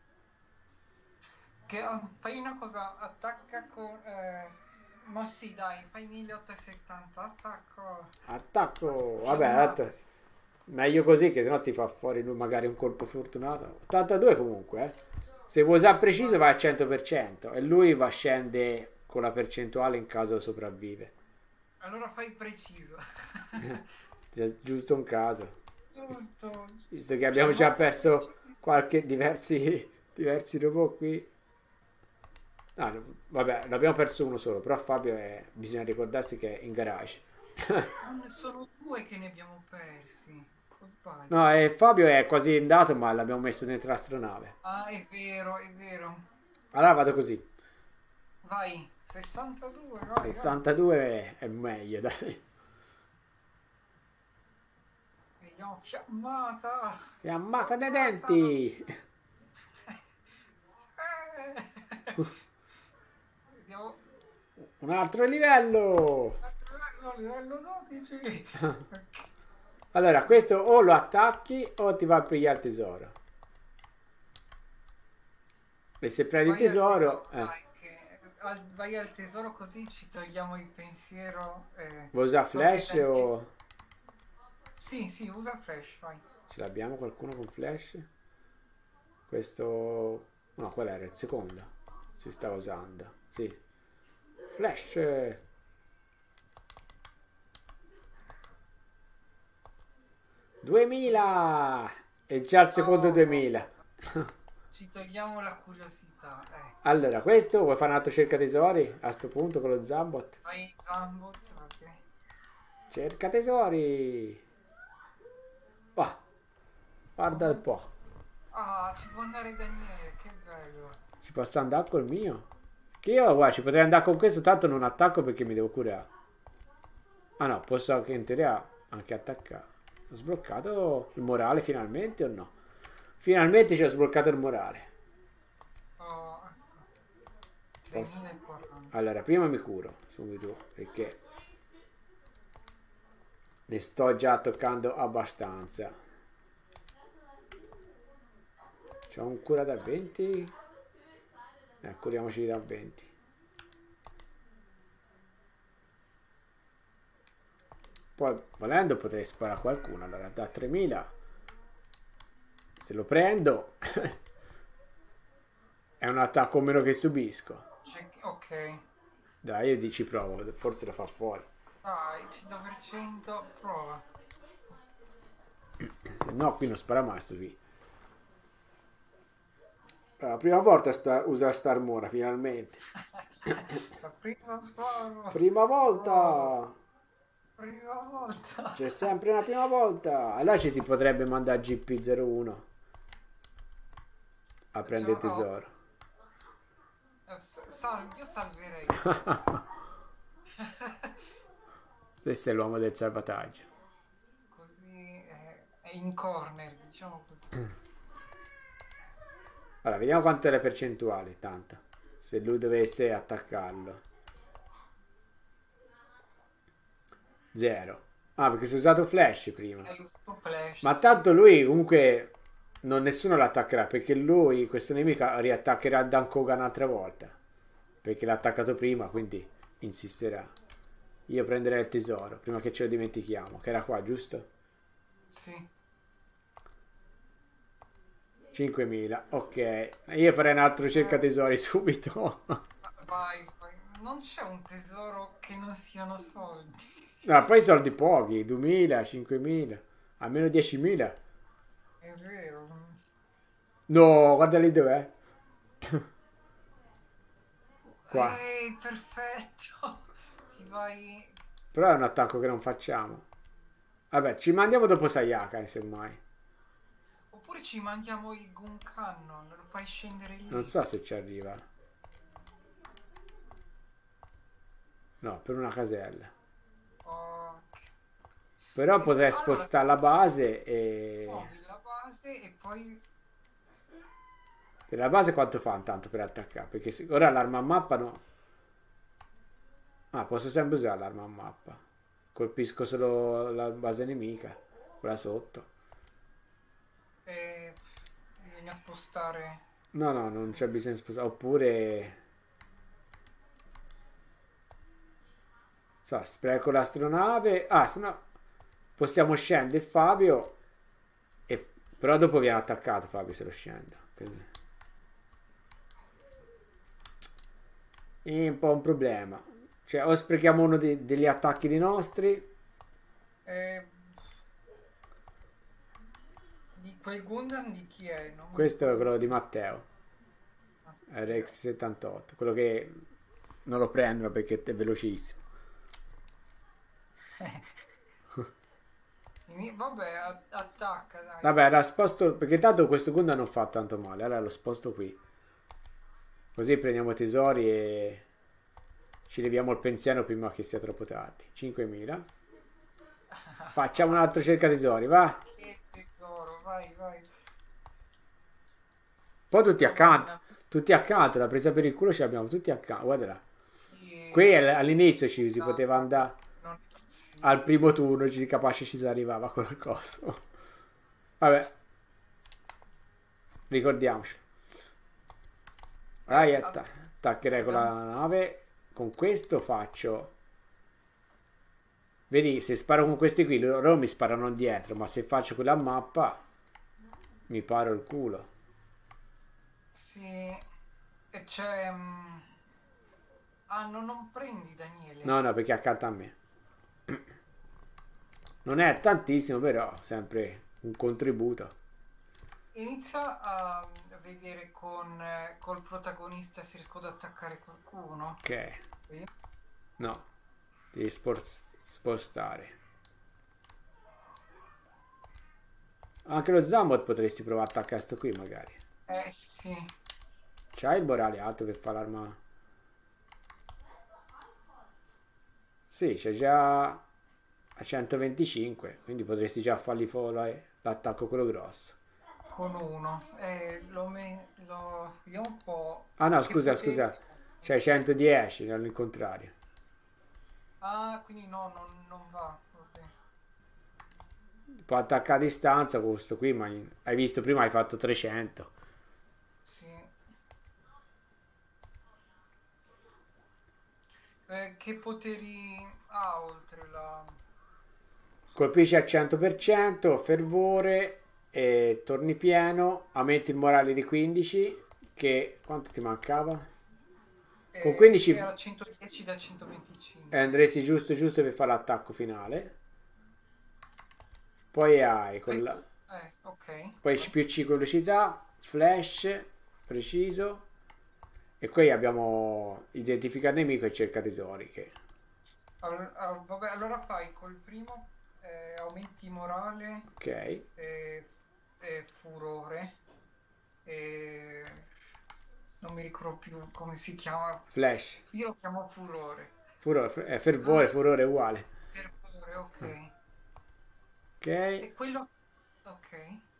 Fai una cosa, attacca con. Ma sì, dai, fai 1870. Attacco. Attacco! Vabbè, Fiammata, sì. meglio così che sennò ti fa fuori lui magari un colpo fortunato. 82 comunque, eh. Se vuoi usare preciso vai al 100% e lui va a scende con la percentuale in caso sopravvive. Allora fai preciso. Giusto un caso. Giusto. Visto che abbiamo già perso diversi robot qui. Ah, no, vabbè, ne abbiamo perso uno solo, però Fabio bisogna ricordarsi che è in garage. Non sono due che ne abbiamo persi. O sbaglio? No, Fabio è quasi andato, ma l'abbiamo messo dentro l'astronave. Ah, è vero, è vero. Allora vado così. Vai, 62, vai. 62 è meglio, dai. Vediamo, fiammata. Fiammata dei denti. Vediamo. Un altro livello. Livello 12. Allora, questo o lo attacchi o ti va a pigliare il tesoro. E se prendi il Vai al tesoro... dai, vai al tesoro così ci togliamo il pensiero. Vuoi usare So che flash Daniele- o... Sì, usa flash, vai. Ce l'abbiamo qualcuno con flash? Questo... No, qual era? Il secondo. Si stava usando. Sì. Flash. 2000! E già il secondo Oh. 2000. Ci togliamo la curiosità. Allora, questo vuoi fare un altro cerca tesori? A sto punto con lo Zambot? Vai Zambot, ok. Cerca tesori! Oh, guarda un po'. Ah, ci può andare Daniele, che bello. Ci posso andare col mio? Che io, guarda, ci potrei andare con questo, tanto non attacco perché mi devo curare. Ah no, posso anche in teoria anche attaccare. Ho sbloccato il morale finalmente o no? Finalmente ci ho sbloccato il morale. Oh, ecco. Posso? 2040. Allora, prima mi curo subito perché ne sto già toccando abbastanza. C'ho un cura da 20. Curiamoci da 20. Poi volendo potrei sparare a qualcuno. Allora da 3000 se lo prendo è un attacco meno che subisco. Ok. Dai, io dici provo, forse lo fa fuori. Vai, 100%, prova. Se no qui non spara mai sto qui. La prima volta usa sta armora finalmente. La prima sparo. Prima volta. prima volta. C'è sempre una prima volta. Allora ci si potrebbe mandare GP01 a prendere Cioè, no. tesoro. Io salverei. Questo è l'uomo del salvataggio. Così è in corner, diciamo così. Allora, vediamo quanto è la percentuale, tanto. Se lui dovesse attaccarlo. 0. Ah, perché si è usato flash prima. Hai usato flash. Ma sì. tanto lui comunque non nessuno l'attaccherà, perché lui, questo nemico, riattaccherà Dan Koga un'altra volta. Perché l'ha attaccato prima, quindi insisterà. Io prenderei il tesoro, prima che ce lo dimentichiamo, che era qua, giusto? Sì. 5.000, ok. Io farei un altro cerca tesori subito. Vai. Non c'è un tesoro che non siano soldi. No, poi soldi pochi, 2.000, 5.000, almeno 10.000. È vero. No, guarda lì dov'è. Qua. Perfetto. Ci vai. Però è un attacco che non facciamo. Vabbè, ci mandiamo dopo Sayaka, semmai. Oppure ci mandiamo il gun cannon, lo fai scendere lì. Non so se ci arriva. No, per una casella. Ok. Però potrei Allora, spostare la base e... muovi la base e poi... Per la base quanto fa intanto per attaccare? Perché ora l'arma a mappa no... Ah, posso sempre usare l'arma a mappa. Colpisco solo la base nemica, quella sotto. bisogna spostare... No, non c'è bisogno di spostare. Oppure... So, spreco l'astronave. Ah, se no... Possiamo scendere Fabio. Però dopo viene attaccato Fabio se lo scendo. Così. È un po' un problema. Cioè, o sprechiamo uno degli attacchi dei nostri. Di quel Gundam di chi è? Non mi Questo è ricordo. quello di Matteo. RX78. Quello che non lo prendono perché è velocissimo. Vabbè, attacca, dai. Vabbè, era sposto. Perché tanto questo Gundam non fa tanto male. Allora lo sposto qui. Così prendiamo tesori e ci leviamo il pensiero prima che sia troppo tardi. 5.000. Facciamo un altro cerca tesori, va. Che tesoro, vai. Poi tutti accanto. Tutti accanto, la presa per il culo ce l'abbiamo tutti accanto. Guarda là. Sì, Qui all'inizio ci si poteva andare. non- sì. Al primo turno capace ci si arrivava con il coso. Vabbè. Ricordiamoci. Vai, attaccherei con la nave. Con questo faccio. Vedi, se sparo con questi qui, loro mi sparano dietro. Ma se faccio quella mappa, mi paro il culo. Sì, e c'è... Ah, non prendi Daniele. No, perché è accanto a me. Non è tantissimo, però sempre un contributo. Inizia a vedere col protagonista se riesco ad attaccare qualcuno. Ok. Sì. No. Devi spostare. Anche lo Zamot potresti provare a attaccare sto qui magari. Sì. C'hai il borale alto che fa l'arma? Sì, c'è già a 125, quindi potresti già fargli l'attacco quello grosso. Con uno. Vediamo un po'. Ah no, che scusa, poteri- scusa. C'hai 110, non il contrario. Ah, quindi no, non va. Vabbè. Può attaccare a distanza con questo qui, ma hai visto prima hai fatto 300. Sì. Che poteri ha oltre la... Colpisci al 100%, fervore, e torni pieno, aumenti il morale di 15, che quanto ti mancava? Con 15 era 110 da 125. andresti giusto per fare l'attacco finale. Poi hai con la... Ok. Poi più C con velocità, flash, preciso. E qui abbiamo identificato nemico e cerca tesori. Che Vabbè, allora fai col primo aumenti morale, Ok. furore, e non mi ricordo più come si chiama. Flash. Io lo chiamo furore. Furore, fervore, furore è uguale. Fervore, ok. Ok. E quello, ok.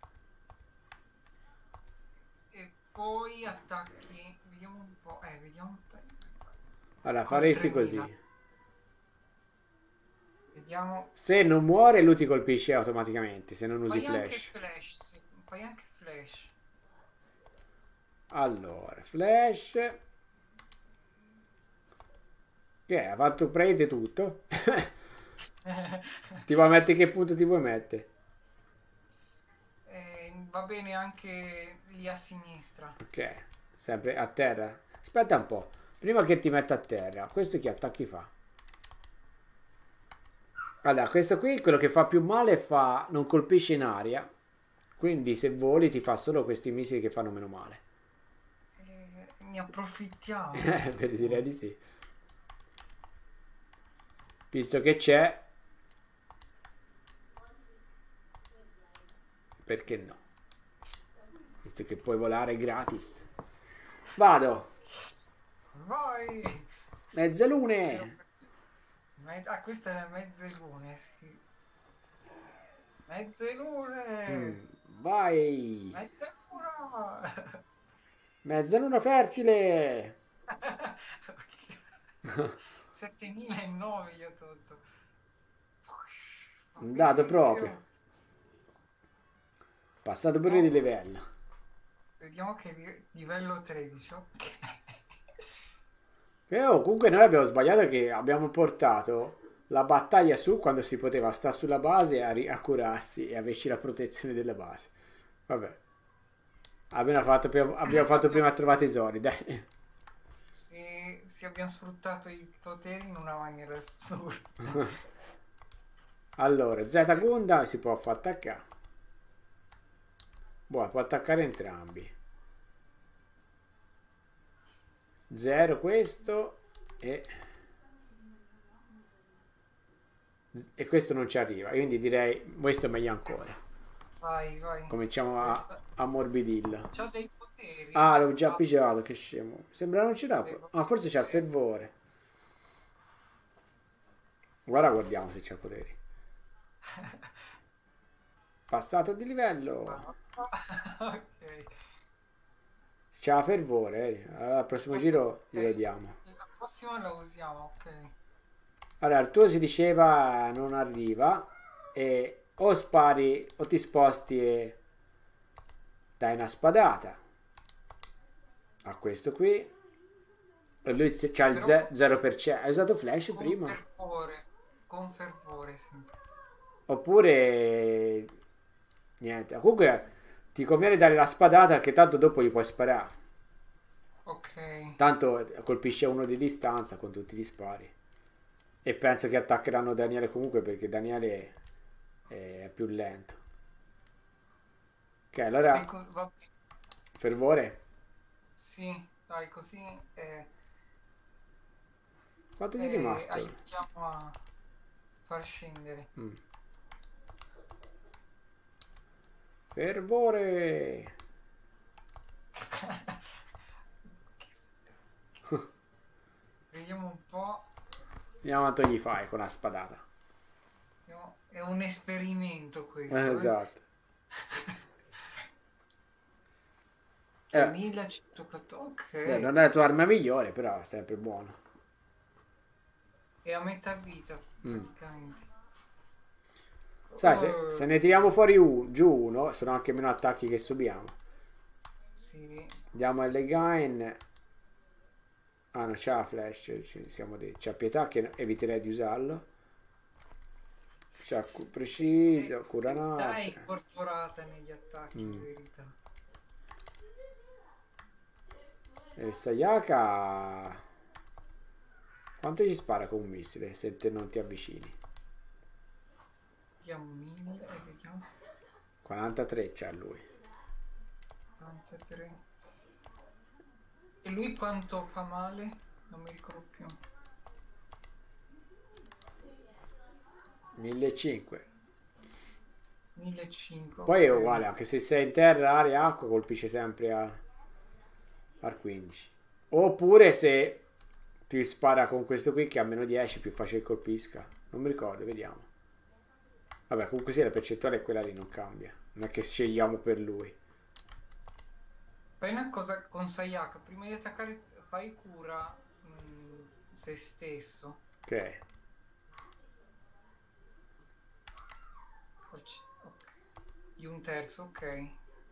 E poi attacchi, vediamo un po', vediamo Allora, come faresti 3000. così. Vediamo. Se non muore, lui ti colpisce automaticamente, se non usi Fai anche flash. flash, sì, fai anche flash. Allora, flash. Che ha fatto praticamente tutto. Ti vuoi mettere che punto ti vuoi mettere? Va bene anche lì a sinistra. Ok, sempre a terra. Aspetta un po'. Prima che ti metta a terra, questo che attacchi fa? Allora, questo qui, quello che fa più male fa non colpisce in aria. Quindi se voli ti fa solo questi missili che fanno meno male. Ne approfittiamo. Per dire di sì. Visto che c'è, perché no? Visto che puoi volare gratis. Vado. Vai! Mezzalune. Queste è mezzelune, sì. Mezzelune! Vai. Mezzaluna! Mezzaluna fertile. Ok. 7009 gli ho tolto. Un dato proprio. Benissimo. Passato pure di livello. Vediamo che livello 13, ok. Comunque noi abbiamo sbagliato che abbiamo portato la battaglia su quando si poteva stare sulla base a curarsi e averci la protezione della base. Vabbè. Abbiamo fatto prima a trovare tesori, dai. Sì, abbiamo sfruttato i poteri in una maniera assurda. Allora, Z Gundam si può far attaccare. Buono, può attaccare entrambi. 0 questo e questo non ci arriva, quindi direi questo è meglio ancora. Vai. Cominciamo a ammorbidirlo. C'ha dei poteri. Ah, l'ho già pigiato, che scemo. Sembra non ce l'ha. Ah, forse c'ha il fervore. Guardiamo se c'ha poteri. Passato di livello. Ok. C'ha fervore. Allora, al prossimo giro glielo diamo. La prossima la usiamo, ok. Allora, il tuo si diceva non arriva e o spari o ti sposti e dai una spadata a questo qui e lui c'ha il 0%. Hai usato flash prima? Con fervore, sì. Oppure niente. Comunque ti conviene dare la spadata che tanto dopo gli puoi sparare. Ok. Tanto colpisce uno di distanza con tutti gli spari. E penso che attaccheranno Daniele comunque perché Daniele è più lento. Ok, allora Va bene. fervore. Sì, dai, così Quanto gli è rimasto? aiutiamo a far scendere. Fervore. Vediamo un po'. Vediamo quanto gli fai con la spadata. È un esperimento questo. Esatto. 3114, ok. Non è la tua arma migliore, però è sempre buono. È a metà vita, praticamente. Sai, se ne tiriamo fuori giù uno, sono anche meno attacchi che subiamo. Sì. Andiamo alle Gain. Ah, non c'ha flash, ci siamo detti. C'ha pietà che eviterei di usarlo. C'ha preciso, cura Dai, notte. incorporata negli attacchi, in verità. E Sayaka quanto ci spara con un missile se te non ti avvicini? Vediamo 1000 e vediamo 43 c'ha lui. 43. E lui quanto fa male? Non mi ricordo più. 1500. 1500. Poi è ok. uguale, anche se sei in terra, aria, acqua, colpisce sempre al 15. Oppure se ti spara con questo qui che ha meno 10, più facile colpisca. Non mi ricordo, vediamo. Vabbè, comunque sì, la percentuale è quella lì, non cambia. Non è che scegliamo per lui. Fai una cosa con Sayaka, prima di attaccare fai cura se stesso. Ok. Ok. Di un terzo, ok.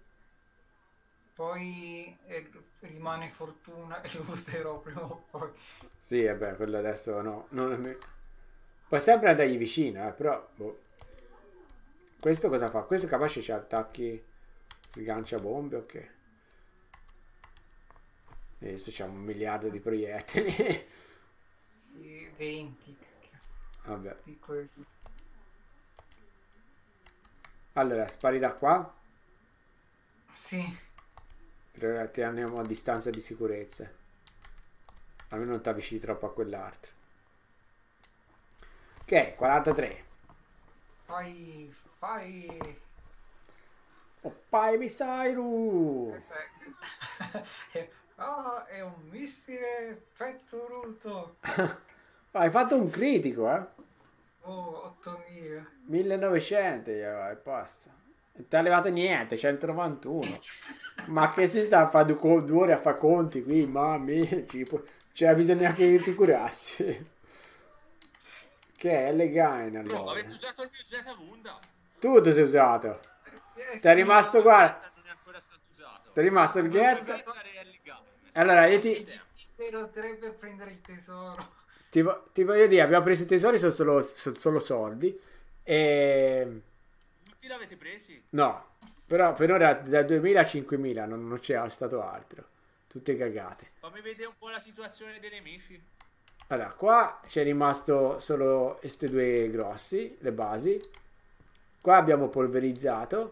Poi rimane fortuna e lo userò prima o poi. Sì, vabbè, quello adesso no. Puoi sempre andargli vicino, però... boh. Questo cosa fa? Questo capace c'ha attacchi... Sgancia bombe, ok. Adesso c'ha 1 miliardo di proiettili. Sì, 20. Vabbè. Di quelli. Allora, spari da qua. Sì. Per ti andiamo a distanza di sicurezza. Almeno non ti avvicini troppo a quell'altro. Ok, 43. Fai. Oppai Misairu! Ah, è un missile fetturuto. Hai fatto un critico, eh? Oh, 8000. 1900 e basta. Non ti ha levato niente, 191. Ma che si sta a fare 2 ore a fare conti qui, mamma, c'era bisogno che ti curassi. Che è Legain Bro, allora. avete usato il mio Z-Wunda? Tutto si è usato. Sì, Ti è rimasto, guarda, Non è ancora stato usato. ti è rimasto il Non get. usato- Allora, io ti 03 per prendere il tesoro. ti voglio dire, abbiamo preso i tesori, sono solo soldi. E... Tutti l'avete presi? no, però per ora da 2000 a 5000 non c'è stato altro. Tutte cagate. Fammi vedere un po' la situazione dei nemici. Allora, qua c'è rimasto solo questi 2 grossi, le basi. Qua abbiamo polverizzato.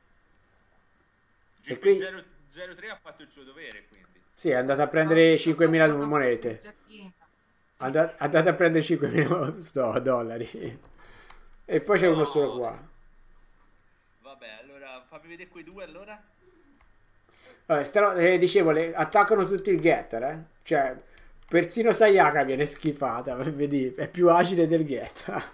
E qui GP003 ha fatto il suo dovere, quindi. sì, è andato a prendere 5000 monete. Andate a prendere 5.000 dollari. E poi c'è uno solo qua. Vabbè, allora fammi vedere quei 2 allora. Vabbè, dicevo, attaccano tutti il getter, eh? Cioè, persino Sayaka viene schifata, vedi, è più agile del getter.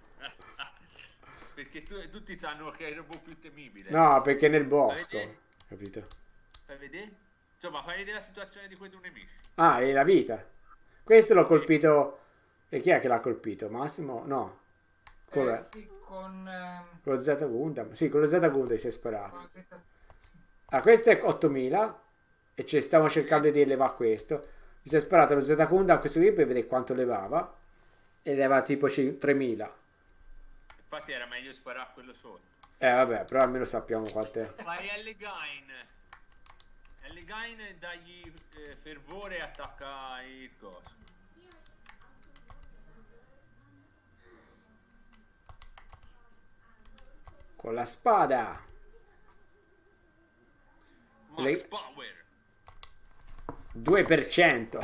Perché tutti sanno che è il robot più temibile. No, perché è nel bosco, Fai vedere? capito? Fai vedere? Insomma, fai vedere la situazione di quei 2 nemici. Ah, è la vita. Questo l'ho colpito. E chi è che l'ha colpito? Massimo? No. Come? Sì, Con lo Z Gundam? Sì, con lo Z Gundam si è sparato. con sì. Ah, questo è 8000 e ci stiamo cercando di elevare questo. Mi si è sparato lo Z Gundam questo qui per vedere quanto levava e leva tipo 3000. Infatti era meglio sparare a quello sotto. Vabbè, però almeno sappiamo quant'è. Fai L-Gain. L-Gain dagli fervore e attacca il coso. Con la spada. Max Power. 2%.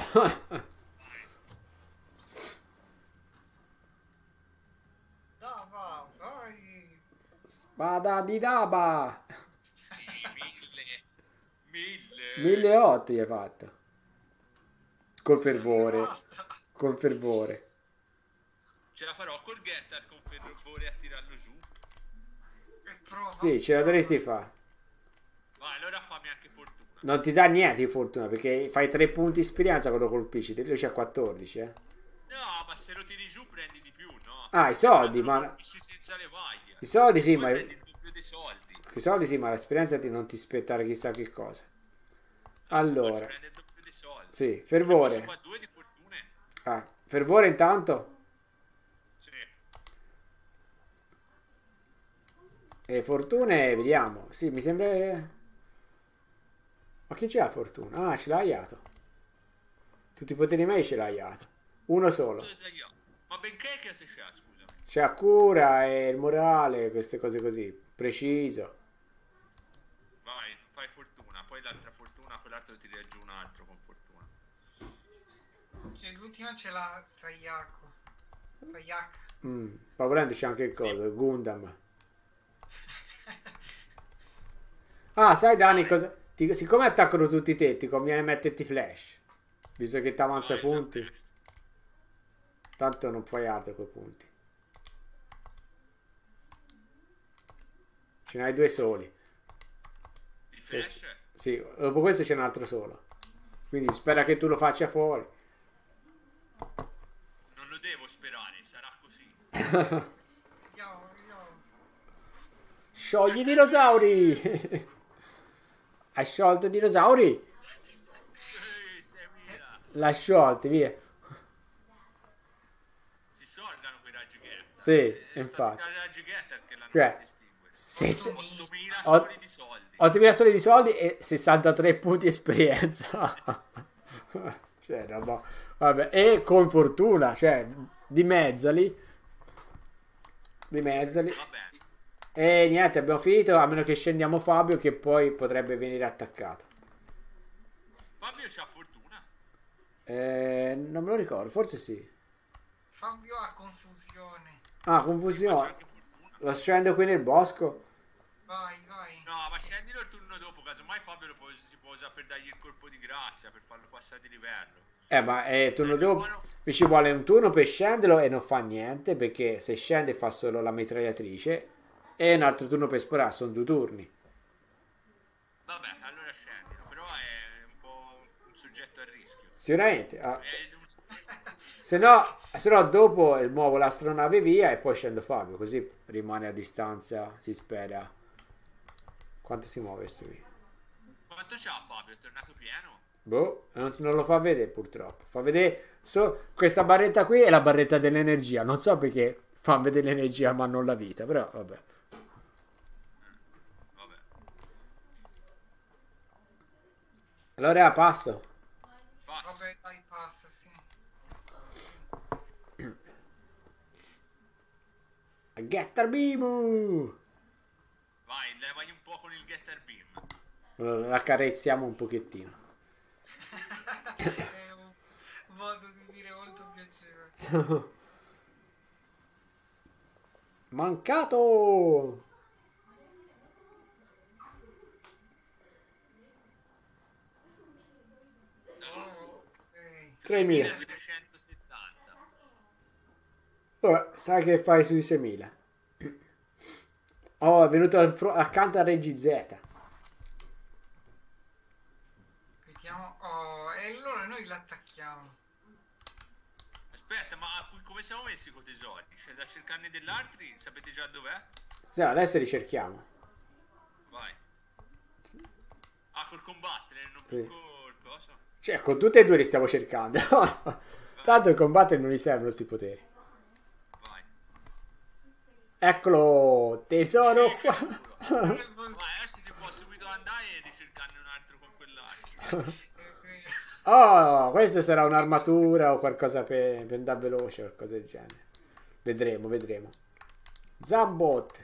Dava, vai. Spada di Daba. Sì, 1000. 1800 gli hai fatto. Col fervore. Basta. Col fervore. Ce la farò col getter con fervore a tirarlo giù. E prova. Sì, ce la dovresti fare. Vai, allora fammi anche fortuna. Non ti dà niente di fortuna perché fai 3 punti di esperienza quando colpisci. Lui c'ha 14, eh. No, ma se lo tiri giù prendi di più, no? Ah, i soldi, Quando lo ma colpisci senza le vaglie. i soldi sì, Poi ma prendi il doppio dei soldi. i soldi sì, ma l'esperienza non ti aspettare chissà che cosa. Allora, Prende il doppio dei soldi. sì, Posso fervore. fare 2 di fortune? Ah, fervore intanto. Sì. E fortune, vediamo. Sì, mi sembra. Ma chi c'ha fortuna? Ah, ce l'ha aiato. Tutti i poteri miei ce l'ha aiato. Uno solo. Ma benché che se c'ha, scusami. C'ha cura e il morale, queste cose così. Preciso. Vai, fai fortuna, poi l'altra fortuna, quell'altro ti tira giù un altro con fortuna. Cioè, l'ultima ce l'ha Sayaka. Ma volendo c'è anche il Sì. coso, il Gundam. Ah, sai Dani cosa? Siccome attaccano tutti te, ti conviene metterti flash. Visto che ti avanza i punti. Tanto non fai altro con i punti. Ce n'hai 2 soli. Il flash? Sì, dopo questo c'è un altro solo. Quindi spera che tu lo faccia fuori. Non lo devo sperare, sarà così. Vediamo, vediamo. Sciogli i dinosauri! Hai sciolto i dinosauri? 6.000. L'ha sciolti, via. Si sciolgano quei raggi getter. Sì, È infatti. stato i raggi getter che l'hanno Cioè, distingue. se- se- 8.000 Ot- soli di soldi. 8.000 soldi di soldi e 63 punti esperienza. Cioè, roba. Vabbè, e con fortuna, cioè, dimezzali. Dimezzali. Va bene. E niente, abbiamo finito, a meno che scendiamo Fabio che poi potrebbe venire attaccato. Fabio c'ha fortuna. Non me lo ricordo, forse sì. Fabio ha confusione. Ah, C'ha confusione. anche fortuna. Lo scendo qui nel bosco. Vai, vai. No, ma scendilo il turno dopo, casomai Fabio si può usare per dargli il colpo di grazia, per farlo passare di livello. Ma turno dopo mi ci vuole un turno per scenderlo e non fa niente perché se scende fa solo la mitragliatrice e un altro turno per esplorare, sono 2 turni. Vabbè, allora scendilo, però è un po' un soggetto a rischio. Sicuramente. È- Se no dopo muovo l'astronave via e poi scendo Fabio, così rimane a distanza, si spera. Quanto si muove sto qui? Quanto c'ha Fabio? È tornato pieno? Boh, non lo fa vedere purtroppo. Fa vedere questa barretta qui è la barretta dell'energia. Non so perché fa vedere l'energia ma non la vita, però vabbè. Vabbè. Allora passo. Basta. Vabbè, dai, passa, sì. Getter Beam! Vai, levagli un po' con il Getter Beam. La accarezziamo un pochettino. È un modo di dire molto piacevole. Mancato! Oh, ok. 3.000. 3.370. Vabbè, sai che fai sui 6.000. Oh, è venuto accanto a Reggi Z. Vediamo. Oh, e allora noi l'attacchiamo. Aspetta, ma come siamo messi con i tesori? C'è da cercarne dell'altri? Sapete già dov'è? Sì, adesso li cerchiamo. Vai. Ah, col combattere, non Sì. più col coso. Cioè, con tutti e due li stiamo cercando. Tanto il combattere non gli servono sti poteri. Vai. Eccolo, tesoro qua. Vai, adesso si può subito andare e ricercarne un altro con quell'altro. Oh, questa sarà un'armatura o qualcosa per andare veloce, qualcosa del genere. Vedremo, vedremo. Zambot.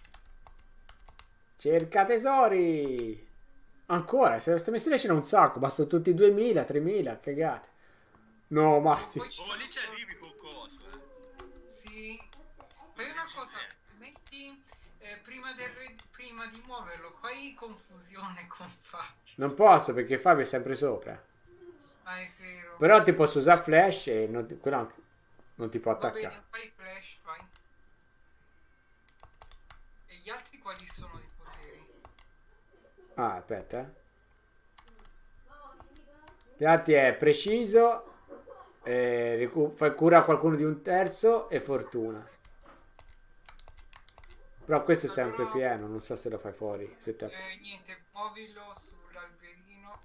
Cerca tesori. Ancora, se questa missione ce n'è un sacco, ma sono tutti 2.000, 3.000, cagate. No, Massi. Oh, lì ci arrivi col coso, Sì. Fai una cosa, metti prima di muoverlo, fai confusione con Fabio. Non posso perché Fabio è sempre sopra. Ah, è vero. Però ti posso usare flash e quello non ti può Va attaccare. bene, fai flash, vai. E gli altri quali sono i poteri? Ah, aspetta. Gli altri è preciso, fai cura a qualcuno di un terzo e fortuna. Però questo è sempre Allora- pieno, non so se lo fai fuori. Se te- Niente, muovilo sull'alberino.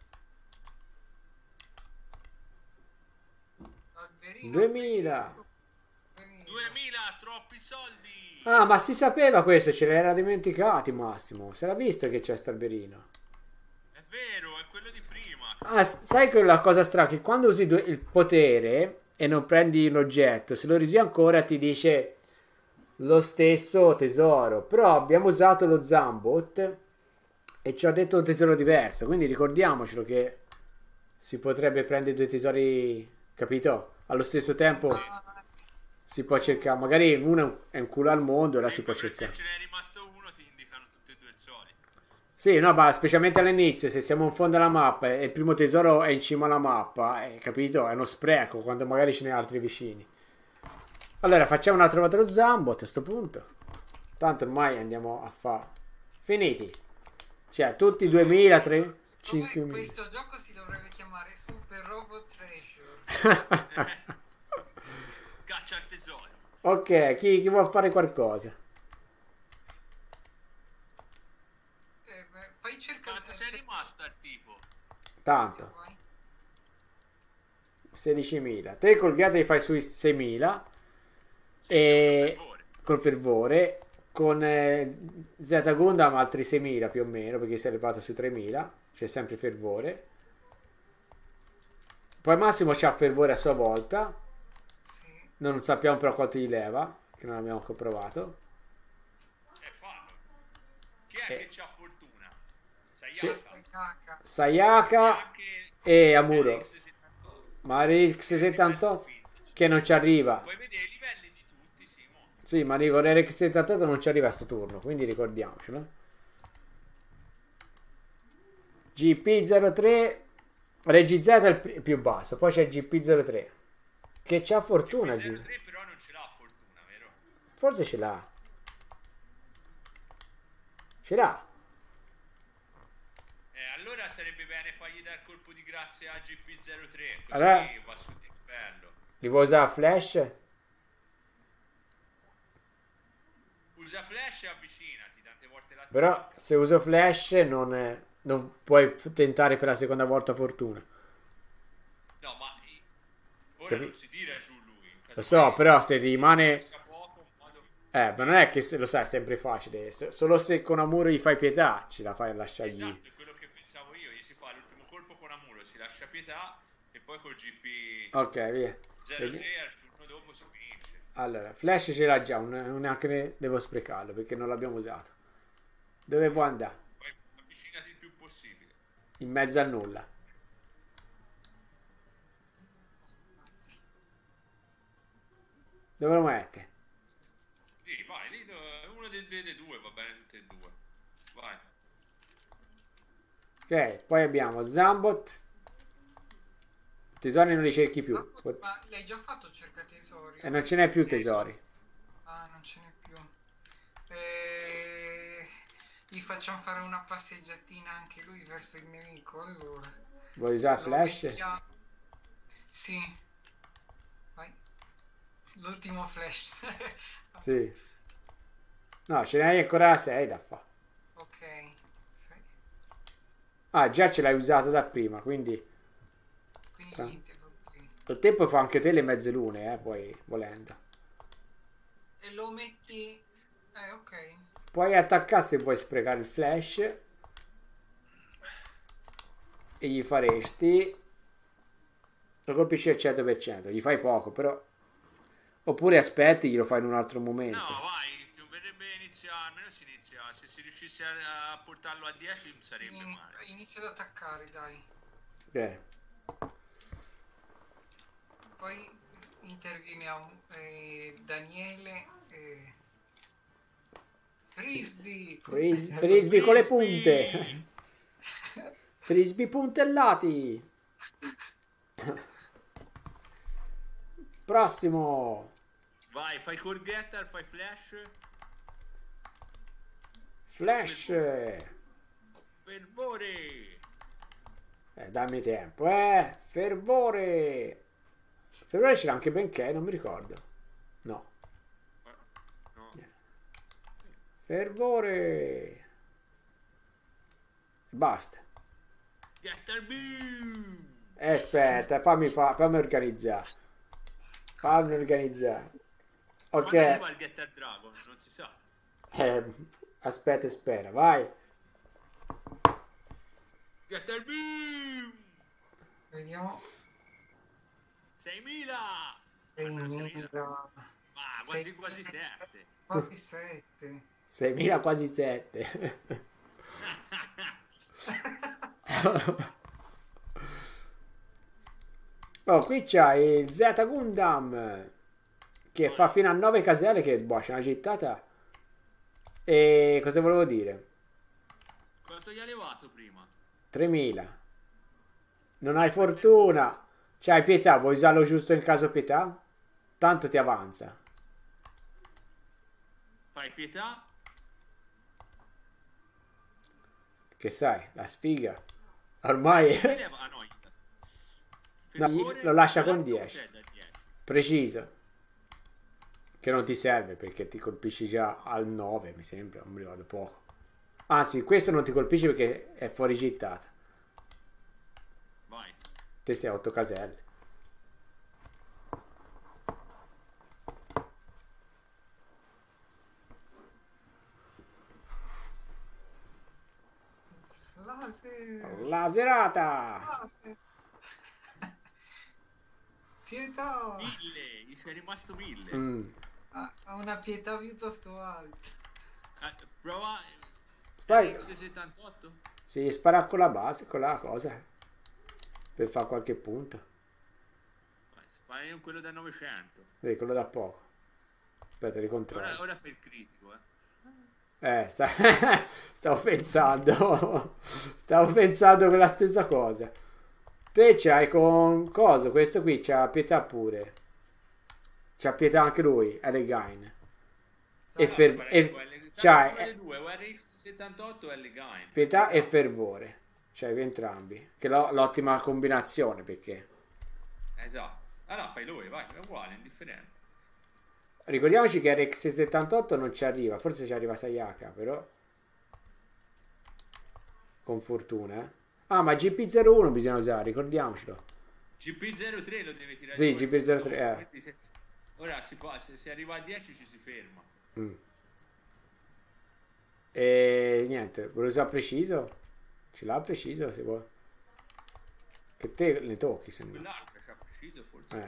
Alberino 2000. 2000, troppi soldi. Ah, ma si sapeva questo, ce l'era dimenticati Massimo. Si era visto che c'è Stalberino. È vero, è quello di prima. Ah, sai quella cosa strana? Che quando usi il potere e non prendi l'oggetto, se lo usi ancora ti dice lo stesso tesoro. Però abbiamo usato lo Zambot e ci ha detto un tesoro diverso. Quindi ricordiamocelo che si potrebbe prendere 2 tesori, capito? Allo stesso tempo. Si può cercare, magari uno è un culo al mondo e là si può Se cercare. ce n'è rimasto uno ti indicano tutti e due il solito. Sì, no, ma specialmente all'inizio, se siamo in fondo alla mappa e il primo tesoro è in cima alla mappa, capito? È uno spreco quando magari ce n'è altri vicini. Allora, facciamo un'altra volta lo Zambot a questo punto. Tanto ormai andiamo a fare. Finiti. Cioè, tutti 2000, 3, 5000. Questo gioco si dovrebbe chiamare Super Robot Treasure. Caccia al tesoro. Ok, chi vuole fare qualcosa? Fai cercare. Quanto sei rimasta al tipo? Tanto. Vai. 16.000. Te col Gate fai sui 6.000. E col fervore. Con Z Gundam altri 6.000 più o meno, perché si è arrivato sui 3.000. C'è sempre fervore. Poi Massimo c'ha fervore a sua volta. Sì. Non sappiamo però quanto gli leva, che non abbiamo comprovato. Fanno. Chi è che c'ha fortuna? Sì. Sayaka. Sayaka e Amuro. RX78. Ma RX78 che non ci arriva. Puoi vedere i livelli di tutti, Simo. Sì, ma dico RX78 non ci arriva a sto turno, quindi ricordiamocelo. GP03 Regi Z è il più basso, poi c'è GP03 che c'ha fortuna. GP03 però non ce l'ha fortuna, vero? Forse ce l'ha. Ce l'ha. Allora sarebbe bene fargli dare colpo di grazia a GP03, così Allora, va su di bello. li vuoi usare a flash? Usa flash e avvicinati, tante volte la Però tocca. se uso flash non puoi tentare per la seconda volta fortuna. No, ma ora Capi- non si tira giù lui. Lo so, però se rimane... Passa poco, un modo... ma non è che lo sai, è sempre facile. Solo se con Amuro gli fai pietà, ce la fai a lasciargli. Esatto, è quello che pensavo io. Gli si fa l'ultimo colpo con Amuro, si lascia pietà e poi col GP Ok, via. 03 al turno dopo si finisce. Allora, flash ce l'ha già, non neanche ne devo sprecarlo perché non l'abbiamo usato. Dove vuoi andare? Poi avvicinati il più possibile. In mezzo a nulla. Dove lo mette? Sì, vai, lì uno dei due, va bene tutti e due. Vai. Ok, poi abbiamo Zambot. Tesori non li cerchi più. Ma l'hai già fatto cerca tesori? E non ce n'è più tesori. Ah, non ce n'è più. Gli facciamo fare una passeggiatina anche lui verso il nemico. Allora, Vuoi usare lo flash? mettiamo- Sì. Vai. L'ultimo flash. Sì. No, ce n'hai ancora 6 da fare. Ok. Sì. Ah, già ce l'hai usato da prima, quindi Quindi Tra- niente problemi. col tempo fa anche te le mezze lune, poi volendo. E lo metti... ok. Puoi attaccare se vuoi sprecare il flash. E gli faresti... Lo colpisci al 100%, gli fai poco, però... Oppure aspetti, glielo fai in un altro momento. No, vai, dovrebbe iniziare, almeno si inizia, se si riuscisse a portarlo a 10 non sarebbe Sì, male. inizia ad attaccare, dai. Ok. Poi interveniamo Daniele Frisbee. Frisbee con le punte. Frisbee puntellati. Prossimo. Vai, fai core getter, fai flash, Flash. fervore. Dammi tempo, fervore. Fervore ce l'ha anche benché, non mi ricordo. No. No. Fervore. Basta. Getter beam. Aspetta, fammi organizzare. Fammi organizzare. Quando arriva Ok. il getter dragon, non si sa. Aspetta e spera, vai. Getter beam. Vediamo. 6000. 6.000. Ma quasi quasi 7. Quasi 7. 6.000 quasi 7. Oh, qui c'hai il Z Gundam che fa fino a 9 caselle, che boh, c'è una gittata. E cosa volevo dire? Quanto gli ha levato prima? 3000. Non hai fortuna. C'hai pietà, vuoi usarlo giusto in caso pietà? Tanto ti avanza. Fai pietà? Che sai, la sfiga. Ormai Chi leva? Ah no, no, lo lascia con l'altro 10. c'è da 10. Preciso. Che non ti serve perché ti colpisci già al 9, mi sembra, non mi ricordo poco. Anzi, questo non ti colpisce perché è fuori gittata. Vai. Te sei a 8 caselle. Laser. La serata! Laser. Pietà. 1000, gli sei rimasto 1000. Ha una pietà piuttosto alta. Prova Vai. X78. Si spara con la base, con la cosa. Per fare qualche punto. Vai, spari un quello da 900. Vedi, quello da poco. Aspetta, ricontrollo. Ora fai il critico, Stavo pensando. Stavo pensando quella stessa cosa. Te c'hai con cosa? Questo qui c'ha pietà pure. C'ha pietà anche lui, Eregain. C'hai due, RX78 e Legain. pietà e fervore. C'hai entrambi. Che l'ottima combinazione perché. Esatto. Allora fai lui, vai, è uguale, indifferente. Ricordiamoci che RX78 non ci arriva. Forse ci arriva Sayaka, però. Con fortuna, eh. Ah, ma GP01 bisogna usare, ricordiamocelo. GP03 lo deve tirare. Sì, fuori. GP03, Quindi ora si può, se arriva a 10 ci si ferma. E niente, volevo usare preciso. Ce l'ha preciso se vuoi. Che te ne tocchi, se no. Quell'altro ci ha preciso forse.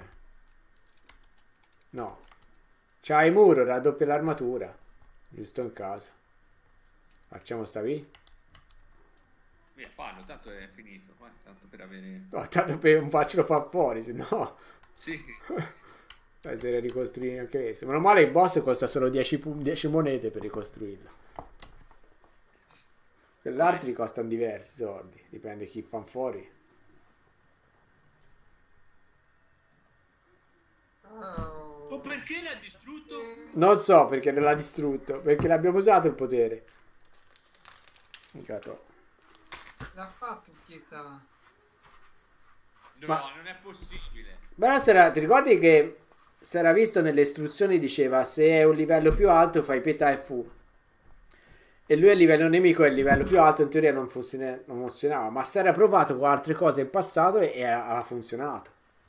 No. C'hai muro, raddoppia l'armatura. Giusto in casa. Facciamo sta via. Via, fallo, tanto è finito. Vai, tanto per avere. No, tanto per non farcelo far fuori, se no. Sì. Se le ricostruire anche questo. Meno male il boss costa solo 10 monete per ricostruirlo. Quell'altri costano diversi soldi. Dipende chi fa fuori. Oh, perché l'ha distrutto? Non so perché non l'ha distrutto. Perché l'abbiamo usato il potere. Micato. L'ha fatto pietà. No, Ma- non è possibile. Però ti ricordi che si era visto nelle istruzioni diceva se è un livello più alto fai pietà e fu. E lui a livello nemico è il livello più alto, in teoria non funzionava. Ma si era provato con altre cose in passato e ha funzionato.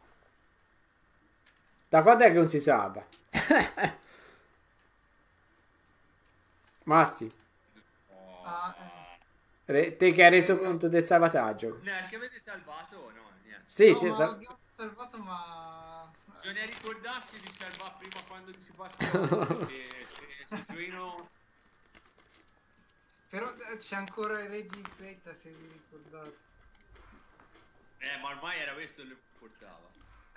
Da quando è che non si salva? Massi, te che hai reso conto del salvataggio? Neanche avete salvato o no? Niente. Sì, No, sì, ma abbiamo salvato, ma... Bisogna ricordarsi di salvare prima quando si parte. Perché se gioino. Però c'è ancora il Regi Z, se vi ricordate. Ma ormai era questo che portava.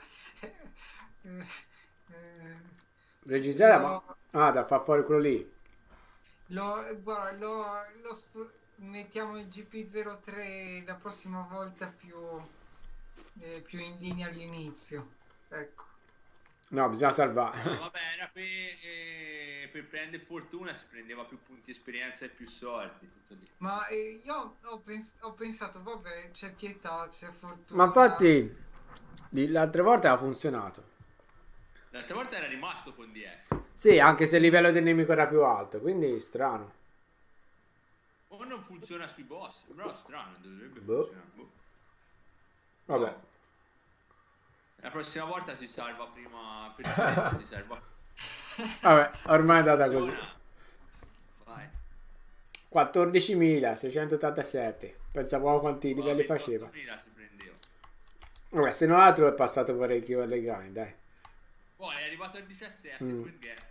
Registrare, No. ma da far fuori quello lì. Guarda, mettiamo il GP03 la prossima volta più in linea all'inizio. Ecco. No, bisogna salvare. No, vabbè, era per prendere fortuna si prendeva più punti esperienza e più soldi. Tutto lì. Ma io ho pensato, vabbè, c'è pietà, c'è fortuna. Ma infatti, l'altra volta ha funzionato. L'altra volta era rimasto con 10. Sì, anche se il livello del nemico era più alto, quindi strano. O non funziona sui boss, però strano, dovrebbe Boh. funzionare. Boh. Vabbè. La prossima volta si salva prima, per esperienza si salva. Vabbè, ormai è andata così. Funziona. Vai. 14.687. Pensavo quanti livelli faceva. 28.000 si prendeva. Vabbè, se non altro è passato parecchio alle gare, dai. Poi è arrivato al 17 per niente.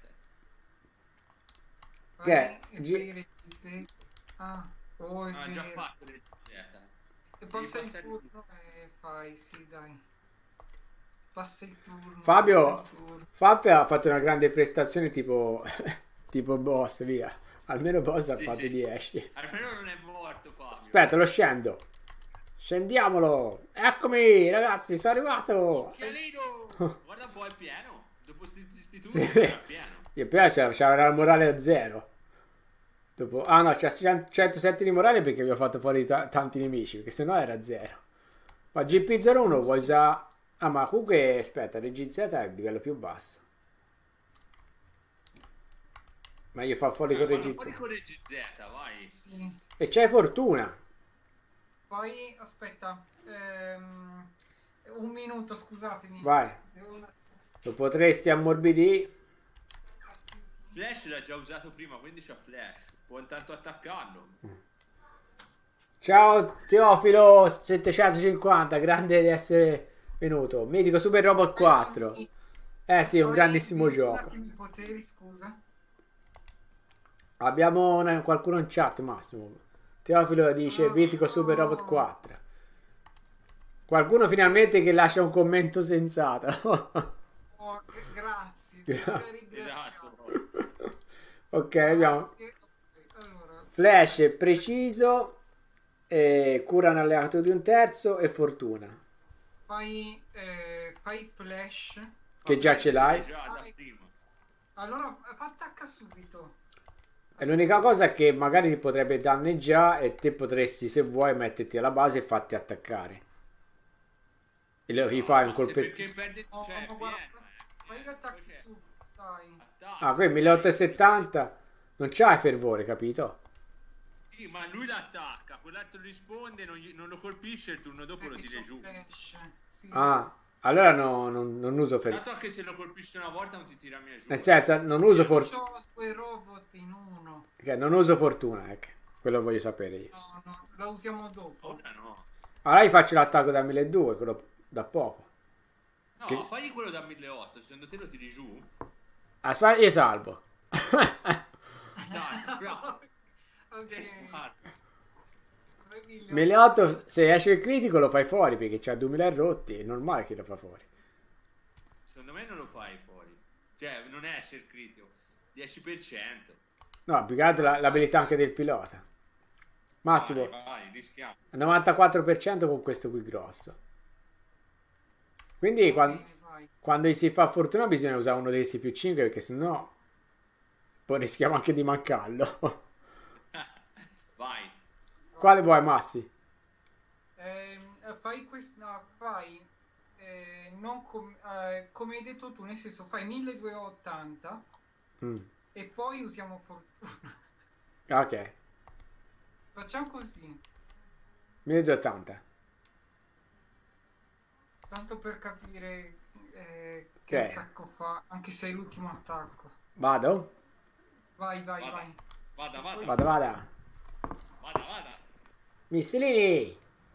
Che è? Ah, è Ha già vero. fatto il 17. E passa il Devi passare turno e fai, sì, dai. Passa il turno. Fabio, passa il turno. Fabio ha fatto una grande prestazione tipo, tipo boss, via. Almeno boss ha Sì, fatto sì. 10. Almeno non è morto Fabio. Aspetta, lo scendo. Scendiamolo. Eccomi, ragazzi, sono arrivato. Occhialino! Guarda un po', è pieno. Dopo sti Sì. turni era pieno. Io piace, c'era la morale a 0. Dopo, ah no, c'è 107 di morale perché vi ho fatto fuori tanti nemici, perché sennò era 0. Ma GP01 vuoi usare... Ah, ma comunque, aspetta, RGZ è il livello più basso. Ma io fa fuori con Guarda fuori RGZ. con RGZ, vai. Sì. E c'hai fortuna. Poi, aspetta. Un minuto, scusatemi. Vai. Devo- Lo potresti ammorbidire. Flash l'ha già usato prima, quindi c'ha Flash. Può intanto attaccarlo. Ciao Teofilo 750, grande di essere venuto. Mitico Super Robot 4. Sì. Eh sì, è un Poi grandissimo vedi un gioco. attimo i poteri, scusa. Abbiamo qualcuno in chat, Massimo. Teofilo dice Mitico Super Robot 4. Qualcuno finalmente che lascia un commento sensato. Oh, grazie. ti ringraziamo. Esatto. Ok, abbiamo Grazie. Allora, Flash preciso, cura un alleato di un terzo e fortuna. fai flash. Che già ce l'hai. Già da prima. Allora, fa attacca subito. E l'unica cosa è che magari ti potrebbe danneggiare e te potresti, se vuoi, metterti alla base e farti attaccare. E gli fai un Ma se colpetto. perché perde... No, Cioè, no, guarda, pieno, fai l'attacco Perché? subito, dai. Attacca. Ah, qui 1870 non c'hai fervore, capito? Sì, ma lui l'attacca, quell'altro risponde, non lo colpisce, il turno dopo lo Perché tira c'ho giù. flash. Sì. Ah, allora non uso fervore. Tanto anche se lo colpisce una volta non ti tira mia giù. Nel senso, non uso fortuna. C'ho due robot in uno. Non uso fortuna, ecco. Quello voglio sapere io. No, no, la usiamo dopo. Ora no. Allora io faccio l'attacco da 1200, quello da poco. No, Che- fagli quello da 1800, secondo te lo tiri giù? Aspetta, io salvo. Dai, bravo. Ok. Guarda, 1800, se esce il critico lo fai fuori perché c'ha 2000 rotti, è normale che lo fa fuori. secondo me non lo fai fuori. Cioè, non esce il critico. 10%. No, più che altro l'abilità anche del pilota. Massimo, Vai, rischiamo. 94% con questo qui grosso. Quindi quando si fa fortuna bisogna usare uno dei 6 più 5 perché sennò poi rischiamo anche di mancarlo. Vai. Quale vuoi, Massi? Fai questo, no, fai non come hai detto tu, nel senso fai 1280 Mm. e poi usiamo fortuna. Ok, Facciamo così, 1280. tanto per capire che Ok. attacco fa, anche se è l'ultimo attacco. Vado? Vai, vai, Vada. vai. Vada. Vada. Missilini!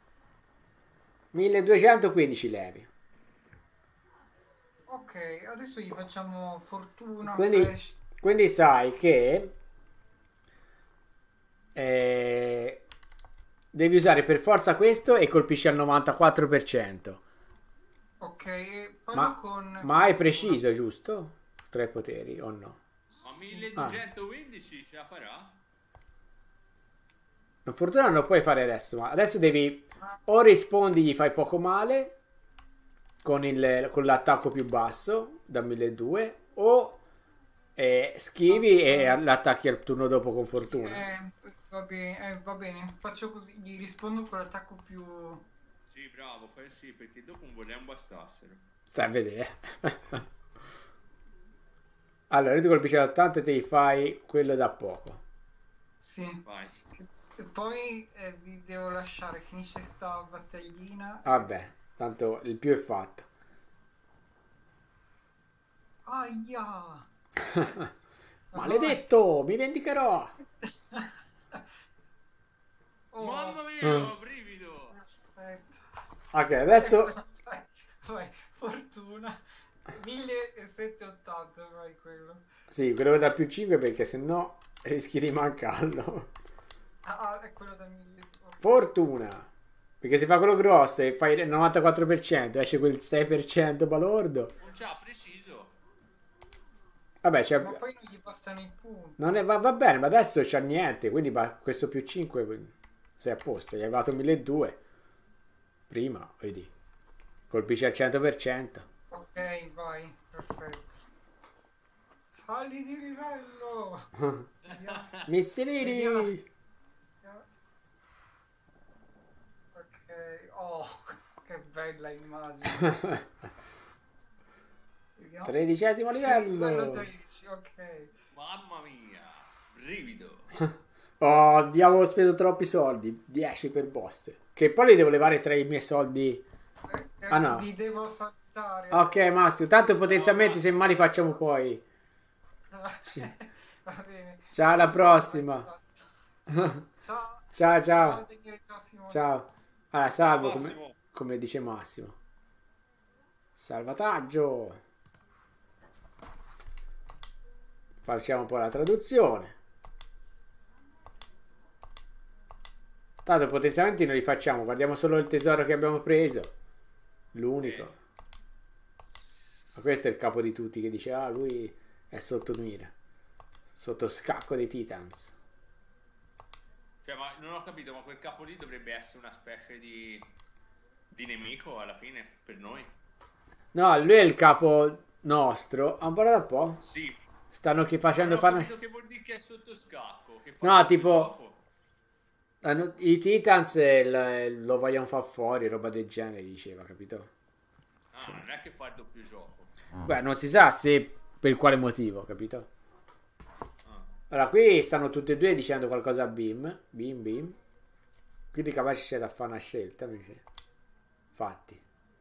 1215 levi. Ok, adesso gli facciamo fortuna, Quindi, flash. quindi sai che devi usare per forza questo e colpisci al 94%. Ok, fallo Ma hai preciso, giusto? 3 poteri o no? Ma 1215 ce la farà? La fortuna non lo puoi fare adesso, ma adesso devi o rispondi, gli fai poco male con l'attacco più basso da 1200 o schivi e l'attacchi al turno dopo con fortuna. Va bene, faccio così, gli rispondo con l'attacco più... Sì, bravo, fai sì, perché dopo non vorremmo bastassero. Stai a vedere. Allora, tu colpisci l'80 e ti fai quello da poco. Sì, Vai. e poi vi devo lasciare, finisce sta battaglina. Vabbè, tanto il più è fatto. Aia! Maledetto, mi vendicherò. Oh, Mamma mia, brivido! aspetta. Ok, adesso Vai, fortuna. 1780, vai quello. sì, quello da più 5 perché sennò rischi di mancarlo. Ah, è quello da 1000. Fortuna. Perché se fa quello grosso e fai il 94%, esce quel 6% balordo. Non c'ha preciso. Vabbè, c'è... Ma poi non gli bastano i punti. Non è, va bene, ma adesso c'ha niente, quindi questo più 5 sei a posto. Gli hai dato 1200 prima, vedi. Colpisci al 100%. Ok, vai, perfetto. Sali di livello! Vediamo. Missilini! Vediamo. Ok, oh, che bella immagine. Vediamo. 13° Sì, quello livello! 13, ok. Mamma mia, brivido. Oh, abbiamo speso troppi soldi. 10 per boss. Che poi li devo levare tra i miei soldi. Ah, no. Vi devo saltare. Ok, Massimo. Tanto potenzialmente se mai li facciamo poi. Va bene. Ciao, alla prossima. Ciao. Ciao, ciao. Ciao, Simone. Ciao. Allora, salvo Massimo. come dice Massimo. Salvataggio. Facciamo un po' la traduzione. Tanto potenzialmente non li facciamo. Guardiamo solo il tesoro che abbiamo preso. L'unico. Ma questo è il capo di tutti che dice: ah, lui è sotto mira. Sotto scacco dei Titans. Cioè, ma non ho capito, ma quel capo lì dovrebbe essere una specie di nemico alla fine per noi? No, lui è il capo nostro. Ha imparato un po'? Sì. Stanno che facendo Non ho fare. capito che vuol dire che è sotto scacco. Che No, fa tipo- dopo. I Titans lo vogliono far fuori, roba del genere, diceva, capito? Ah, non è che fa il doppio gioco. Beh, non si sa se per quale motivo, capito? Ah. Allora, qui stanno tutti e due dicendo qualcosa a Beam. Beam. Quindi capace c'è da fare una scelta, mi sa. Fatti.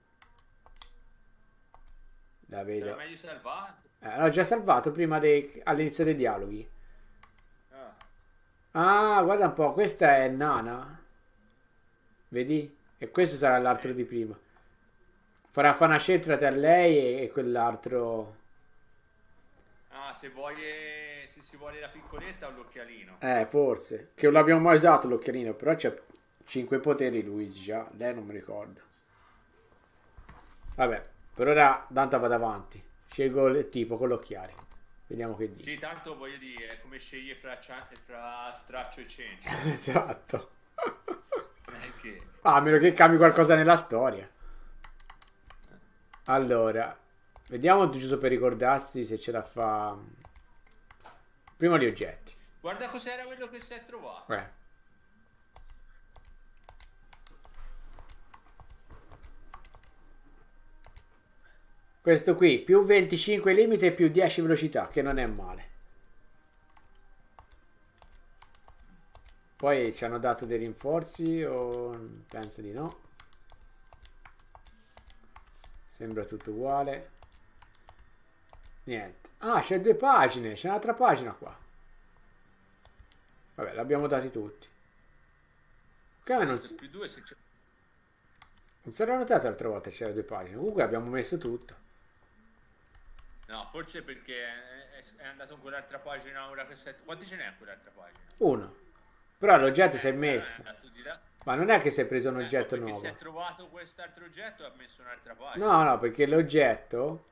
La Sarà vedo. meglio salvato. L'ho già salvato prima all'inizio dei dialoghi. Ah. Ah, guarda un po', questa è Nana. Vedi? E questo sarà l'altro di prima. Farà fare una scelta tra lei e quell'altro. Ah, se si vuole la piccoletta o l'occhialino. Forse. Che non l'abbiamo mai usato l'occhialino, però c'ha 5 poteri lui già. Lei non mi ricorda. Vabbè, per ora Dante va davanti. Scelgo il tipo con l'occhiale. Vediamo che dice. Sì, tanto voglio dire, è come sceglie fra straccio e cencio. Esatto. Che... Ah, a meno che cambi qualcosa nella storia. Allora, vediamo giusto per ricordarsi se ce la fa. Prima gli oggetti. Guarda cos'era quello che si è trovato. Questo qui, più 25 limite e più 10 velocità, che non è male. Poi ci hanno dato dei rinforzi o penso di no. Sembra tutto uguale. Niente. Ah, c'è 2 pagine, c'è un'altra pagina qua. Vabbè, l'abbiamo dati tutti. Come non si... Più 2 se c'è... Non si era notato l'altra volta che c'era 2 pagine. Comunque abbiamo messo tutto. No, forse perché è andato in quell'altra pagina ora che sei... Quanti ce n'è in quell'altra pagina? 1. Però l'oggetto si è È messo. andato di là. Ma non è che si è preso un oggetto perché nuovo. si è trovato quest'altro oggetto e ha messo un'altra pagina. No, perché l'oggetto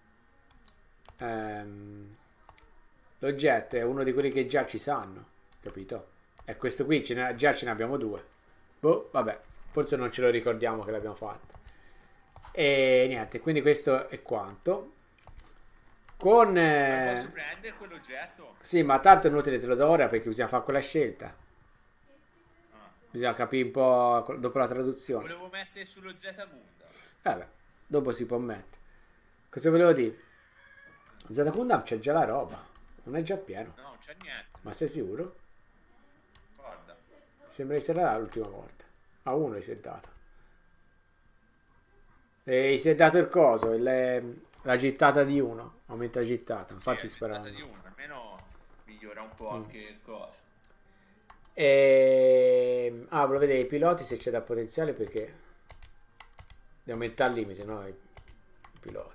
l'oggetto è uno di quelli che già ci sanno, capito? E questo qui già ce ne abbiamo 2. Boh, vabbè, forse non ce lo ricordiamo che l'abbiamo fatto. E niente, quindi questo è quanto. Con Ma posso prendere quell'oggetto? sì, ma tanto è inutile te lo do ora perché bisogna fare quella scelta. Ah. Bisogna capire un po' dopo la traduzione. Volevo mettere sullo Zetagunda. Vabbè, dopo si può mettere. Cosa volevo dire? Zeta Gundam c'è già la roba. Non è già pieno. No, non c'è niente. Ma sei sicuro? Guarda. Sembra essere là l'ultima volta. A uno gli si è dato. E gli si è dato il coso, la gittata di uno. Aumenta la gittata. Infatti Sì, è speravo. stata di uno, almeno migliora un po' anche il coso. Volevo vedere i piloti se c'è da potenziale perché di aumentare il limite, no? I piloti.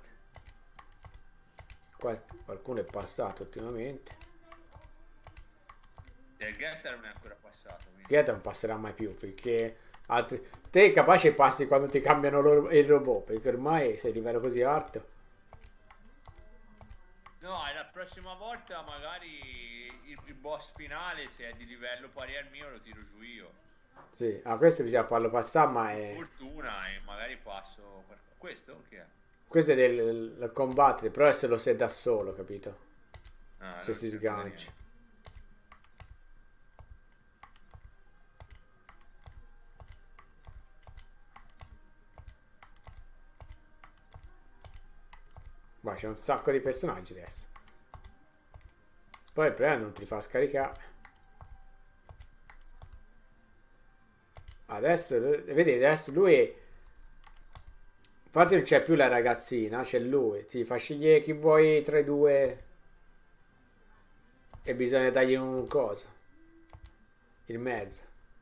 Qua qualcuno è passato ultimamente. Il Getter non è ancora passato. Quindi. Greta non passerà mai più perché Te capace passi quando ti cambiano il robot, perché ormai sei a livello così alto. No, e la prossima volta magari il boss finale, se è di livello pari al mio, lo tiro su io. Sì, questo bisogna farlo passare, ma è... Fortuna e magari passo... Questo che è? Questo è del combattere, però è se lo sei da solo, capito? Ah, Se non si c'è sgancia. Ma c'è un sacco di personaggi adesso. Poi il problema non ti fa scaricare. Adesso, vedete, adesso lui... Infatti non c'è più la ragazzina, c'è lui. Ti fa scegliere chi vuoi tra i due. E bisogna dargli un coso. Il mezzo.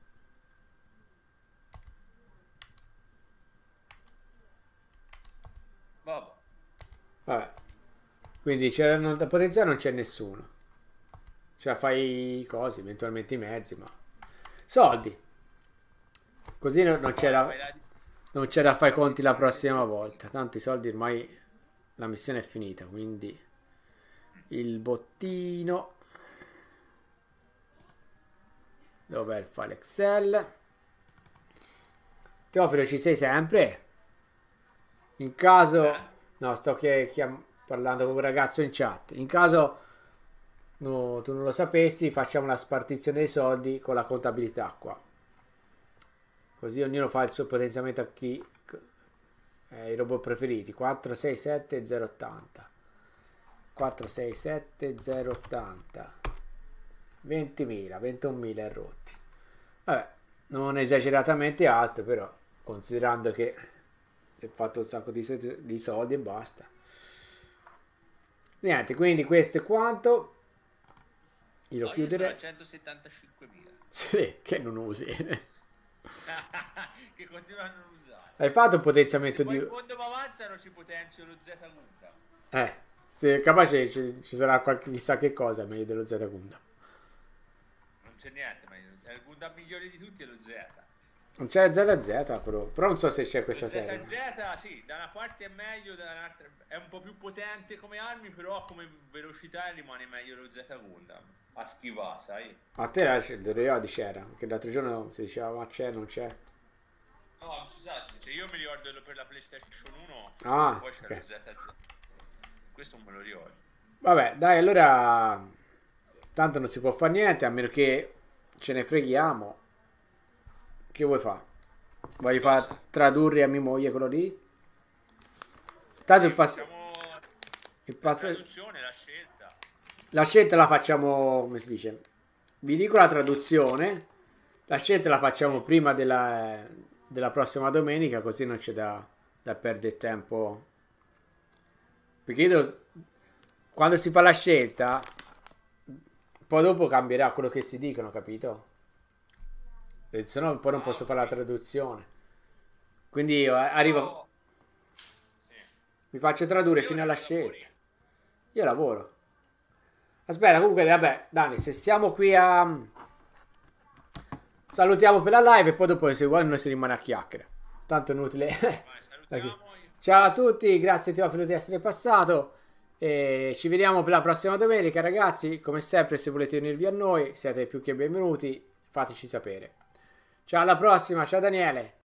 Vabbè. Vabbè. Quindi da potenziare non c'è nessuno. Cioè fai i cosi, eventualmente i mezzi, ma... Soldi. Così non c'è non c'è da fare i conti la prossima volta. Tanto i soldi ormai la missione è finita, quindi il bottino. Dov'è il file Excel? Teofilo, ci sei sempre? In caso... No, sto parlando con un ragazzo in chat. In caso tu non lo sapessi, facciamo la spartizione dei soldi con la contabilità qua. Così ognuno fa il suo potenziamento a chi i robot preferiti. 4, 6, 7, 0, 80. 4, 6, 7, 0, 80. 20.000, 21.000 e rotti. Vabbè, non esageratamente alto, però considerando che si è fatto un sacco di soldi e basta. Niente, quindi questo è quanto. Io lo chiuderei. 175.000. Sì, che non usi. Che continuano a non usare. Hai fatto un potenziamento Poi di... quando mi avanzano ci potenzio lo Z Gundam. Se capace ci sarà qualche chissà che cosa meglio dello Z Gundam. Non c'è niente, ma il Gundam migliore di tutti è lo Z. Non c'è ZZ però non so se c'è questa Lo serie. ZZ sì, da una parte è meglio, dall'altra è un po' più potente come armi, però come velocità rimane meglio lo Z Gundam. A schivare, sai? A te ricordi c'era, perché l'altro giorno si diceva ma c'è, non c'è. No, non si sa, cioè, io mi ricordo per la PlayStation 1, Ah, poi c'era ok. lo ZZ. Questo non me lo ricordo. Vabbè, dai, allora tanto non si può fare niente, a meno che ce ne freghiamo. Che vuoi fare? Vuoi far tradurre a mia moglie quello lì? Tanto il La traduzione, la scelta. La scelta la facciamo, come si dice? Vi dico la traduzione. La scelta la facciamo prima della prossima domenica, così non c'è da perdere tempo. Perché quando si fa la scelta, poi dopo cambierà quello che si dicono, capito? E se no poi non posso fare la traduzione. Quindi io arrivo, mi faccio tradurre fino alla scelta. Io lavoro. Aspetta, comunque, vabbè, Dani, se siamo qui a... Salutiamo per la live e poi dopo se vuoi noi si rimane a chiacchiere. Tanto è inutile. Vai, salutiamo. Ciao a tutti, grazie Teofilo di essere passato. E ci vediamo per la prossima domenica, ragazzi. Come sempre, se volete unirvi a noi, siete più che benvenuti. Fateci sapere. Ciao, alla prossima. Ciao Daniele.